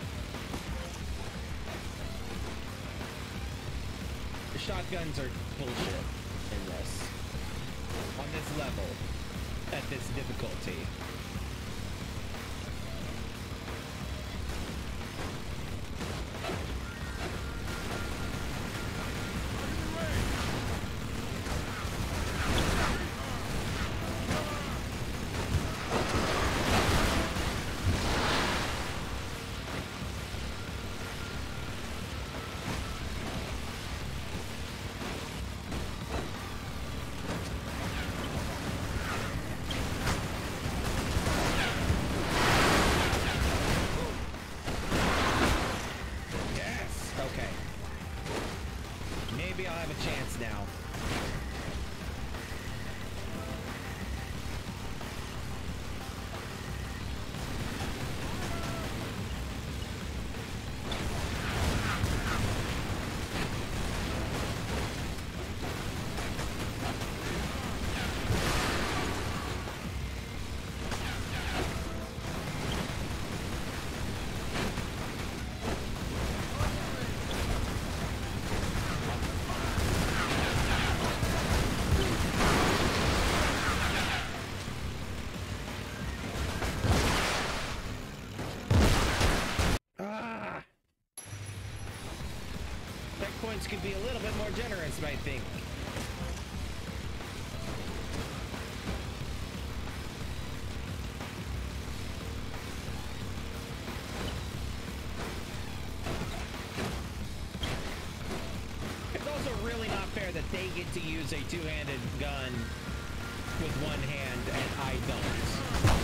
S1: The shotguns are bullshit in this. On this level, at this difficulty. points could be a little bit more generous, I think. It's also really not fair that they get to use a two-handed gun with one hand and I don't.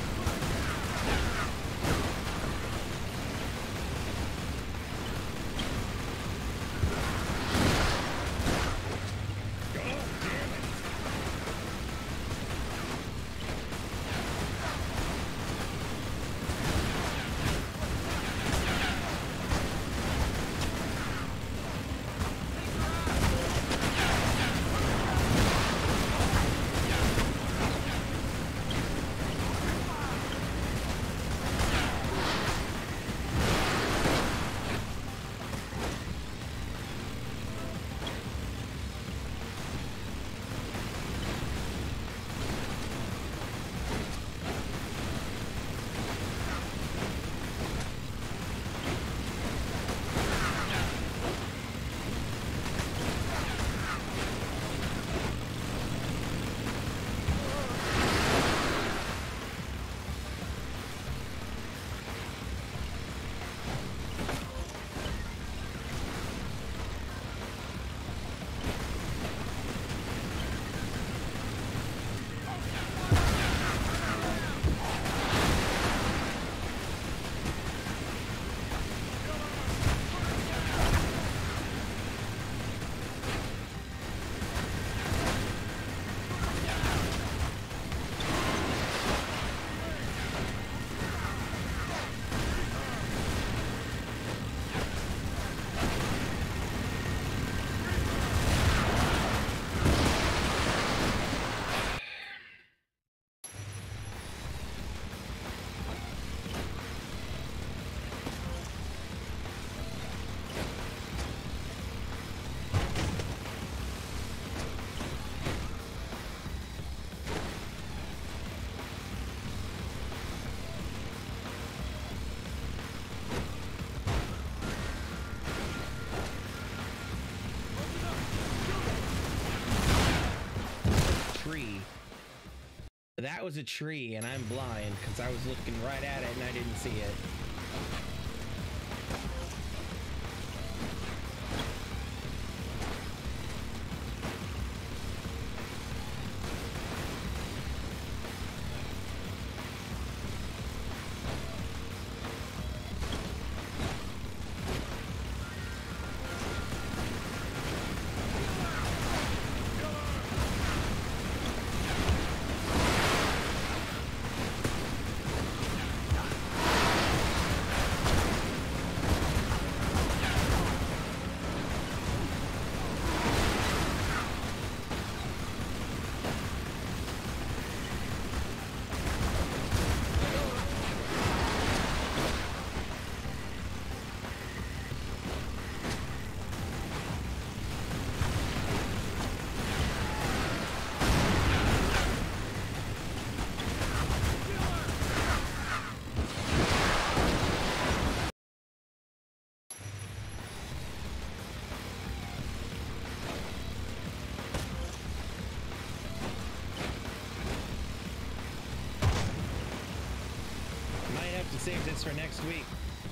S1: That was a tree, and I'm blind because I was looking right at it and I didn't see it. Save this for next week.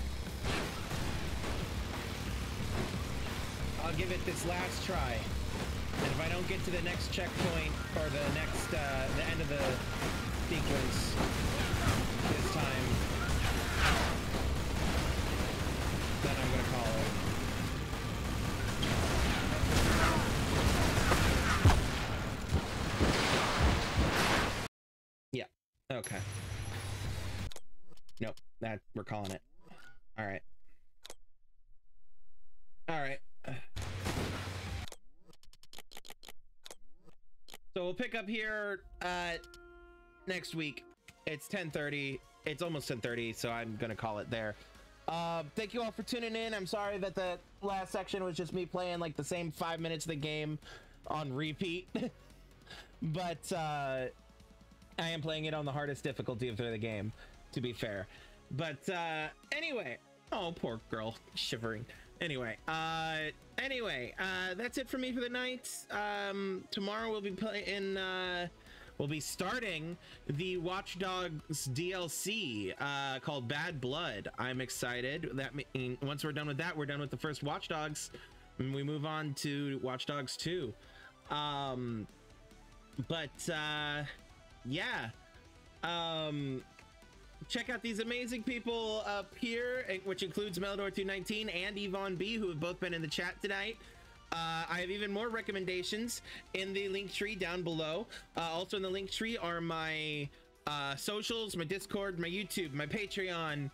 S1: I'll give it this last try, and if I don't get to the next checkpoint or the next uh, the end of the sequence this time, then I'm gonna call it. Yeah. Okay. Nope, that we're calling it. All right. All right. So we'll pick up here uh, next week. It's ten thirty. It's almost ten thirty, so I'm gonna call it there. Uh, thank you all for tuning in. I'm sorry that the last section was just me playing like the same five minutes of the game on repeat, but uh, I am playing it on the hardest difficulty of the game, to be fair. But uh, anyway, oh, poor girl, shivering. Anyway, uh, anyway, uh, that's it for me for the night. Um, tomorrow we'll be playing, uh, we'll be starting the Watch Dogs D L C, uh, called Bad Blood. I'm excited. That mean, once we're done with that, we're done with the first Watch Dogs, and we move on to Watch Dogs two. Um, but, uh, yeah, um, check out these amazing people up here, which includes Meldor two nineteen and Yvonne B, who have both been in the chat tonight. Uh, I have even more recommendations in the link tree down below. Uh, also in the link tree are my uh, socials, my Discord, my YouTube, my Patreon,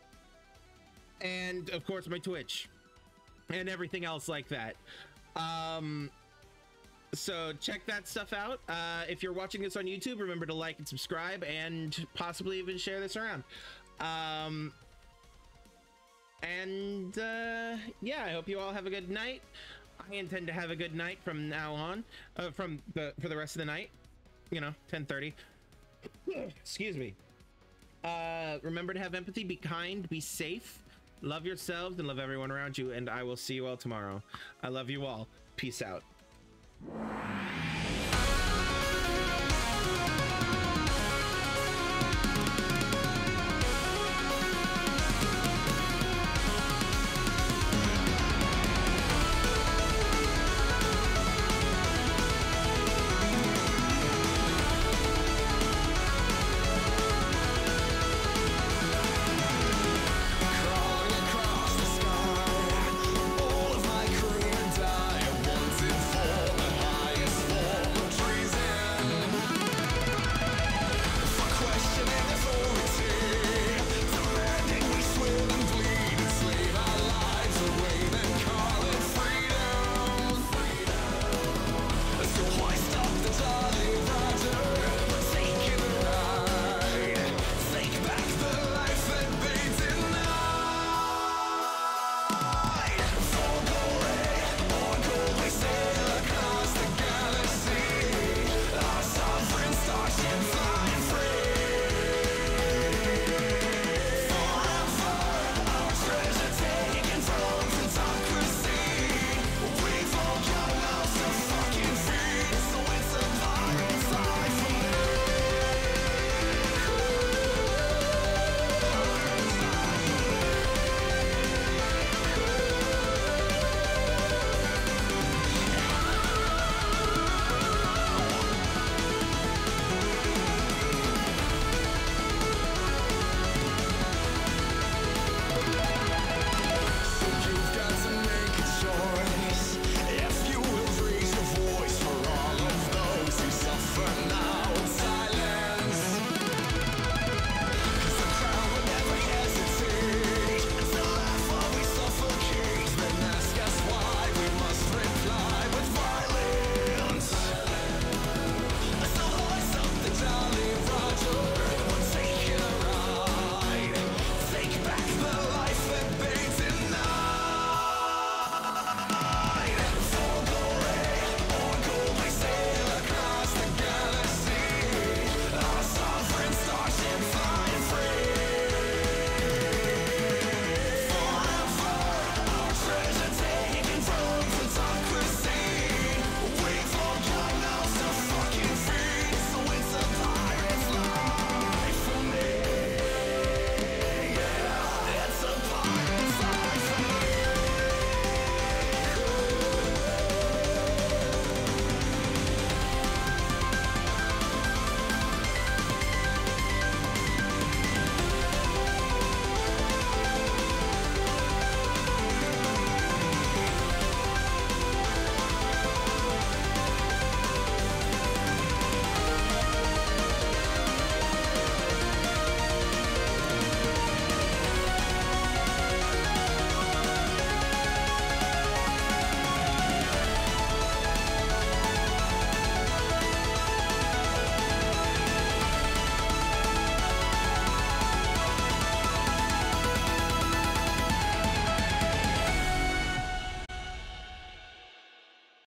S1: and of course my Twitch, and everything else like that. Um, So check that stuff out. Uh, if you're watching this on YouTube, remember to like and subscribe, and possibly even share this around. Um, and uh, yeah, I hope you all have a good night. I intend to have a good night from now on, uh, from the for the rest of the night. You know, ten thirty. Excuse me. Uh, remember to have empathy, be kind, be safe, love yourselves, and love everyone around you. And I will see you all tomorrow. I love you all. Peace out.